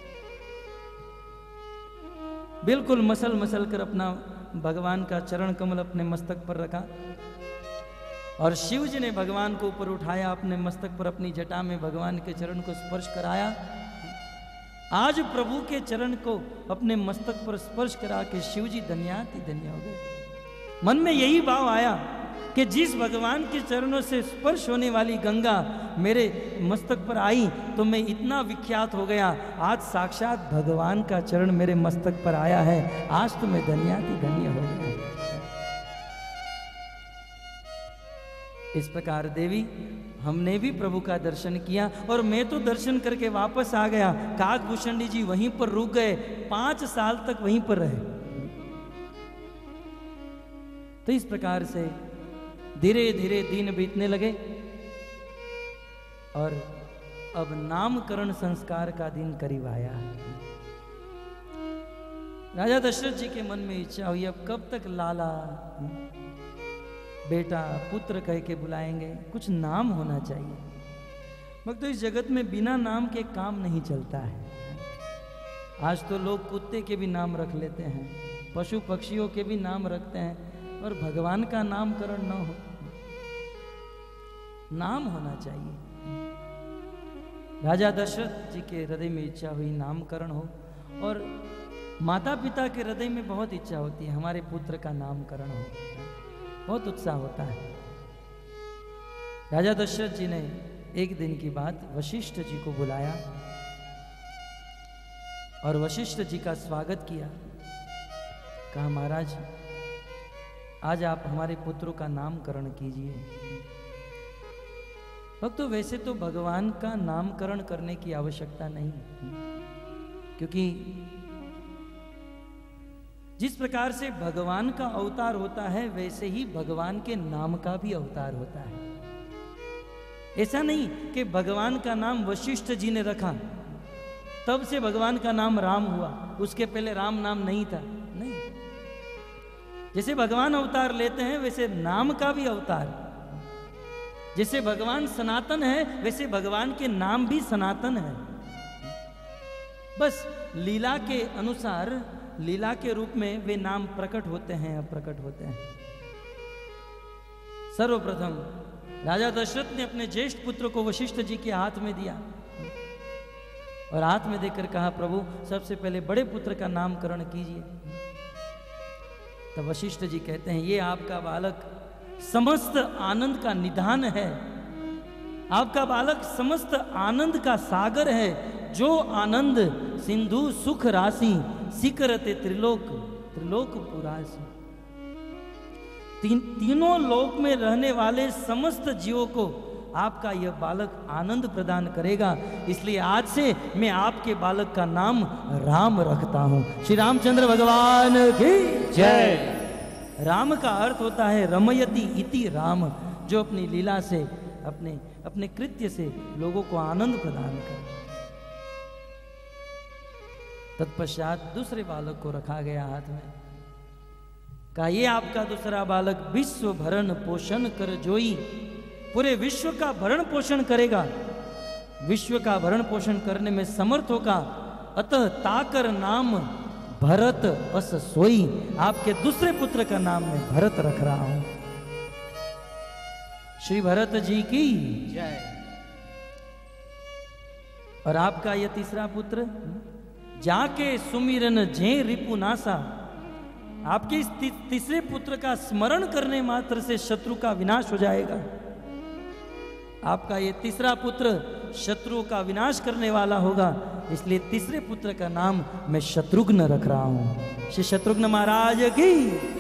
बिल्कुल मसल मसल कर अपना भगवान का चरण कमल अपने मस्तक पर रखा और शिव जी ने भगवान को ऊपर उठाया, अपने मस्तक पर अपनी जटा में भगवान के चरण को स्पर्श कराया। आज प्रभु के चरण को अपने मस्तक पर स्पर्श करा के शिव जी धन्याति धन्य हो गए। मन में यही भाव आया कि जिस भगवान के चरणों से स्पर्श होने वाली गंगा मेरे मस्तक पर आई तो मैं इतना विख्यात हो गया। आज साक्षात भगवान का चरण मेरे मस्तक पर आया है, आज तो मैं धन्याति धन्य हो गया। इस प्रकार देवी हमने भी प्रभु का दर्शन किया और मैं तो दर्शन करके वापस आ गया। काकभूषणी जी वहीं पर रुक गए, पांच साल तक वहीं पर रहे। तो इस प्रकार से धीरे धीरे दिन बीतने लगे और अब नामकरण संस्कार का दिन करीब आया। राजा दशरथ जी के मन में इच्छा हुई, अब कब तक लाला बेटा पुत्र कह के बुलाएंगे, कुछ नाम होना चाहिए। मगर तो इस जगत में बिना नाम के काम नहीं चलता है। आज तो लोग कुत्ते के भी नाम रख लेते हैं, पशु पक्षियों के भी नाम रखते हैं, और भगवान का नामकरण न हो। नाम होना चाहिए। राजा दशरथ जी के हृदय में इच्छा हुई नामकरण हो, और माता पिता के हृदय में बहुत इच्छा होती है हमारे पुत्र का नामकरण हो, बहुत उत्साह होता है। राजा दशरथ जी ने एक दिन की बात वशिष्ठ जी को बुलाया और वशिष्ठ जी का स्वागत किया। कहा महाराज आज आप हमारे पुत्रों का नामकरण कीजिए। भक्तों वैसे तो भगवान का नामकरण करने की आवश्यकता नहीं, क्योंकि जिस प्रकार से भगवान का अवतार होता है वैसे ही भगवान के नाम का भी अवतार होता है। ऐसा नहीं कि भगवान का नाम वशिष्ठ जी ने रखा तब से भगवान का नाम राम हुआ, उसके पहले राम नाम नहीं था। नहीं, जैसे भगवान अवतार लेते हैं वैसे नाम का भी अवतार। जैसे भगवान सनातन है वैसे भगवान के नाम भी सनातन है। बस लीला के अनुसार, लीला के रूप में वे नाम प्रकट होते हैं, अप्रकट होते हैं। सर्वप्रथम राजा दशरथ ने अपने ज्येष्ठ पुत्र को वशिष्ठ जी के हाथ में दिया और हाथ में देकर कहा प्रभु सबसे पहले बड़े पुत्र का नामकरण कीजिए। तब वशिष्ठ जी कहते हैं ये आपका बालक समस्त आनंद का निधान है, आपका बालक समस्त आनंद का सागर है। जो आनंद सिंधु सुख राशि सिकरते त्रिलोक त्रिलोक पुरासी। तीन तीनों लोक में रहने वाले समस्त जीवों को आपका यह बालक आनंद प्रदान करेगा, इसलिए आज से मैं आपके बालक का नाम राम रखता हूं। श्री रामचंद्र भगवान की जय। राम का अर्थ होता है रमयति इति राम, जो अपनी लीला से अपने अपने कृत्य से लोगों को आनंद प्रदान करे। तत्पश्चात दूसरे बालक को रखा गया हाथ में, कहा ये आपका दूसरा बालक विश्व भरण पोषण कर जोई, पूरे विश्व का भरण पोषण करेगा, विश्व का भरण पोषण करने में समर्थ होगा। अतः ताकर नाम भरत अस सोई, आपके दूसरे पुत्र का नाम मैं भरत रख रहा हूं। श्री भरत जी की जय। और आपका यह तीसरा पुत्र जाके सुमिरन जे रिपुनासा, आपके इस ती, तीसरे पुत्र का स्मरण करने मात्र से शत्रु का विनाश हो जाएगा। आपका ये तीसरा पुत्र शत्रु का विनाश करने वाला होगा, इसलिए तीसरे पुत्र का नाम मैं शत्रुघ्न रख रहा हूं। श्री शत्रुघ्न महाराज की।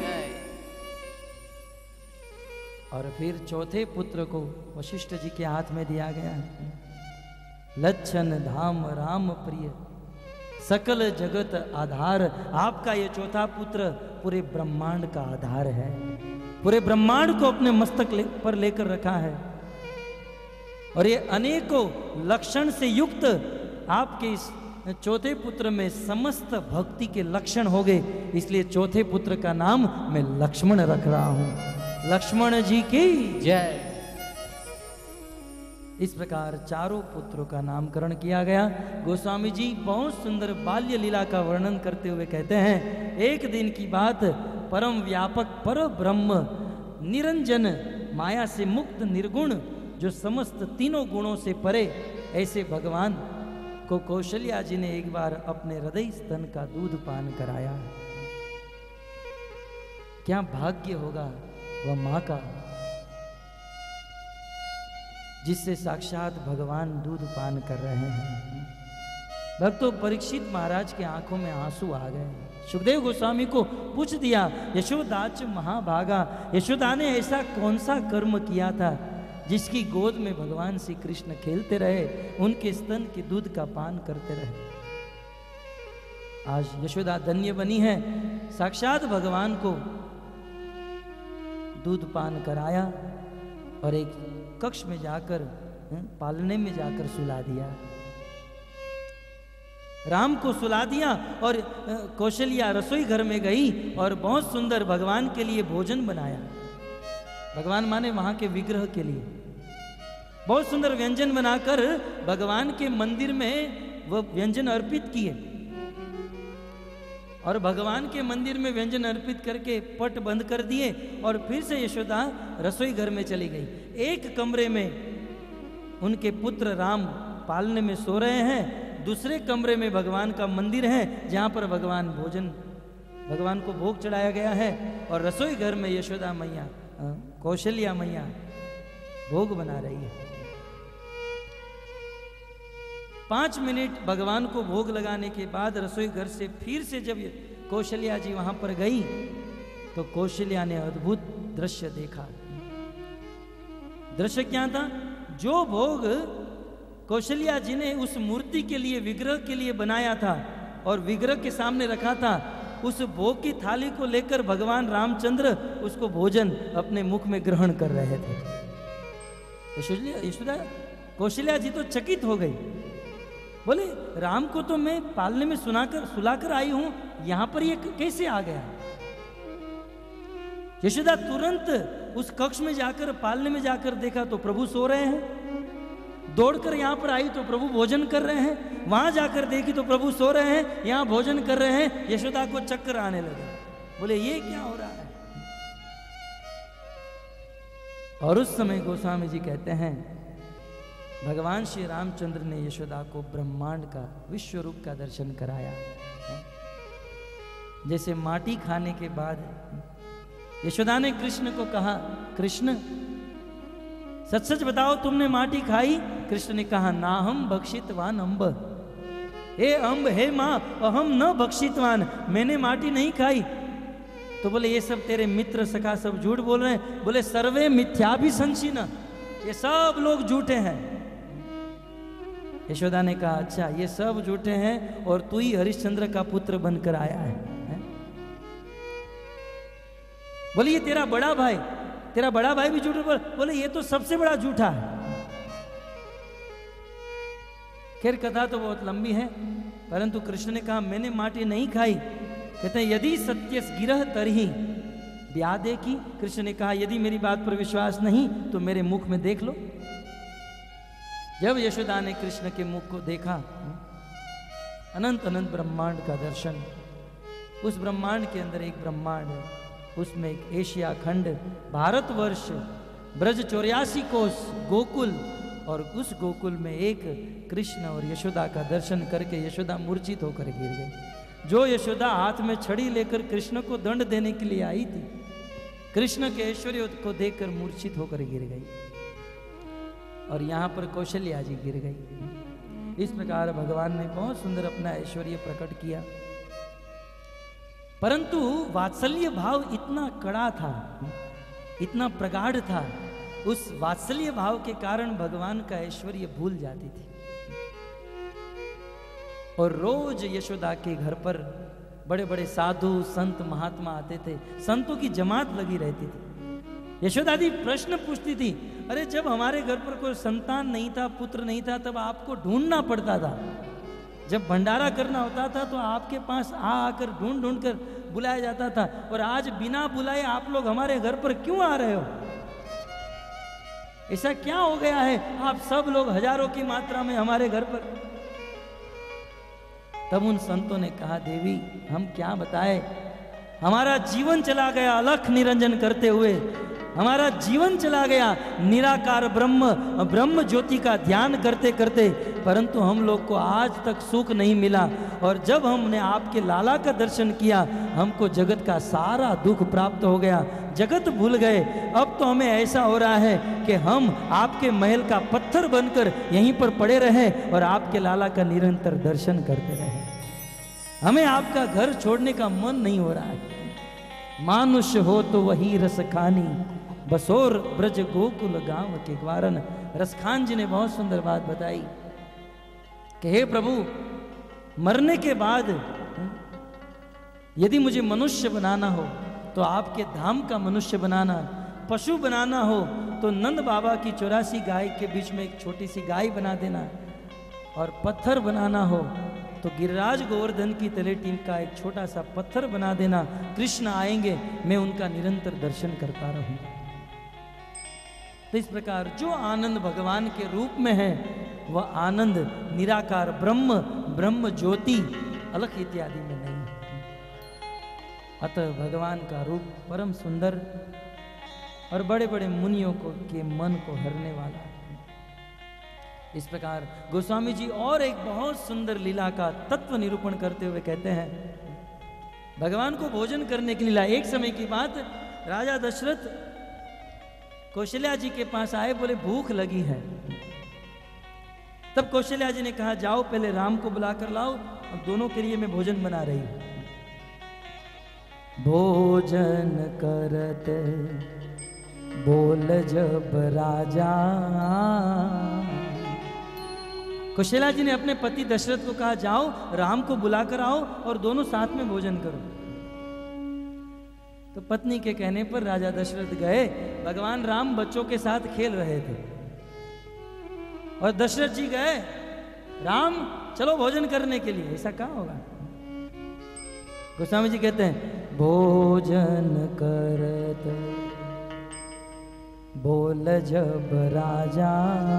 और फिर चौथे पुत्र को वशिष्ठ जी के हाथ में दिया गया। लच्छन धाम राम प्रिय सकल जगत आधार, आपका ये चौथा पुत्र पूरे ब्रह्मांड का आधार है, पूरे ब्रह्मांड को अपने मस्तक ले, पर लेकर रखा है। और ये अनेकों लक्षण से युक्त आपके इस चौथे पुत्र में समस्त भक्ति के लक्षण हो गए, इसलिए चौथे पुत्र का नाम मैं लक्ष्मण रख रहा हूं। लक्ष्मण जी की जय। इस प्रकार चारों पुत्रों का नामकरण किया गया। गोस्वामी जी बहुत सुंदर बाल्य लीला का वर्णन करते हुए कहते हैं, एक दिन की बात, परम व्यापक पर ब्रह्म निरंजन माया से मुक्त निर्गुण, जो समस्त तीनों गुणों से परे, ऐसे भगवान को कौशल्या जी ने एक बार अपने हृदय स्तन का दूध पान कराया। क्या भाग्य होगा वह मां का, जिससे साक्षात भगवान दूध पान कर रहे हैं। भक्तों, परीक्षित महाराज के आंखों में आंसू आ गए। सुखदेव गोस्वामी को पूछ दिया, यशोदाच महाभागा, यशोदा ने ऐसा कौन सा कर्म किया था जिसकी गोद में भगवान श्री कृष्ण खेलते रहे, उनके स्तन के दूध का पान करते रहे। आज यशोदा धन्य बनी है, साक्षात भगवान को दूध पान कराया और एक कक्ष में जाकर, पालने में जाकर सुला दिया। राम को सुला दिया और कौशल्या रसोई घर में गई और बहुत सुंदर भगवान के लिए भोजन बनाया। भगवान माने वहां के विग्रह के लिए बहुत सुंदर व्यंजन बनाकर भगवान के मंदिर में वह व्यंजन अर्पित किए। और भगवान के मंदिर में व्यंजन अर्पित करके पट बंद कर दिए और फिर से यशोदा रसोई घर में चली गई। एक कमरे में उनके पुत्र राम पालने में सो रहे हैं, दूसरे कमरे में भगवान का मंदिर है जहां पर भगवान भोजन भगवान को भोग चढ़ाया गया है। और रसोई घर में यशोदा मैया, कौशल्या मैया भोग बना रही है। पांच मिनट भगवान को भोग लगाने के बाद रसोई घर से फिर से जब कौशल्या जी वहां पर गई तो कौशल्या ने अद्भुत दृश्य देखा। दृश्य क्या था? जो भोग कौशल्या जी ने उस मूर्ति के लिए, विग्रह के लिए बनाया था और विग्रह के सामने रखा था, उस भोग की थाली को लेकर भगवान रामचंद्र उसको भोजन अपने मुख में ग्रहण कर रहे थे। यशोदा कौशल्या जी तो चकित हो गई, बोले राम को तो मैं पालने में सुनाकर सुलाकर आई हूं, यहां पर ये कैसे आ गया? यशोदा तुरंत उस कक्ष में जाकर, पालने में जाकर देखा तो प्रभु सो रहे हैं। दौड़कर यहां पर आई तो प्रभु भोजन कर रहे हैं। वहां जाकर देखी तो प्रभु सो रहे हैं, यहां भोजन कर रहे हैं। यशोदा को चक्कर आने लगे, बोले ये क्या हो रहा है? और उस समय गोस्वामी जी कहते हैं, भगवान श्री रामचंद्र ने यशोदा को ब्रह्मांड का, विश्व रूप का दर्शन कराया। जैसे माटी खाने के बाद यशोदा ने कृष्ण को कहा, कृष्ण सच सच बताओ तुमने माटी खाई? कृष्ण ने कहा, ना हम भक्षितवान अम्ब, हे अम्ब हे माँ अहम न भक्षितवान, मैंने माटी नहीं खाई। तो बोले ये सब तेरे मित्र सखा सब झूठ बोल रहे हैं। बोले सर्वे मिथ्याभिसंचिन, ये सब लोग झूठे हैं। यशोदा ने कहा अच्छा ये सब झूठे हैं और तू ही हरिश्चंद्र का पुत्र बनकर आया है, है? बोले ये तेरा बड़ा भाई, तेरा बड़ा भाई भी झूठ बोल। बोले ये तो सबसे बड़ा झूठा है। खैर कथा तो बहुत लंबी है, परंतु कृष्ण ने कहा मैंने माटी नहीं खाई। कहते हैं यदि सत्य गिरह तरही ब्यादे की। कृष्ण ने कहा यदि मेरी बात पर विश्वास नहीं तो मेरे मुख में देख लो। जब यशोदा ने कृष्ण के मुख को देखा, अनंत अनंत ब्रह्मांड का दर्शन, उस ब्रह्मांड के अंदर एक ब्रह्मांड, उसमें एक एशिया खंड, भारतवर्ष, ब्रज चौरासी कोस, गोकुल, और उस गोकुल में एक कृष्ण और यशोदा का दर्शन करके यशोदा मूर्छित होकर गिर गई। जो यशोदा हाथ में छड़ी लेकर कृष्ण को दंड देने के लिए आई थी, कृष्ण के ऐश्वर्य को देखकर मूर्छित होकर गिर गई। और यहाँ पर कौशल्या जी गिर गई। इस प्रकार भगवान ने बहुत सुंदर अपना ऐश्वर्य प्रकट किया, परंतु वात्सल्य भाव इतना कड़ा था, इतना प्रगाढ़ था, उस वात्सल्य भाव के कारण भगवान का ऐश्वर्य भूल जाती थी। और रोज यशोदा के घर पर बड़े बड़े साधु संत महात्मा आते थे, संतों की जमात लगी रहती थी। यशोदा दी प्रश्न पूछती थी, अरे जब हमारे घर पर कोई संतान नहीं था, पुत्र नहीं था, तब आपको ढूंढना पड़ता था। जब भंडारा करना होता था तो आपके पास आ आकर ढूंढ ढूंढ कर बुलाया जाता था, और आज बिना बुलाए आप लोग हमारे घर पर क्यों आ रहे हो? ऐसा क्या हो गया है आप सब लोग हजारों की मात्रा में हमारे घर पर? तब उन संतों ने कहा, देवी हम क्या बताएं, हमारा जीवन चला गया अलख निरंजन करते हुए, हमारा जीवन चला गया निराकार ब्रह्म ब्रह्म ज्योति का ध्यान करते करते, परंतु हम लोग को आज तक सुख नहीं मिला। और जब हमने आपके लाला का दर्शन किया, हमको जगत का सारा दुख प्राप्त हो गया, जगत भूल गए। अब तो हमें ऐसा हो रहा है कि हम आपके महल का पत्थर बनकर यहीं पर पड़े रहे और आपके लाला का निरंतर दर्शन करते रहे। हमें आपका घर छोड़ने का मन नहीं हो रहा है। मानुष हो तो वही रस खानी, बसोर ब्रज गोकुल गांव के ग्वारन। रसखान जी ने बहुत सुंदर बात बताई कि हे प्रभु, मरने के बाद यदि मुझे मनुष्य बनाना हो तो आपके धाम का मनुष्य बनाना, पशु बनाना हो तो नंद बाबा की चौरासी गाय के बीच में एक छोटी सी गाय बना देना, और पत्थर बनाना हो तो गिरिराज गोवर्धन की तलेटी का एक छोटा सा पत्थर बना देना। कृष्ण आएंगे, मैं उनका निरंतर दर्शन करता रहूंगा। तो इस प्रकार जो आनंद भगवान के रूप में है, वह आनंद निराकार ब्रह्म ब्रह्म ज्योति अलख इत्यादि में नहीं है। अतः भगवान का रूप परम सुंदर और बड़े बड़े मुनियों को के मन को हरने वाला। इस प्रकार गोस्वामी जी और एक बहुत सुंदर लीला का तत्व निरूपण करते हुए कहते हैं, भगवान को भोजन करने की लीला। एक समय की बात, राजा दशरथ कौशल्या जी के पास आए, बोले भूख लगी है। तब कौशल्या जी ने कहा, जाओ पहले राम को बुलाकर लाओ, अब दोनों के लिए मैं भोजन बना रही हूं। भोजन करत बोल जब राजा। कौशल्या जी ने अपने पति दशरथ को कहा, जाओ राम को बुलाकर आओ और दोनों साथ में भोजन करो। तो पत्नी के कहने पर राजा दशरथ गए। भगवान राम बच्चों के साथ खेल रहे थे और दशरथ जी गए, राम चलो भोजन करने के लिए। ऐसा कहाँ होगा? गोस्वामी जी कहते हैं, भोजन करत बोल जब राजा,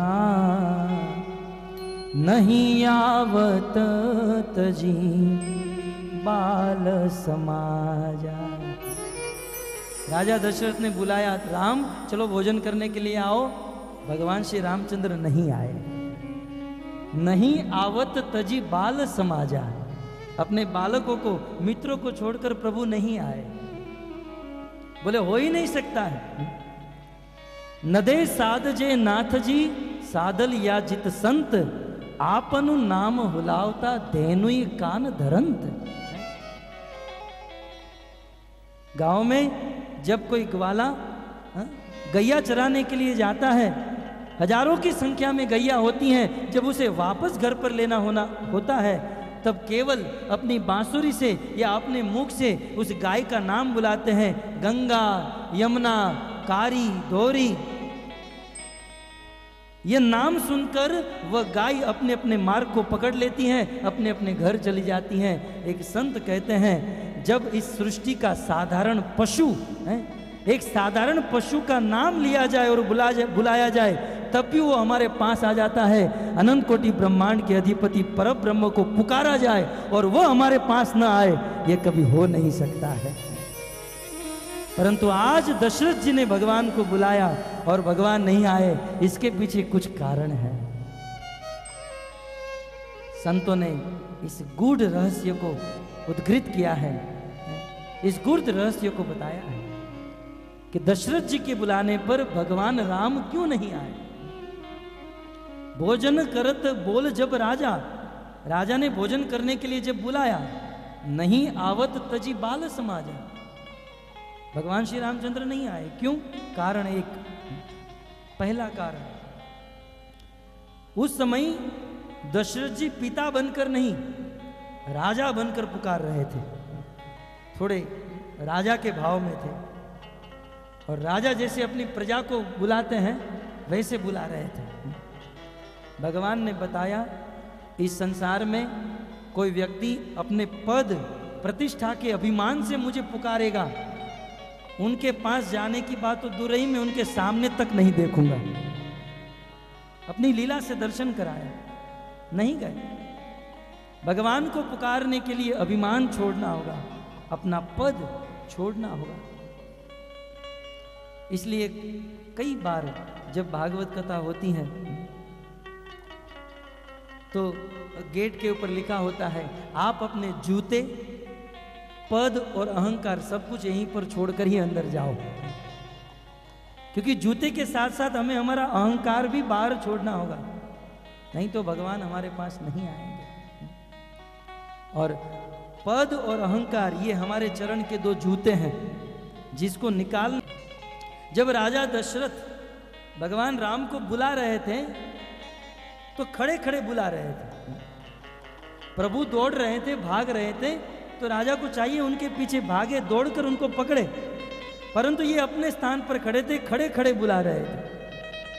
नहीं आवत तजी बाल समाजा। राजा दशरथ ने बुलाया, राम चलो भोजन करने के लिए आओ। भगवान श्री रामचंद्र नहीं आए। नहीं आवत तजी बाल समाजा, अपने बालकों को मित्रों को छोड़कर प्रभु नहीं आए। बोले हो ही नहीं सकता है। नदे साध जे नाथ जी, सादल या जित संत, आपनु नाम हुलावता धेनुई कान धरंत। गांव में जब कोई ग्वाला हाँ, गैया चराने के लिए जाता है, हजारों की संख्या में गैया होती हैं, जब उसे वापस घर पर लेना होना होता है, तब केवल अपनी बांसुरी से या अपने मुख से उस गाय का नाम बुलाते हैं, गंगा, यमुना, कारी, धोरी। ये नाम सुनकर वह गाय अपने अपने मार्ग को पकड़ लेती हैं, अपने अपने घर चली जाती हैं। एक संत कहते हैं, जब इस सृष्टि का साधारण पशु है, एक साधारण पशु का नाम लिया जाए और बुला जाए, बुलाया जाए, तब भी वो हमारे पास आ जाता है। अनंत कोटि ब्रह्मांड के अधिपति परम ब्रह्म को पुकारा जाए और वो हमारे पास न आए, ये कभी हो नहीं सकता है। परंतु आज दशरथ जी ने भगवान को बुलाया और भगवान नहीं आए, इसके पीछे कुछ कारण है। संतों ने इस गूढ़ रहस्य को उद्घृत किया है, इस गूढ़ रहस्य को बताया है कि दशरथ जी के बुलाने पर भगवान राम क्यों नहीं आए। भोजन करत बोल जब राजा, राजा ने भोजन करने के लिए जब बुलाया, नहीं आवत तजी बाल समाजा, भगवान श्री रामचंद्र नहीं आए। क्यों? कारण एक, पहला कारण, उस समय दशरथ जी पिता बनकर नहीं, राजा बनकर पुकार रहे थे, थोड़े राजा के भाव में थे, और राजा जैसे अपनी प्रजा को बुलाते हैं वैसे बुला रहे थे। भगवान ने बताया, इस संसार में कोई व्यक्ति अपने पद प्रतिष्ठा के अभिमान से मुझे पुकारेगा, उनके पास जाने की बात तो दूर ही, मैं उनके सामने तक नहीं देखूंगा। अपनी लीला से दर्शन कराया, नहीं गए। भगवान को पुकारने के लिए अभिमान छोड़ना होगा, अपना पद छोड़ना होगा। इसलिए कई बार जब भागवत कथा होती है तो गेट के ऊपर लिखा होता है, आप अपने जूते, पद और अहंकार सब कुछ यहीं पर छोड़कर ही अंदर जाओ, क्योंकि जूते के साथ साथ हमें हमारा अहंकार भी बाहर छोड़ना होगा, नहीं तो भगवान हमारे पास नहीं आएंगे। और पद और अहंकार ये हमारे चरण के दो जूते हैं, जिसको निकाल। जब राजा दशरथ भगवान राम को बुला रहे थे तो खड़े खड़े बुला रहे थे, प्रभु दौड़ रहे थे, भाग रहे थे, तो राजा को चाहिए उनके पीछे भागे, दौड़कर उनको पकड़े, परंतु ये अपने स्थान पर खड़े थे, खड़े खड़े बुला रहे थे।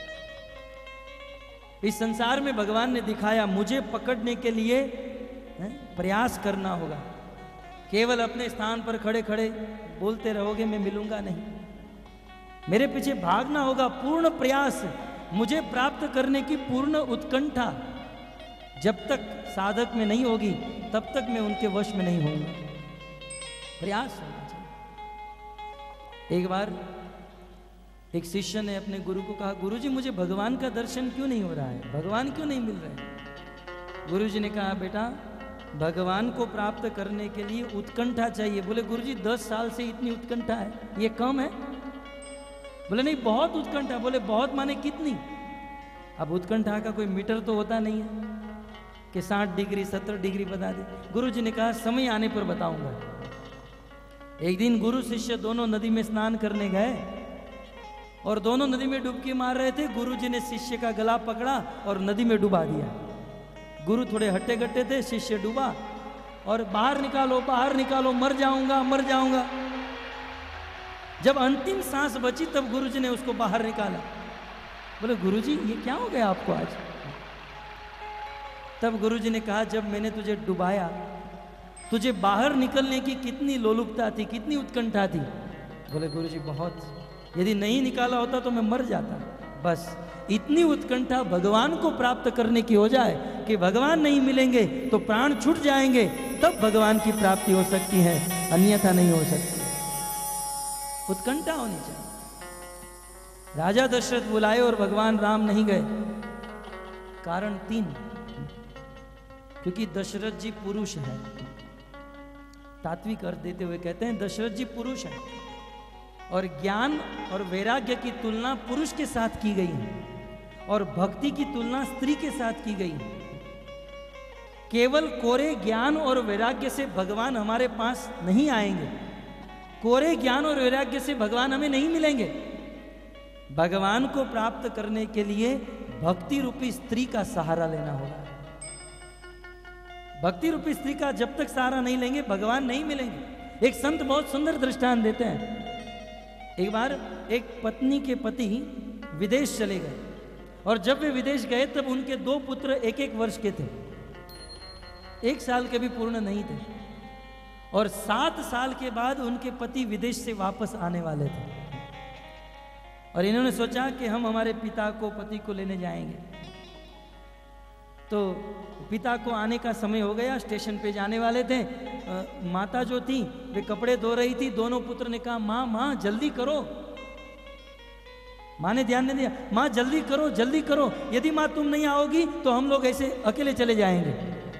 इस संसार में भगवान ने दिखाया, मुझे पकड़ने के लिए प्रयास करना होगा, केवल अपने स्थान पर खड़े खड़े बोलते रहोगे मैं मिलूंगा नहीं, मेरे पीछे भागना होगा, पूर्ण प्रयास, मुझे प्राप्त करने की पूर्ण उत्कंठा जब तक साधक में नहीं होगी तब तक मैं उनके वश में नहीं होऊंगा। प्रयास होना चाहिए। एक बार एक शिष्य ने अपने गुरु को कहा, गुरुजी मुझे भगवान का दर्शन क्यों नहीं हो रहा है, भगवान क्यों नहीं मिल रहे। गुरुजी ने कहा, बेटा भगवान को प्राप्त करने के लिए उत्कंठा चाहिए। बोले गुरुजी दस साल से इतनी उत्कंठा है, ये कम है? बोले नहीं बहुत उत्कंठा। बोले बहुत माने कितनी? अब उत्कंठा का कोई मीटर तो होता नहीं है कि साठ डिग्री सत्तर डिग्री बता दे। गुरुजी ने कहा समय आने पर बताऊंगा। एक दिन गुरु शिष्य दोनों नदी में स्नान करने गए और दोनों नदी में डुबकी मार रहे थे। गुरुजी ने शिष्य का गला पकड़ा और नदी में डुबा दिया। गुरु थोड़े हट्टे गट्टे थे, शिष्य डूबा और बाहर निकालो बाहर निकालो, मर जाऊंगा मर जाऊंगा। जब अंतिम सांस बची तब गुरुजी ने उसको बाहर निकाला। बोले गुरुजी ये क्या हो गया आपको आज? तब गुरुजी ने कहा, जब मैंने तुझे डुबाया तुझे बाहर निकलने की कितनी लोलुपता थी, कितनी उत्कंठा थी। बोले गुरुजी बहुत, यदि नहीं निकाला होता तो मैं मर जाता। बस इतनी उत्कंठा भगवान को प्राप्त करने की हो जाए कि भगवान नहीं मिलेंगे तो प्राण छूट जाएंगे, तब भगवान की प्राप्ति हो सकती है, अन्यथा नहीं हो सकती। उत्कंठा होनी चाहिए। राजा दशरथ बुलाए और भगवान राम नहीं गए। कारण तीन, क्योंकि दशरथ जी पुरुष है। तात्विक अर्थ देते हुए कहते हैं दशरथ जी पुरुष है और ज्ञान और वैराग्य की तुलना पुरुष के साथ की गई है और भक्ति की तुलना स्त्री के साथ की गई है। केवल कोरे ज्ञान और वैराग्य से भगवान हमारे पास नहीं आएंगे। कोरे ज्ञान और वैराग्य से भगवान हमें नहीं मिलेंगे। भगवान को प्राप्त करने के लिए भक्ति रूपी स्त्री का सहारा लेना होगा। भक्ति रूपी स्त्री का जब तक सहारा नहीं लेंगे भगवान नहीं मिलेंगे। एक संत बहुत सुंदर दृष्टांत देते हैं। एक बार एक पत्नी के पति विदेश चले गए और जब वे विदेश गए तब उनके दो पुत्र एक एक वर्ष के थे, एक साल के भी पूर्ण नहीं थे, और सात साल के बाद उनके पति विदेश से वापस आने वाले थे। और इन्होंने सोचा कि हम हमारे पिता को पति को लेने जाएंगे। तो पिता को आने का समय हो गया, स्टेशन पे जाने वाले थे। आ, माता जो थी वे कपड़े धो रही थी। दोनों पुत्र ने कहा, माँ माँ जल्दी करो। माँ ने ध्यान नहीं दिया, माँ जल्दी करो जल्दी करो, यदि माँ तुम नहीं आओगी तो हम लोग ऐसे अकेले चले जाएंगे।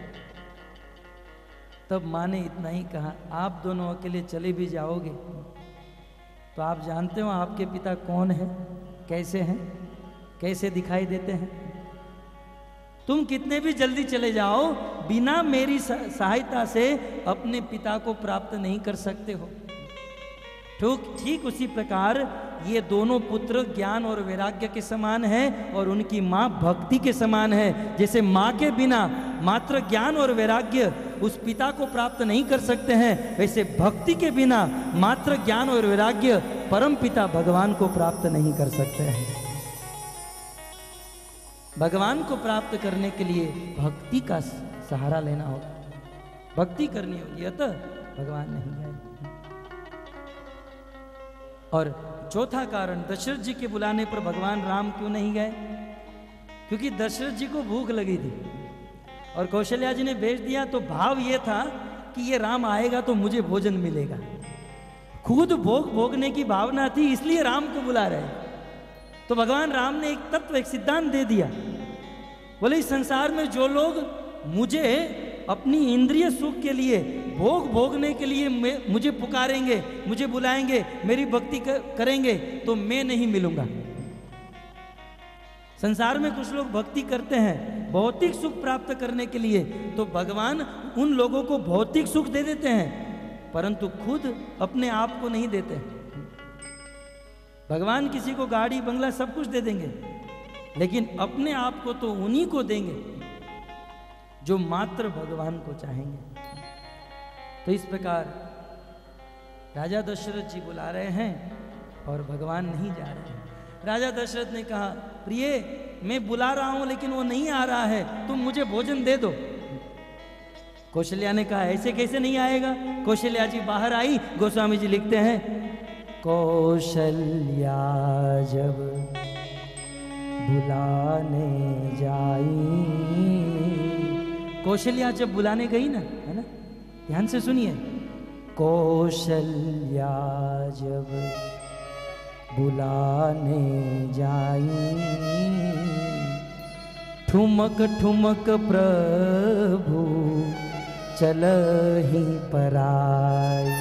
तब माँ ने इतना ही कहा, आप दोनों अकेले चले भी जाओगे तो आप जानते हो आपके पिता कौन है, कैसे हैं, कैसे दिखाई देते हैं। तुम कितने भी जल्दी चले जाओ, बिना मेरी सहायता से अपने पिता को प्राप्त नहीं कर सकते हो। ठीक ठीक उसी प्रकार ये दोनों पुत्र ज्ञान और वैराग्य के समान हैं और उनकी माँ भक्ति के समान है। जैसे माँ के बिना मात्र ज्ञान और वैराग्य उस पिता को प्राप्त नहीं कर सकते हैं, वैसे भक्ति के बिना मात्र ज्ञान और वैराग्य परम पिता भगवान को प्राप्त नहीं कर सकते हैं। भगवान को प्राप्त करने के लिए भक्ति का सहारा लेना होगा, भक्ति करनी होगी, अतः भगवान नहीं गए। और चौथा कारण, दशरथ जी के बुलाने पर भगवान राम क्यों नहीं गए? क्योंकि दशरथ जी को भूख लगी थी और कौशल्या जी ने भेज दिया, तो भाव ये था कि ये राम आएगा तो मुझे भोजन मिलेगा। खुद भोग भोगने की भावना थी, इसलिए राम को बुला रहे। तो भगवान राम ने एक तत्व, एक सिद्धांत दे दिया। बोले इस संसार में जो लोग मुझे अपनी इंद्रिय सुख के लिए, भोग भोगने के लिए मुझे पुकारेंगे, मुझे बुलाएंगे, मेरी भक्ति करेंगे, तो मैं नहीं मिलूंगा। संसार में कुछ लोग भक्ति करते हैं भौतिक सुख प्राप्त करने के लिए, तो भगवान उन लोगों को भौतिक सुख दे देते हैं परंतु खुद अपने आप को नहीं देते। भगवान किसी को गाड़ी बंगला सब कुछ दे देंगे, लेकिन अपने आप को तो उन्हीं को देंगे जो मात्र भगवान को चाहेंगे। तो इस प्रकार राजा दशरथ जी बुला रहे हैं और भगवान नहीं जा रहे हैं। राजा दशरथ ने कहा, प्रिय मैं बुला रहा हूं लेकिन वो नहीं आ रहा है, तुम मुझे भोजन दे दो। कौशल्या ने कहा, ऐसे कैसे नहीं आएगा? कौशल्या जी बाहर आई। गोस्वामी जी लिखते हैं, कौशल्या जब बुलाने जाई। कौशल्या जब बुलाने गई ना, है ना, ध्यान से सुनिए। कौशल्या जब बुलाने जाई, ठुमक ठुमक प्रभु चलहि पराई।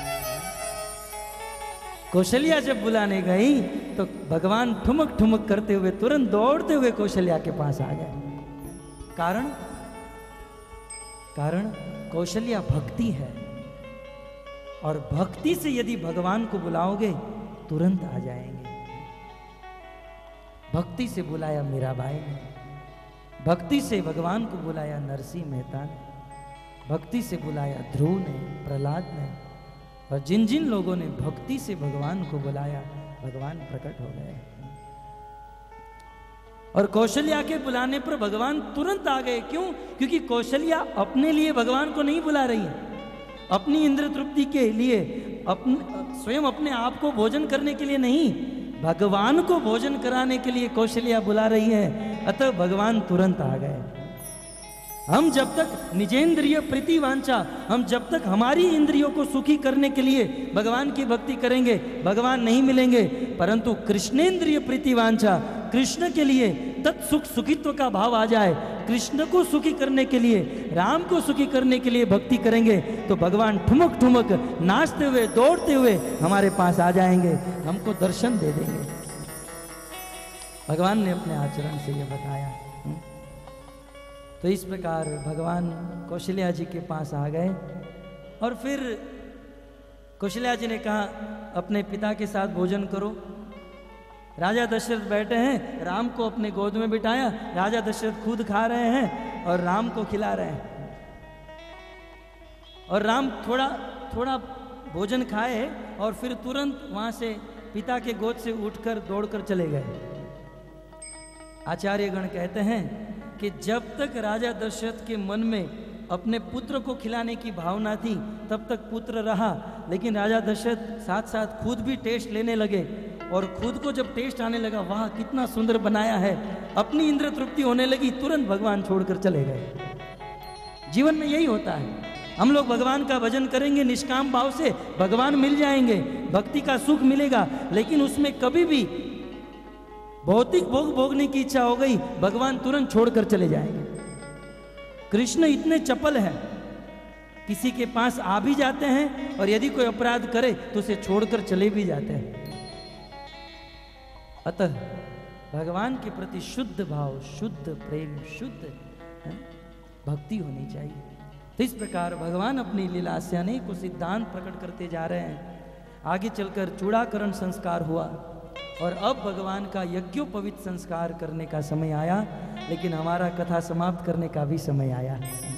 कौशल्या जब बुलाने गई तो भगवान ठुमक ठुमक करते हुए तुरंत दौड़ते हुए कौशल्या के पास आ गए। कारण कारण कौशल्या भक्ति है, और भक्ति से यदि भगवान को बुलाओगे तुरंत आ जाएंगे। भक्ति से बुलाया मीराबाई ने, भक्ति से भगवान को बुलाया नरसिंह मेहता ने, भक्ति से बुलाया ध्रुव ने, प्रहलाद ने, और जिन जिन लोगों ने भक्ति से भगवान को बुलाया भगवान प्रकट हो गए। और कौशल्या के बुलाने पर भगवान तुरंत आ गए। क्यों? क्योंकि कौशल्या अपने लिए भगवान को नहीं बुला रही है, अपनी इंद्र तृप्ति के लिए, अपने स्वयं अपने आप को भोजन करने के लिए नहीं, भगवान को भोजन कराने के लिए कौशल्या बुला रही है। अतः भगवान तुरंत आ गए। हम जब तक निजेंद्रिय प्रीति वांछा, हम जब तक हमारी इंद्रियों को सुखी करने के लिए भगवान की भक्ति करेंगे भगवान नहीं मिलेंगे, परंतु कृष्णेंद्रिय प्रीति वांछा, कृष्ण के लिए तत्सुख सुखित्व का भाव आ जाए, कृष्ण को सुखी करने के लिए, राम को सुखी करने के लिए भक्ति करेंगे तो भगवान ठुमक ठुमक नाचते हुए दौड़ते हुए हमारे पास आ जाएंगे, हमको दर्शन दे देंगे। भगवान ने अपने आचरण से यह बताया। तो इस प्रकार भगवान कौशल्या जी के पास आ गए और फिर कौशल्या जी ने कहा अपने पिता के साथ भोजन करो। राजा दशरथ बैठे हैं, राम को अपने गोद में बिठाया, राजा दशरथ खुद खा रहे हैं और राम को खिला रहे हैं। और राम थोड़ा थोड़ा भोजन खाए और फिर तुरंत वहां से पिता के गोद से उठकर दौड़कर चले गए। आचार्यगण कहते हैं कि जब तक राजा दशरथ के मन में अपने पुत्र को खिलाने की भावना थी तब तक पुत्र रहा, लेकिन राजा दशरथ साथ साथ खुद भी टेस्ट लेने लगे और खुद को जब टेस्ट आने लगा, वाह कितना सुंदर बनाया है, अपनी इंद्र तृप्ति होने लगी, तुरंत भगवान छोड़कर चले गए। जीवन में यही होता है, हम लोग भगवान का भजन करेंगे निष्काम भाव से, भगवान मिल जाएंगे, भक्ति का सुख मिलेगा, लेकिन उसमें कभी भी भौतिक भोग भोगने की इच्छा हो गई, भगवान तुरंत छोड़कर चले जाएंगे। कृष्ण इतने चपल हैं, किसी के पास आ भी जाते हैं और यदि कोई अपराध करे तो उसे छोड़कर चले भी जाते हैं। अतः भगवान के प्रति शुद्ध भाव, शुद्ध प्रेम, शुद्ध है, भक्ति होनी चाहिए। तो इस प्रकार भगवान अपनी लीला से अनेकों सिद्धांत प्रकट करते जा रहे हैं। आगे चलकर चूड़ाकरण संस्कार हुआ और अब भगवान का यज्ञोपवीत संस्कार करने का समय आया, लेकिन हमारा कथा समाप्त करने का भी समय आया।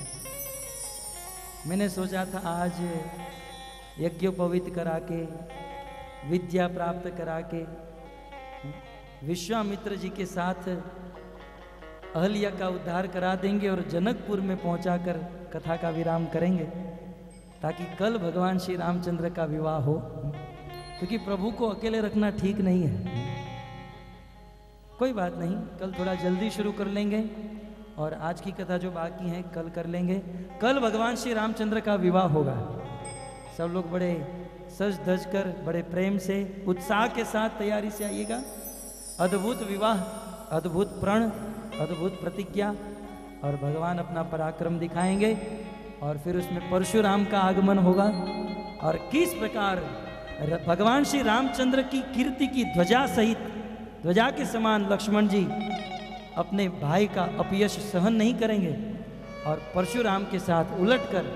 मैंने सोचा था आज यज्ञोपवीत करा के, विद्या प्राप्त करा के, विश्वामित्र जी के साथ अहल्या का उद्धार करा देंगे और जनकपुर में पहुंचाकर कथा का विराम करेंगे, ताकि कल भगवान श्री रामचंद्र का विवाह हो, क्योंकि प्रभु को अकेले रखना ठीक नहीं है। कोई बात नहीं, कल थोड़ा जल्दी शुरू कर लेंगे और आज की कथा जो बाकी है कल कर लेंगे। कल भगवान श्री रामचंद्र का विवाह होगा। सब लोग बड़े सज धज कर, बड़े प्रेम से, उत्साह के साथ तैयारी से आइएगा। अद्भुत विवाह, अद्भुत प्रण, अद्भुत प्रतिज्ञा, और भगवान अपना पराक्रम दिखाएंगे और फिर उसमें परशुराम का आगमन होगा। और किस प्रकार भगवान श्री रामचंद्र की कीर्ति की ध्वजा सहित, ध्वजा के समान लक्ष्मण जी अपने भाई का अपयश सहन नहीं करेंगे और परशुराम के साथ उलटकर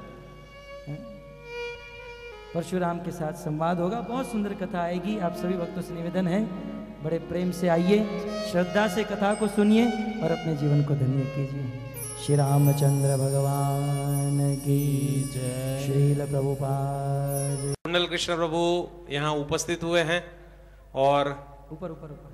परशुराम के साथ संवाद होगा। बहुत सुंदर कथा आएगी। आप सभी भक्तों से निवेदन है, बड़े प्रेम से आइए, श्रद्धा से कथा को सुनिए और अपने जीवन को धन्य कीजिए। श्री रामचंद्र भगवान की जय। श्रील प्रभुपाद। कुंडल कृष्ण प्रभु यहाँ उपस्थित हुए हैं और ऊपर ऊपर ऊपर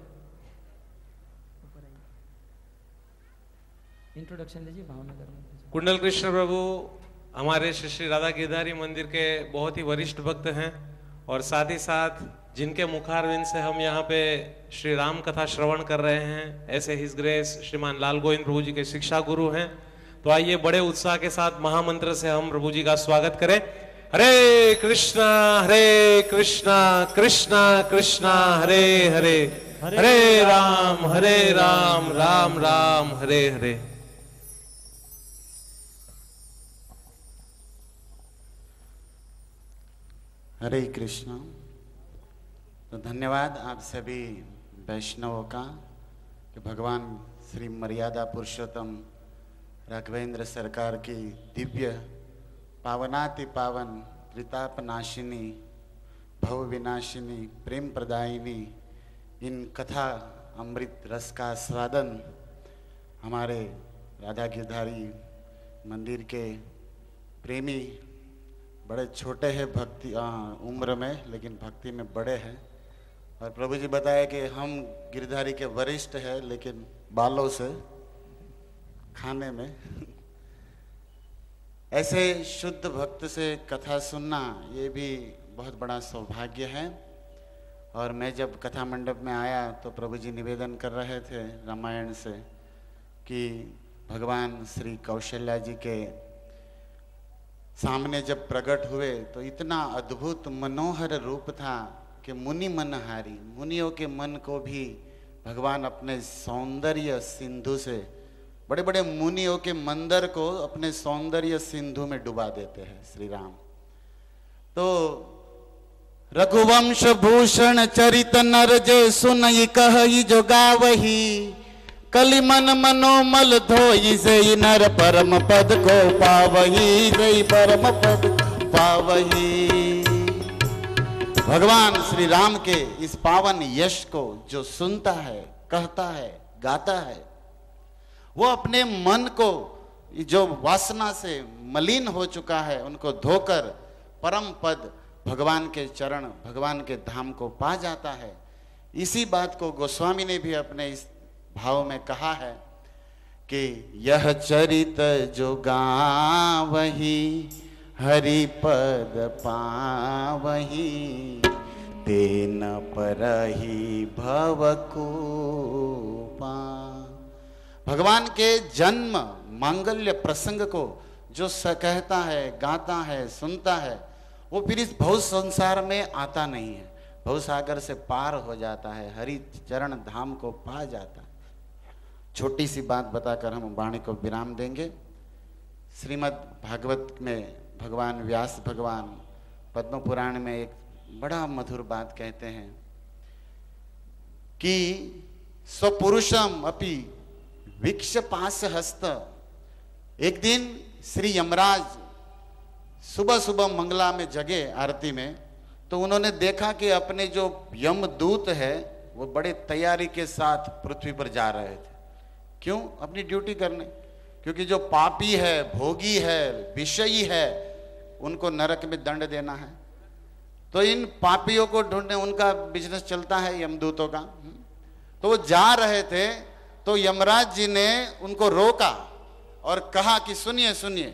इंट्रोडक्शन लीजिए भावनगर में। कुंडल कृष्ण प्रभु हमारे श्री श्री राधा गिरधारी मंदिर के बहुत ही वरिष्ठ भक्त हैं और साथ ही साथ जिनके मुखारविंद से हम यहाँ पे श्री राम कथा श्रवण कर रहे हैं, ऐसे हिज ग्रेस श्रीमान लाल गोविंद प्रभु जी के शिक्षा गुरु हैं। तो आइए बड़े उत्साह के साथ महामंत्र से हम प्रभु जी का स्वागत करें। हरे कृष्णा हरे कृष्णा कृष्णा कृष्णा हरे हरे, हरे राम हरे राम राम राम हरे हरे। हरे कृष्णा। तो धन्यवाद आप सभी वैष्णवों का कि भगवान श्री मर्यादा पुरुषोत्तम राघवेंद्र सरकार की दिव्य पावनाति पावन त्रिताप नाशिनी भव विनाशिनी प्रेम प्रदायिनी इन कथा अमृत रस का स्वादन हमारे राधा गिरधारी मंदिर के प्रेमी, बड़े छोटे हैं भक्ति आ, उम्र में, लेकिन भक्ति में बड़े हैं। और प्रभु जी बताया कि हम गिरधारी के वरिष्ठ हैं, लेकिन बालों से खाने में ऐसे शुद्ध भक्त से कथा सुनना ये भी बहुत बड़ा सौभाग्य है। और मैं जब कथा मंडप में आया तो प्रभु जी निवेदन कर रहे थे रामायण से कि भगवान श्री कौशल्या जी के सामने जब प्रकट हुए तो इतना अद्भुत मनोहर रूप था कि मुनि मनहारी, मुनियों के मन को भी भगवान अपने सौंदर्य सिंधु से, बड़े बड़े मुनियों के मंदिर को अपने सौंदर्य सिंधु में डुबा देते हैं श्री राम। तो रघुवंश भूषण चरित नर जे सुनई कहई जो गावही, कलि मन मनोमल धोई से नर परम पद को पावही, से परम पद पावही। भगवान श्री राम के इस पावन यश को जो सुनता है, कहता है, गाता है, वो अपने मन को जो वासना से मलिन हो चुका है उनको धोकर परम पद भगवान के चरण, भगवान के धाम को पा जाता है। इसी बात को गोस्वामी ने भी अपने इस भाव में कहा है कि यह चरित जो गावही, हरि पद पावही, तेन परहि भव कोपा। भगवान के जन्म मांगल्य प्रसंग को जो स कहता है, गाता है, सुनता है, वो फिर इस भव संसार में आता नहीं है, भव सागर से पार हो जाता है, हरि चरण धाम को पा जाता है। छोटी सी बात बताकर हम वाणी को विराम देंगे। श्रीमद् भागवत में भगवान व्यास भगवान पद्म पुराण में एक बड़ा मधुर बात कहते हैं कि स्वपुरुषम अपि वीक्ष पास हस्त। एक दिन श्री यमराज सुबह सुबह मंगला में जगे आरती में, तो उन्होंने देखा कि अपने जो यमदूत है वो बड़े तैयारी के साथ पृथ्वी पर जा रहे थे। क्यों? अपनी ड्यूटी करने। क्योंकि जो पापी है, भोगी है, विषयी है, उनको नरक में दंड देना है। तो इन पापियों को ढूंढने उनका बिजनेस चलता है यमदूतों का। तो वो जा रहे थे, तो यमराज जी ने उनको रोका और कहा कि सुनिए सुनिए,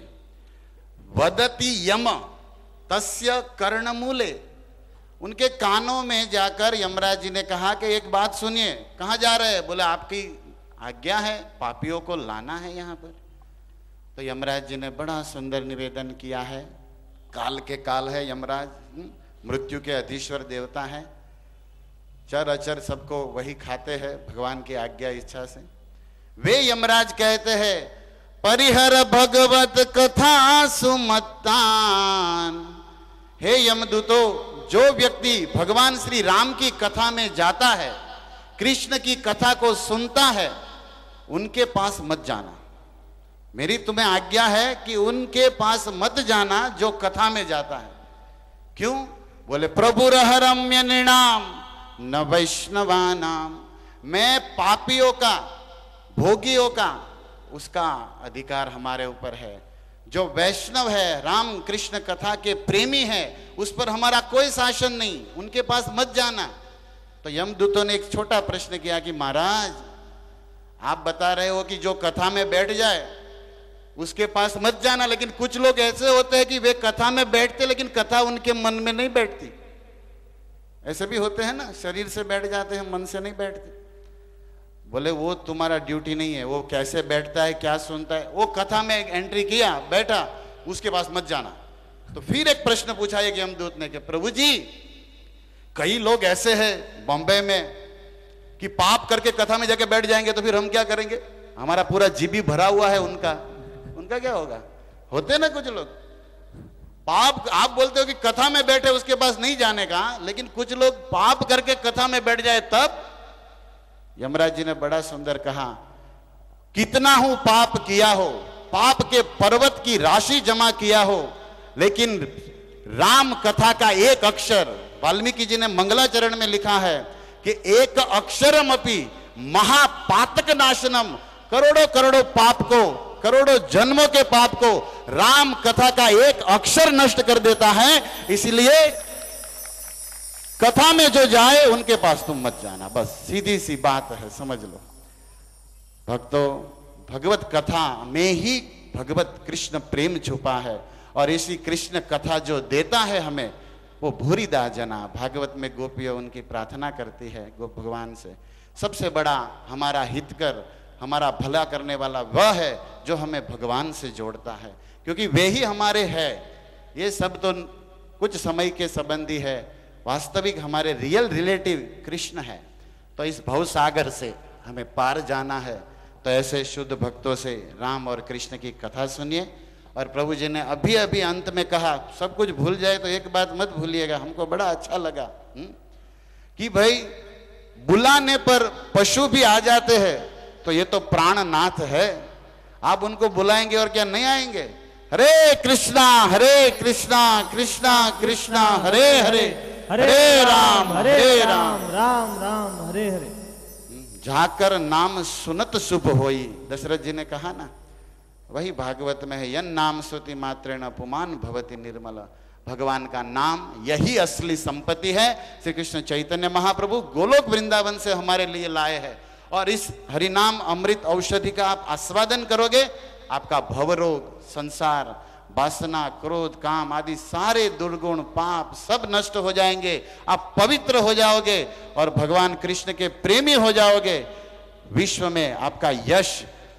वदति यम तस्य कर्णमूले। उनके कानों में जाकर यमराज जी ने कहा कि एक बात सुनिए। कहाँ जा रहे हैं? बोले आपकी आज्ञा है, पापियों को लाना है यहाँ पर। तो यमराज जी ने बड़ा सुंदर निवेदन किया है। काल के काल है यमराज, मृत्यु के अधीश्वर देवता है, चर अचर सबको वही खाते हैं भगवान की आज्ञा इच्छा से। वे यमराज कहते हैं, परिहर भगवत कथा सुमत्तान। हे यमदूतो, जो व्यक्ति भगवान श्री राम की कथा में जाता है, कृष्ण की कथा को सुनता है, उनके पास मत जाना। मेरी तुम्हें आज्ञा है कि उनके पास मत जाना जो कथा में जाता है। क्यों? बोले प्रभु रहरम्य निणाम न वैष्णवानाम। मैं पापियों का, भोगियों का, उसका अधिकार हमारे ऊपर है। जो वैष्णव है, राम कृष्ण कथा के प्रेमी है, उस पर हमारा कोई शासन नहीं, उनके पास मत जाना। तो यमदूतों ने एक छोटा प्रश्न किया कि महाराज, आप बता रहे हो कि जो कथा में बैठ जाए उसके पास मत जाना, लेकिन कुछ लोग ऐसे होते हैं कि वे कथा में बैठते लेकिन कथा उनके मन में नहीं बैठती। ऐसे भी होते हैं ना, शरीर से बैठ जाते हैं, मन से नहीं बैठते। बोले वो तुम्हारा ड्यूटी नहीं है, वो कैसे बैठता है, क्या सुनता है। वो कथा में एंट्री किया, बैठा, उसके पास मत जाना। तो फिर एक प्रश्न पूछा एक यमदूत ने कि प्रभु जी, कई लोग ऐसे हैं बॉम्बे में कि पाप करके कथा में जाके बैठ जाएंगे, तो फिर हम क्या करेंगे? हमारा पूरा जीबी भरा हुआ है, उनका उनका क्या होगा? होते ना कुछ लोग पाप। आप बोलते हो कि कथा में बैठे उसके पास नहीं जाने का, लेकिन कुछ लोग पाप करके कथा में बैठ जाए तब। यमराज जी ने बड़ा सुंदर कहा, कितना हूं पाप किया हो, पाप के पर्वत की राशि जमा किया हो, लेकिन राम कथा का एक अक्षर, वाल्मीकि जी ने मंगलाचरण में लिखा है कि एक अक्षरम अपि महापातक नाशनम। करोड़ों करोड़ों पाप को, करोड़ों जन्मों के पाप को राम कथा का एक अक्षर नष्ट कर देता है। इसलिए कथा में जो जाए उनके पास तुम मत जाना। बस सीधी सी बात है, समझ लो भक्तों। भगवत कथा में ही भगवत कृष्ण प्रेम छुपा है, और इसी कृष्ण कथा जो देता है हमें, वो भूरिदा जना। भागवत में गोपियों उनकी प्रार्थना करती है गोप भगवान से, सबसे बड़ा हमारा हितकर, हमारा भला करने वाला वह है जो हमें भगवान से जोड़ता है, क्योंकि वे ही हमारे है। ये सब तो कुछ समय के संबंधी है, वास्तविक हमारे रियल रिलेटिव कृष्ण है। तो इस भव सागर से हमें पार जाना है, तो ऐसे शुद्ध भक्तों से राम और कृष्ण की कथा सुनिए। और प्रभु जी ने अभी अभी अंत में कहा, सब कुछ भूल जाए तो एक बात मत भूलिएगा, हमको बड़ा अच्छा लगा हुँ? कि भाई बुलाने पर पशु भी आ जाते हैं, तो ये तो प्राणनाथ है, आप उनको बुलाएंगे और क्या नहीं आएंगे? हरे कृष्णा हरे कृष्णा कृष्णा कृष्णा हरे हरे, हरे राम हरे राम राम राम हरे हरे। जाकर नाम सुनत शुभ होई, दशरथ जी ने कहा ना, वही भागवत में है, यन नाम स्तुति मात्रेण अपमान भवति निर्मल। भगवान का नाम यही असली संपत्ति है। श्री कृष्ण चैतन्य महाप्रभु गोलोक वृंदावन से हमारे लिए लाए हैं, और इस हरिनाम अमृत औषधि का आप आस्वादन करोगे, आपका भवरोग, संसार, वासना, क्रोध, काम आदि सारे दुर्गुण पाप सब नष्ट हो जाएंगे। आप पवित्र हो जाओगे और भगवान कृष्ण के प्रेमी हो जाओगे। विश्व में आपका यश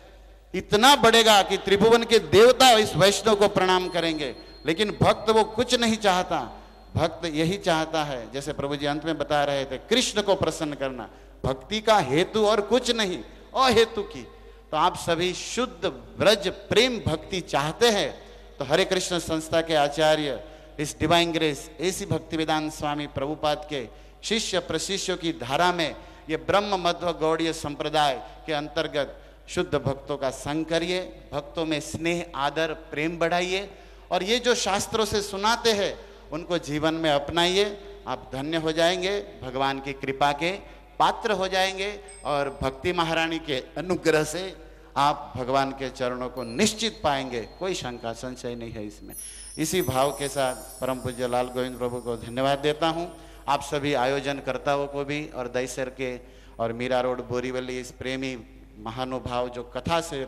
इतना बढ़ेगा कि त्रिभुवन के देवता इस वैष्णव को प्रणाम करेंगे। लेकिन भक्त वो कुछ नहीं चाहता, भक्त यही चाहता है, जैसे प्रभु जी अंत में बता रहे थे, कृष्ण को प्रसन्न करना। भक्ति का हेतु और कुछ नहीं, अहेतु की। तो आप सभी शुद्ध ब्रज प्रेम भक्ति चाहते हैं तो हरे कृष्ण संस्था के आचार्य, इस डिवाइन ग्रेस ऐसी भक्ति वेदांत स्वामी प्रभुपाद के शिष्य प्रशिष्यों की धारा में ये ब्रह्म मध्व गौड़ीय संप्रदाय के अंतर्गत शुद्ध भक्तों का संग करिए, भक्तों में स्नेह आदर प्रेम बढ़ाइए, और ये जो शास्त्रों से सुनाते हैं उनको जीवन में अपनाइए। आप धन्य हो जाएंगे, भगवान की कृपा के पात्र हो जाएंगे, और भक्ति महारानी के अनुग्रह से आप भगवान के चरणों को निश्चित पाएंगे। कोई शंका संशय नहीं है इसमें। इसी भाव के साथ परम पूज्य लाल गोविंद प्रभु को धन्यवाद देता हूँ। आप सभी आयोजनकर्ताओं को भी, और दहीसर के और मीरा रोड बोरीवली इस प्रेमी महानुभाव जो कथा से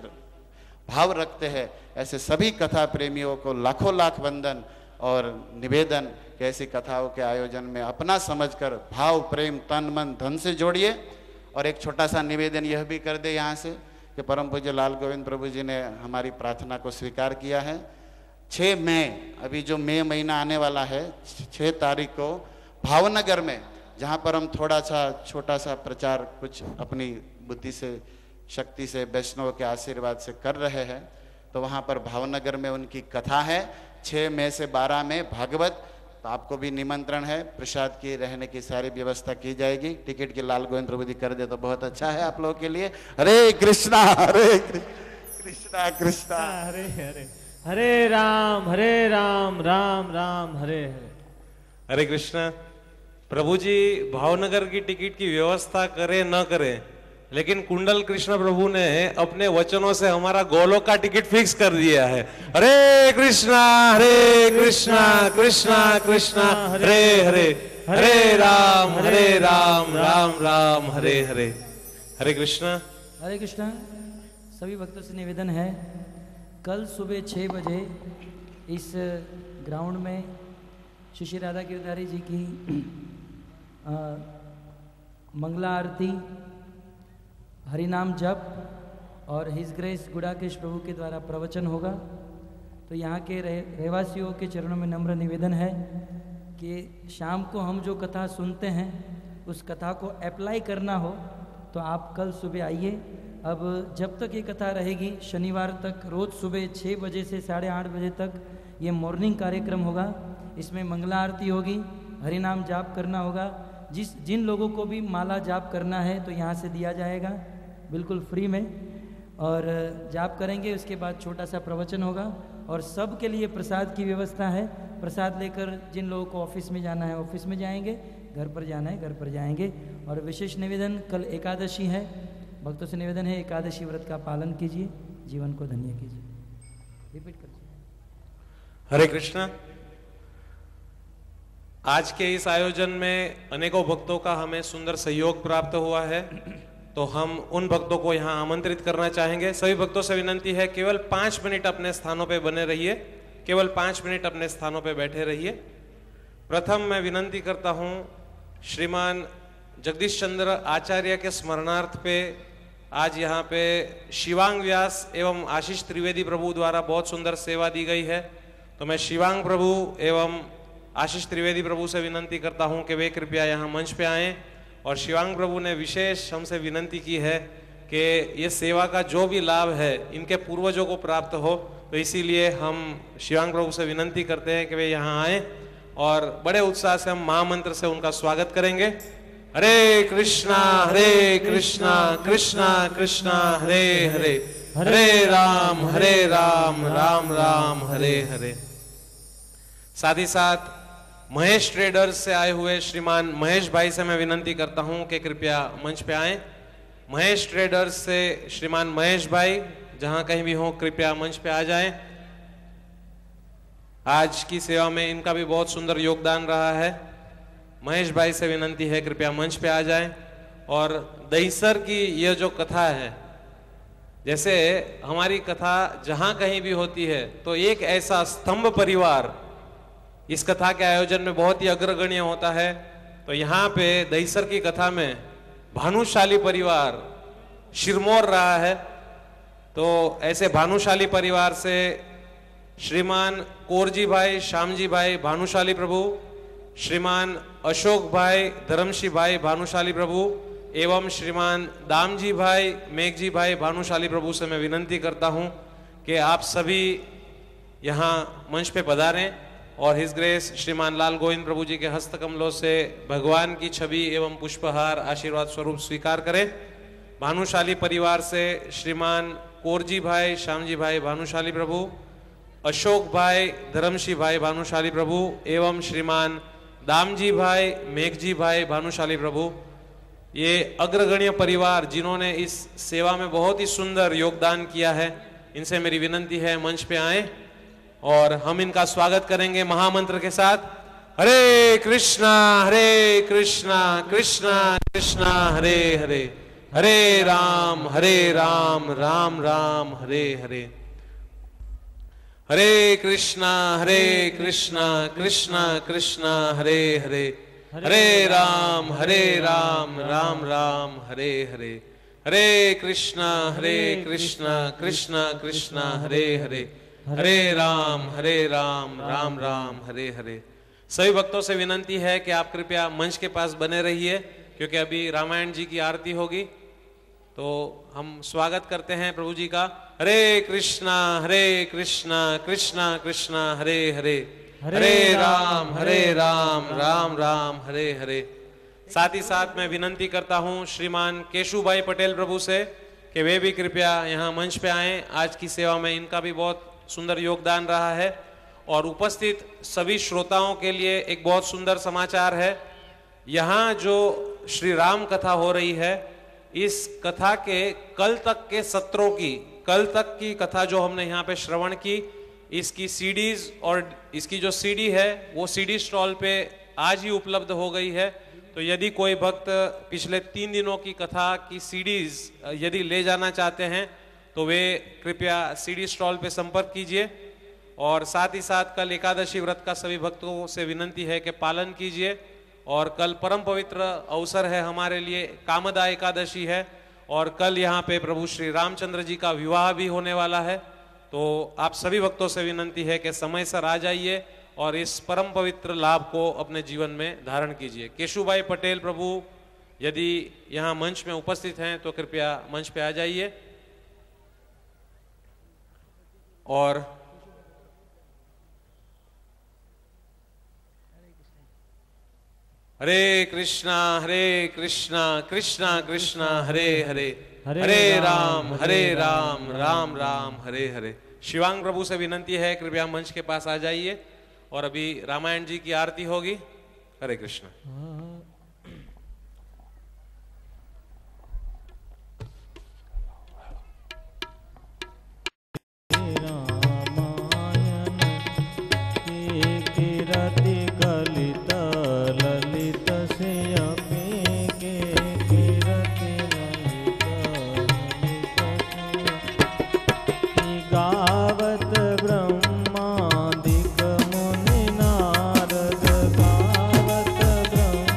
भाव रखते हैं, ऐसे सभी कथा प्रेमियों को लाखों लाख वंदन और निवेदन कि ऐसी कथाओं के आयोजन में अपना समझकर भाव प्रेम तन मन धन से जोड़िए। और एक छोटा सा निवेदन यह भी कर दे यहाँ से कि परम पूज्य लाल गोविंद प्रभु जी ने हमारी प्रार्थना को स्वीकार किया है। छः मई, अभी जो मई महीना आने वाला है, छः तारीख को भावनगर में, जहाँ पर हम थोड़ा सा छोटा सा प्रचार कुछ अपनी बुद्धि से शक्ति से वैष्णव के आशीर्वाद से कर रहे हैं, तो वहाँ पर भावनगर में उनकी कथा है। छः मई से बारह मई भागवत, तो आपको भी निमंत्रण है। प्रसाद की रहने की सारी व्यवस्था की जाएगी। टिकट की लाल गोविंद प्रभु जी कर दे तो बहुत अच्छा है आप लोगों के लिए। हरे कृष्णा हरे कृष्णा कृष्णा हरे हरे, हरे राम हरे राम राम राम हरे हरे। हरे कृष्ण। प्रभु जी भावनगर की टिकट की व्यवस्था करे न करे, लेकिन कुंडल कृष्ण प्रभु ने अपने वचनों से हमारा गोलोक का टिकट फिक्स कर दिया है। हरे कृष्णा हरे कृष्णा कृष्णा कृष्णा हरे हरे, हरे राम हरे राम राम राम हरे हरे। हरे कृष्णा। हरे कृष्णा। सभी भक्तों से निवेदन है, कल सुबह छः बजे इस ग्राउंड में श्री श्री राधा गिरधारी जी की आ, मंगला आरती, हरिनाम जप और हिज ग्रेस गुड़ाकेश प्रभु के द्वारा प्रवचन होगा। तो यहाँ के रह, रहवासियों के चरणों में नम्र निवेदन है कि शाम को हम जो कथा सुनते हैं उस कथा को अप्लाई करना हो तो आप कल सुबह आइए। अब जब तक ये कथा रहेगी शनिवार तक रोज़ सुबह छः बजे से साढ़े आठ बजे तक ये मॉर्निंग कार्यक्रम होगा। इसमें मंगला आरती होगी, हरिनाम जाप करना होगा। जिस जिन लोगों को भी माला जाप करना है तो यहाँ से दिया जाएगा बिल्कुल फ्री में, और जाप करेंगे। उसके बाद छोटा सा प्रवचन होगा और सब के लिए प्रसाद की व्यवस्था है। प्रसाद लेकर जिन लोगों को ऑफिस में जाना है ऑफिस में जाएंगे, घर पर जाना है घर पर जाएंगे। और विशेष निवेदन, कल एकादशी है, भक्तों से निवेदन है एकादशी व्रत का पालन कीजिए, जीवन को धन्य कीजिए। रिपीट कर। हरे कृष्णा। आज के इस आयोजन में अनेकों भक्तों का हमें सुंदर सहयोग प्राप्त हुआ है, तो हम उन भक्तों को यहाँ आमंत्रित करना चाहेंगे। सभी भक्तों से विनंती है केवल पांच मिनट अपने स्थानों पे बने रहिए, केवल पांच मिनट अपने स्थानों पे बैठे रहिए। प्रथम मैं विनंती करता हूँ श्रीमान जगदीश चंद्र आचार्य के स्मरणार्थ पे आज यहाँ पे शिवांग व्यास एवं आशीष त्रिवेदी प्रभु द्वारा बहुत सुंदर सेवा दी गई है। तो मैं शिवांग प्रभु एवं आशीष त्रिवेदी प्रभु से विनंती करता हूं कि वे कृपया यहाँ मंच पे आएं। और शिवांग प्रभु ने विशेष हमसे विनंती की है कि ये सेवा का जो भी लाभ है इनके पूर्वजों को प्राप्त हो, तो इसीलिए हम शिवांग प्रभु से विनंती करते हैं कि वे यहाँ आएं और बड़े उत्साह से हम महामंत्र से उनका स्वागत करेंगे। हरे कृष्णा हरे कृष्णा कृष्णा कृष्णा हरे हरे हरे राम हरे राम राम राम हरे हरे। साथ ही साथ महेश ट्रेडर्स से आए हुए श्रीमान महेश भाई से मैं विनंती करता हूं कि कृपया मंच पे आएं। महेश ट्रेडर्स से श्रीमान महेश भाई जहां कहीं भी हो कृपया मंच पे आ जाएं। आज की सेवा में इनका भी बहुत सुंदर योगदान रहा है। महेश भाई से विनंती है कृपया मंच पे आ जाएं। और दहीसर की यह जो कथा है, जैसे हमारी कथा जहां कहीं भी होती है तो एक ऐसा स्तंभ परिवार इस कथा के आयोजन में बहुत ही अग्रगण्य होता है। तो यहाँ पे दहीसर की कथा में भानुशाली परिवार शिरमौर रहा है। तो ऐसे भानुशाली परिवार से श्रीमान कोरजी भाई, श्यामजी भाई भानुशाली प्रभु, श्रीमान अशोक भाई, धर्मशी भाई भानुशाली प्रभु एवं श्रीमान दामजी भाई, मेघजी भाई भानुशाली प्रभु से मैं विनंती करता हूं कि आप सभी यहाँ मंच पे पधारें और हिज ग्रेस श्रीमान लाल गोविंद प्रभु जी के हस्तकमलों से भगवान की छवि एवं पुष्पहार आशीर्वाद स्वरूप स्वीकार करें। भानुशाली परिवार से श्रीमान कोरजी भाई, श्यामजी भाई भानुशाली प्रभु, अशोक भाई, धर्मशी भाई भानुशाली प्रभु एवं श्रीमान दामजी भाई, मेघजी भाई भानुशाली प्रभु, ये अग्रगण्य परिवार जिन्होंने इस सेवा में बहुत ही सुंदर योगदान किया है, इनसे मेरी विनंती है मंच पे आए और हम इनका स्वागत करेंगे महामंत्र के साथ। हरे कृष्णा हरे कृष्णा कृष्णा कृष्णा हरे हरे हरे राम हरे राम राम राम हरे हरे। हरे कृष्णा हरे कृष्णा कृष्णा कृष्णा हरे हरे हरे राम हरे राम राम राम हरे हरे। हरे कृष्णा हरे कृष्णा कृष्णा कृष्णा हरे हरे हरे राम हरे राम राम राम हरे हरे। सभी भक्तों से विनंती है कि आप कृपया मंच के पास बने रहिए क्योंकि अभी रामायण जी की आरती होगी। तो हम स्वागत करते हैं प्रभु जी का। हरे कृष्णा हरे कृष्णा कृष्णा कृष्णा हरे हरे हरे राम हरे राम राम राम हरे हरे। साथ ही साथ मैं विनंती करता हूं श्रीमान केशुभाई पटेल प्रभु से कि वे भी कृपया यहाँ मंच पे आएं। आज की सेवा में इनका भी बहुत सुंदर योगदान रहा है। और उपस्थित सभी श्रोताओं के लिए एक बहुत सुंदर समाचार है। यहाँ जो श्री राम कथा हो रही है, इस कथा के कल तक के सत्रों की, कल तक की कथा जो हमने यहाँ पे श्रवण की, इसकी सीडीज और इसकी जो सीडी है वो सीडी स्टॉल पे आज ही उपलब्ध हो गई है। तो यदि कोई भक्त पिछले तीन दिनों की कथा की सीडीज यदि ले जाना चाहते हैं तो वे कृपया सीडी स्टॉल पे संपर्क कीजिए। और साथ ही साथ कल एकादशी व्रत का सभी भक्तों से विनंती है कि पालन कीजिए। और कल परम पवित्र अवसर है हमारे लिए, कामदा एकादशी है और कल यहाँ पे प्रभु श्री रामचंद्र जी का विवाह भी होने वाला है। तो आप सभी भक्तों से विनंती है कि समय सर आ जाइए और इस परम पवित्र लाभ को अपने जीवन में धारण कीजिए। केशुभाई पटेल प्रभु यदि यहाँ मंच में उपस्थित हैं तो कृपया मंच पे आ जाइए। और हरे कृष्णा हरे कृष्णा कृष्णा कृष्णा हरे हरे हरे राम हरे राम राम राम हरे हरे। शिवांग प्रभु से विनंती है कृपया मंच के पास आ जाइए और अभी रामायण जी की आरती होगी। हरे कृष्णा। ब्रह्मादिक मुनि नारद गावत ब्रह्म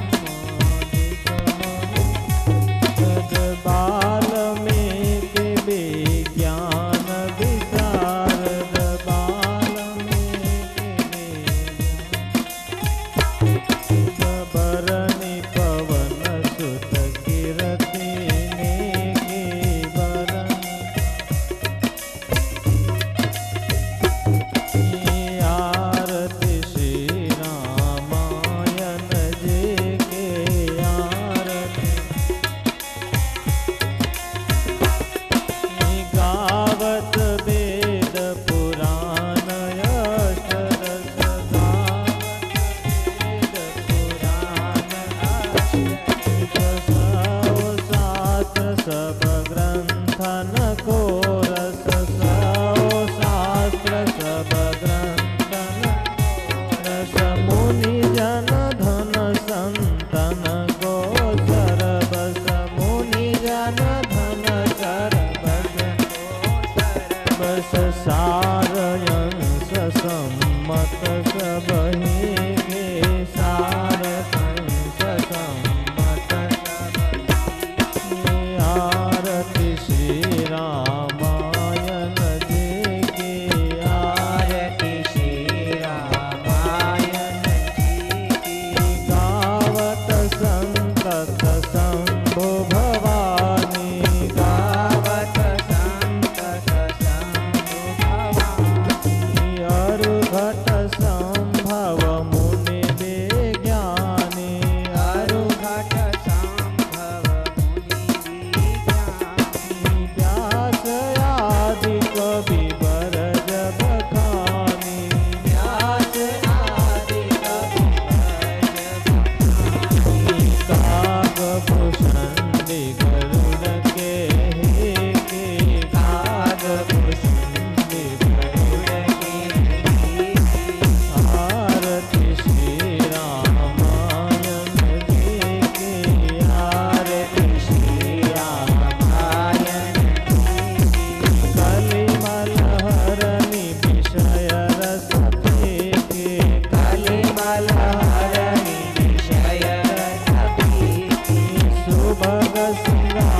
श्री राम